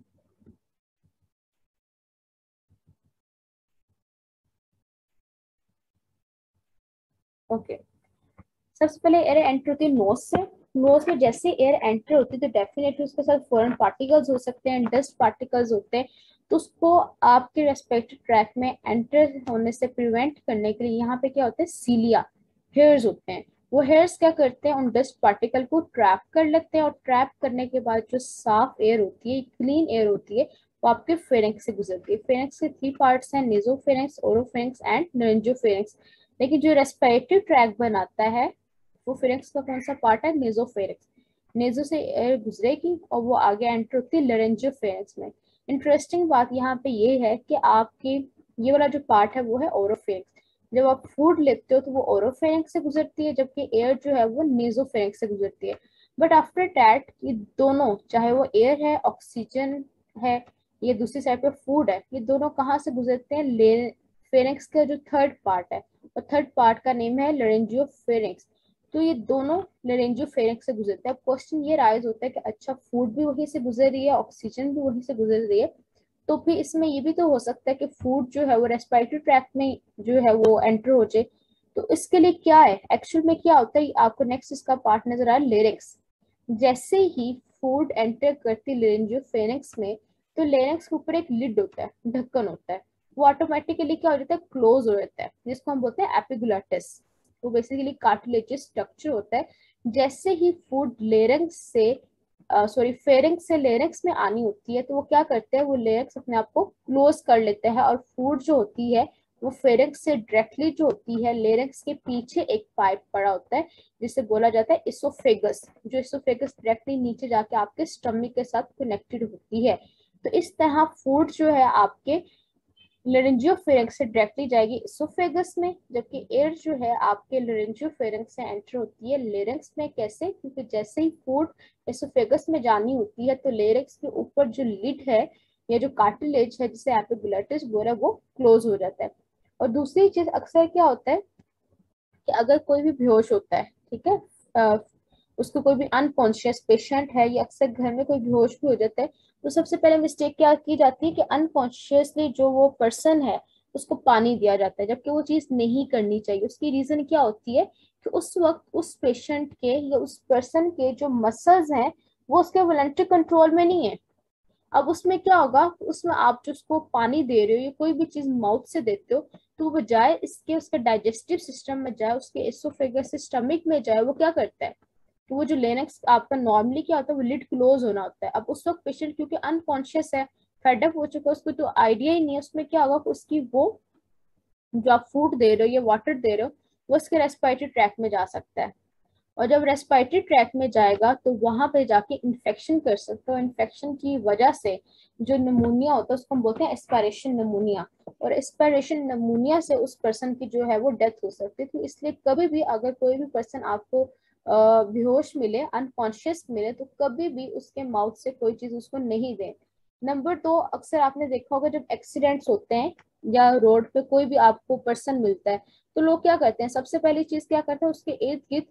ओके। सबसे पहले एयर एंटर होती है नोज से। नोज में जैसे एयर एंटर होती है तो डेफिनेटली उसके साथ फॉरेन पार्टिकल्स हो सकते हैं, डस्ट पार्टिकल्स होते हैं। तो उसको आपके रेस्पिरेटरी ट्रैक में एंटर होने से प्रिवेंट करने के लिए यहाँ पे क्या होता है, सीलिया हेयर्स होते हैं। वो हेयर्स क्या करते हैं, उन डस्ट पार्टिकल को ट्रैप कर लेते हैं और ट्रैप करने के बाद जो साफ एयर होती है, क्लीन एयर होती है, वो आपके फेरेंक्स से गुजरती है। फेरेंक्स के 3 पार्ट्स हैं, नेजोफेरेंक्स, ओरोफेरेंक्स एंड लेरिंजियोफेरेंक्स। लेकिन जो रेस्पिरेटरी ट्रैक बनाता है वो फेरेंक्स का कौन सा पार्ट है, नेजोफेरेंक्स। नेजो से एयर गुजरेगी और वो आगे एंटर होती है लेरिंजियोफेरेंक्स में। इंटरेस्टिंग बात यहाँ पे ये है कि आपके ये वाला जो पार्ट है वो है ओरोफेरेंक्स। जब आप फूड लेते हो तो वो ओरोफेरेंक्स से गुजरती है, जबकि एयर जो है वो नेजोफेरेंक्स से गुजरती है। बट आफ्टर दैट ये दोनों, चाहे वो एयर है, ऑक्सीजन है, ये दूसरी साइड पे फूड है, ये दोनों कहाँ से गुजरते हैं, फेरेंक्स का जो थर्ड पार्ट है, और थर्ड पार्ट का नेम है लेरिंजियोफेरेंक्स। तो ये दोनों लेरिंजियोफेरेंक्स से गुजरते हैं। अब क्वेश्चन ये राइज होता है कि अच्छा फूड भी वहीं से गुजर रही है, ऑक्सीजन भी वहीं से गुजर रही है, तो फिर इसमें ये भी तो हो सकता है कि फूड जो है वो रेस्पिरेटरी ट्रैक्ट में जो है वो एंटर हो जाए। तो इसके लिए क्या है, एक्चुअल में क्या होता है, आपको नेक्स्ट इसका पार्ट नजर आ रहा है लेरिक्स। जैसे ही फूड एंटर करती लेरिंजियोफेरेंक्स में तो लेरिक्स के ऊपर एक लिड होता है, ढक्कन होता है, वो ऑटोमेटिकली क्या हो जाता है, क्लोज हो जाता है, जिसको हम बोलते हैं एपिग्लोटिस। वो बेसिकली कार्टिलेजियस स्ट्रक्चर होता है। जैसे ही फूड लेरिंक्स से फेरिंक्स से लेरिक्स में आनी होती है तो वो क्या करते हैं, वो लेरिक्स अपने आप को क्लोज कर लेते हैं और फूड जो होती है वो फेरिंक्स से डायरेक्टली जो होती है लेरिंक्स के पीछे एक पाइप पड़ा होता है जिसे बोला जाता है इसोफेगस, जो इसोफेगस डायरेक्टली नीचे जाके आपके स्टमक के साथ कनेक्टेड होती है। तो इस तरह फूड जो है आपके लेरिंजियोफेरिंक्स से डायरेक्टली जाएगी इसोफेगस में, जबकि एयर जो है आपके लेरिंजियोफेरिंक्स से एंटर होती है लेरिंक्स में। कैसे? क्योंकि जैसे ही फूड इसोफेगस में जानी होती है तो लेरिंक्स के ऊपर जो लिड है या जो कार्टिलेज है जिसे एपिग्लोटिस बोल रहा है वो क्लोज हो जाता है। और दूसरी चीज अक्सर क्या होता है कि अगर कोई भी बेहोश होता है, ठीक है, उसको कोई भी अनकॉन्शियस पेशेंट है या अक्सर घर में कोई बेहोश भी हो जाता है, तो सबसे पहले मिस्टेक क्या की जाती है कि अनकॉन्शियसली जो वो पर्सन है उसको पानी दिया जाता है, जबकि वो चीज नहीं करनी चाहिए। उसकी रीजन क्या होती है कि उस वक्त उस पेशेंट के या उस पर्सन के जो मसल्स हैं वो उसके वॉलंटरी कंट्रोल में नहीं है। अब उसमें क्या होगा, उसमें आप जो उसको पानी दे रहे हो या कोई भी चीज माउथ से देते हो तो बजाय इसके उसके डाइजेस्टिव सिस्टम में जाए, उसके एसोफेगस से स्टमक में जाए, वो क्या करता है कि वो जो लेनेक्स आपका नॉर्मली क्या होता है वो लिड क्लोज होना होता है। अब उस वक्त पेशेंट क्योंकि अनकॉन्शियस है, फेडअप हो चुका है, उसको तो आइडिया ही नहीं है, उसमें क्या होगा उसकी वो जो आप फूड दे रहे हो या वाटर दे रहे हो वो उसके रेस्पिरेटरी ट्रैक में जा सकता है। और जब रेस्पिरेटरी ट्रैक में जाएगा तो वहां पे जाके इन्फेक्शन कर सकते हो। इन्फेक्शन की वजह से जो निमोनिया होता है उसको हम बोलते हैं एस्पिरेशन निमोनिया, और एस्पिरेशन निमोनिया से उस पर्सन की जो है वो डेथ हो सकती है। तो इसलिए कभी भी अगर कोई भी पर्सन आपको बेहोश मिले, अनकॉन्शियस मिले, तो कभी भी उसके माउथ से कोई चीज उसको नहीं दें। नंबर 2, अक्सर आपने देखा होगा जब एक्सीडेंट्स होते हैं या रोड पे कोई भी आपको पर्सन मिलता है तो लोग क्या करते हैं, सबसे पहली चीज क्या करते हैं, उसके इर्द गिर्द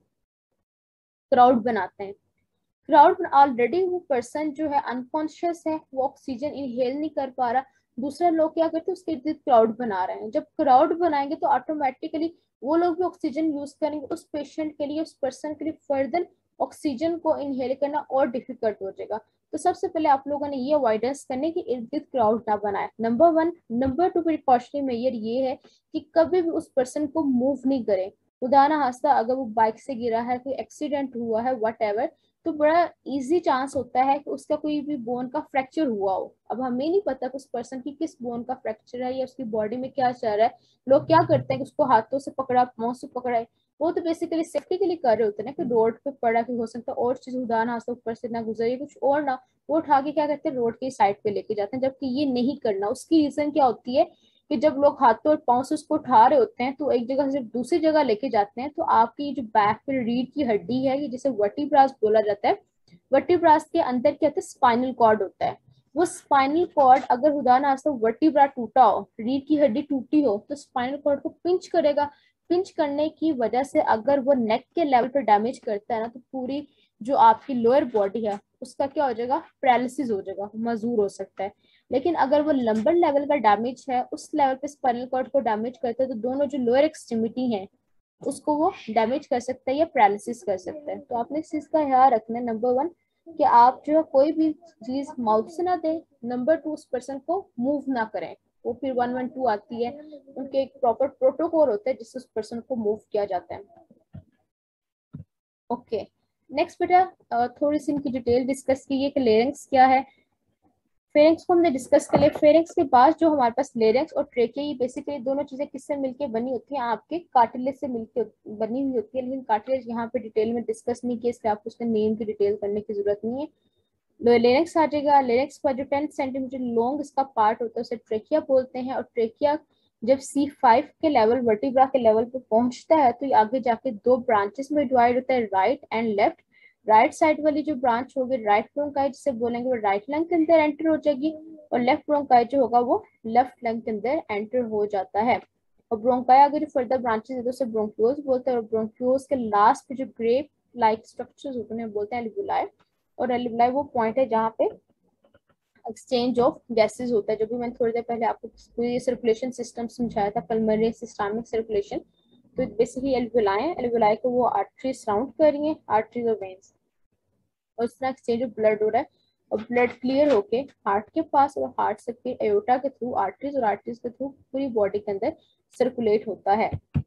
क्राउड बनाते हैं। क्राउड ऑलरेडी वो पर्सन जो है अनकॉन्शियस है, वो ऑक्सीजन इनहेल नहीं कर पा रहा, दूसरे लोग क्या करते हैं उसके इर्द गिर्द क्राउड बना रहे हैं। जब क्राउड बनाएंगे तो ऑटोमेटिकली वो लोग भी ऑक्सीजन यूज करेंगे, उस पेशेंट के लिए, उस पर्सन के लिए फर्दर ऑक्सीजन को इनहेल करना और डिफिकल्ट हो जाएगा। तो सबसे पहले आप लोगों ने ये अवॉइडेंस करने की इर्द गिर्द क्राउड ना बनाए, नंबर 1। नंबर 2 प्रिकॉशनरी मेजर ये है कि कभी भी उस पर्सन को मूव नहीं करें। खुदा ना खास्ता अगर वो बाइक से गिरा है, कोई एक्सीडेंट हुआ है, वट एवर, तो बड़ा इजी चांस होता है कि उसका कोई भी बोन का फ्रैक्चर हुआ हो। अब हमें नहीं पता कि उस पर्सन की किस बोन का फ्रैक्चर है या उसकी बॉडी में क्या चल रहा है। लोग क्या करते हैं कि उसको हाथों से पकड़ा, पाँव से पकड़ा है, वो तो बेसिकली सेफ्टी के लिए कर रहे होते हैं ना, कि रोड पे पड़ा कि हो सकता है और चीज उदाहरण हाथ ऊपर से ना गुजरे कुछ और ना, वो उठा के क्या करते हैं रोड की साइड पे लेके जाते हैं, जबकि ये नहीं करना। उसकी रीजन क्या होती है कि जब लोग हाथों और पाँव से उसको उठा रहे होते हैं तो एक जगह से दूसरी जगह लेके जाते हैं, तो आपकी जो बैक पे रीढ़ की हड्डी है जिसे वर्टिब्रास बोला जाता है, वर्टिब्रास के अंदर क्या होता है, स्पाइनल कॉर्ड होता है। वो स्पाइनल कॉर्ड अगर खुदा ना खास्ता वर्टिब्रा टूटा हो, रीढ़ की हड्डी टूटी हो, तो स्पाइनल कॉर्ड को पिंच करेगा। पिंच करने की वजह से अगर वो नेक के लेवल पर डैमेज करता है ना, तो पूरी जो आपकी लोअर बॉडी है उसका क्या हो जाएगा, पैरालिसिस हो जाएगा, मजबूर हो सकता है। लेकिन अगर वो लंबर लेवल का डैमेज है, उस लेवल पे स्पाइनल कॉर्ड को डैमेज करता है, तो दोनों जो लोअर एक्सट्रीमिटी है उसको वो डैमेज कर सकता है या पैरालिसिस कर सकता है। तो आपने इस चीज का ख्याल रखना है, नंबर 1 कि आप जो है कोई भी चीज माउथ से ना दें, नंबर 2 उस पर्सन को मूव ना करें। वो फिर 112 आती है, उनके एक प्रॉपर प्रोटोकॉल होता है जिससे उस पर्सन को मूव किया जाता है। ओके, नेक्स्ट बेटा थोड़ी सी इनकी डिटेल डिस्कस की है कि लेरिंक्स क्या है। फेरिंक्स को हमने डिस्कस कर लिया। फेरिंक्स के बाद जो हमारे पास लेरिंक्स और ट्रेकिया, ये बेसिकली दोनों चीजें किससे मिलके बनी होती हैं, आपके कार्टिलेज से मिलके बनी हुई होती है। लेकिन कार्टिलेज यहाँ पे डिटेल में डिस्कस नहीं किया, इसलिए आपको उसके नेम की डिटेल करने की जरूरत नहीं है। लेरिंक्स आ जाएगा। लेरिंक्स का जो 10 सेंटीमीटर लॉन्ग इसका पार्ट होता है उसे ट्रेकिया बोलते हैं। और ट्रेकिया जब C5 के लेवल, वर्टिब्रा के लेवल पे पहुंचता है तो ये आगे जाके 2 ब्रांचेस में डिवाइड होता है, right and left. Right side वाली जो ब्रांच होगी राइट ब्रोंकाई जिसे बोलेंगे, वो राइट लंग के अंदर एंटर हो जाएगी, और लेफ्ट ब्रोंकाई जो होगा वो लेफ्ट लंग के अंदर एंटर हो जाता है। और ब्रोंकाई अगर जो फर्दर ब्रांचेस है तो उसे ब्रोंक्यूल्स बोलते हैं। और ब्रोंक्यूल्स के लास्ट पे जो ग्रेप लाइक स्ट्रक्चर्स होते हैं बोलते हैं एल्वियोलाई। और एल्वियोलाई वो पॉइंट है जहाँ पे एक्सचेंज ऑफ गैसेज होता है। जो भी मैंने थोड़ी देर पहले आपको पूरी सर्कुलेशन सिस्टम समझाया था, पल्मोनरी सिस्टमिक सर्कुलेशन, तो बेसिकली एल्वियोलाई है। एल्वियोलाई को वो आर्टरीज सराउंड कर रही है, आर्टरीज और वेन्स, और इस तरह एक्सचेंज ऑफ ब्लड हो रहा है। और ब्लड क्लियर होके हार्ट के पास, और हार्ट से फिर एयोटा के थ्रू आर्टरीज, और आर्टरीज के थ्रू पूरी बॉडी के अंदर सर्कुलेट होता है।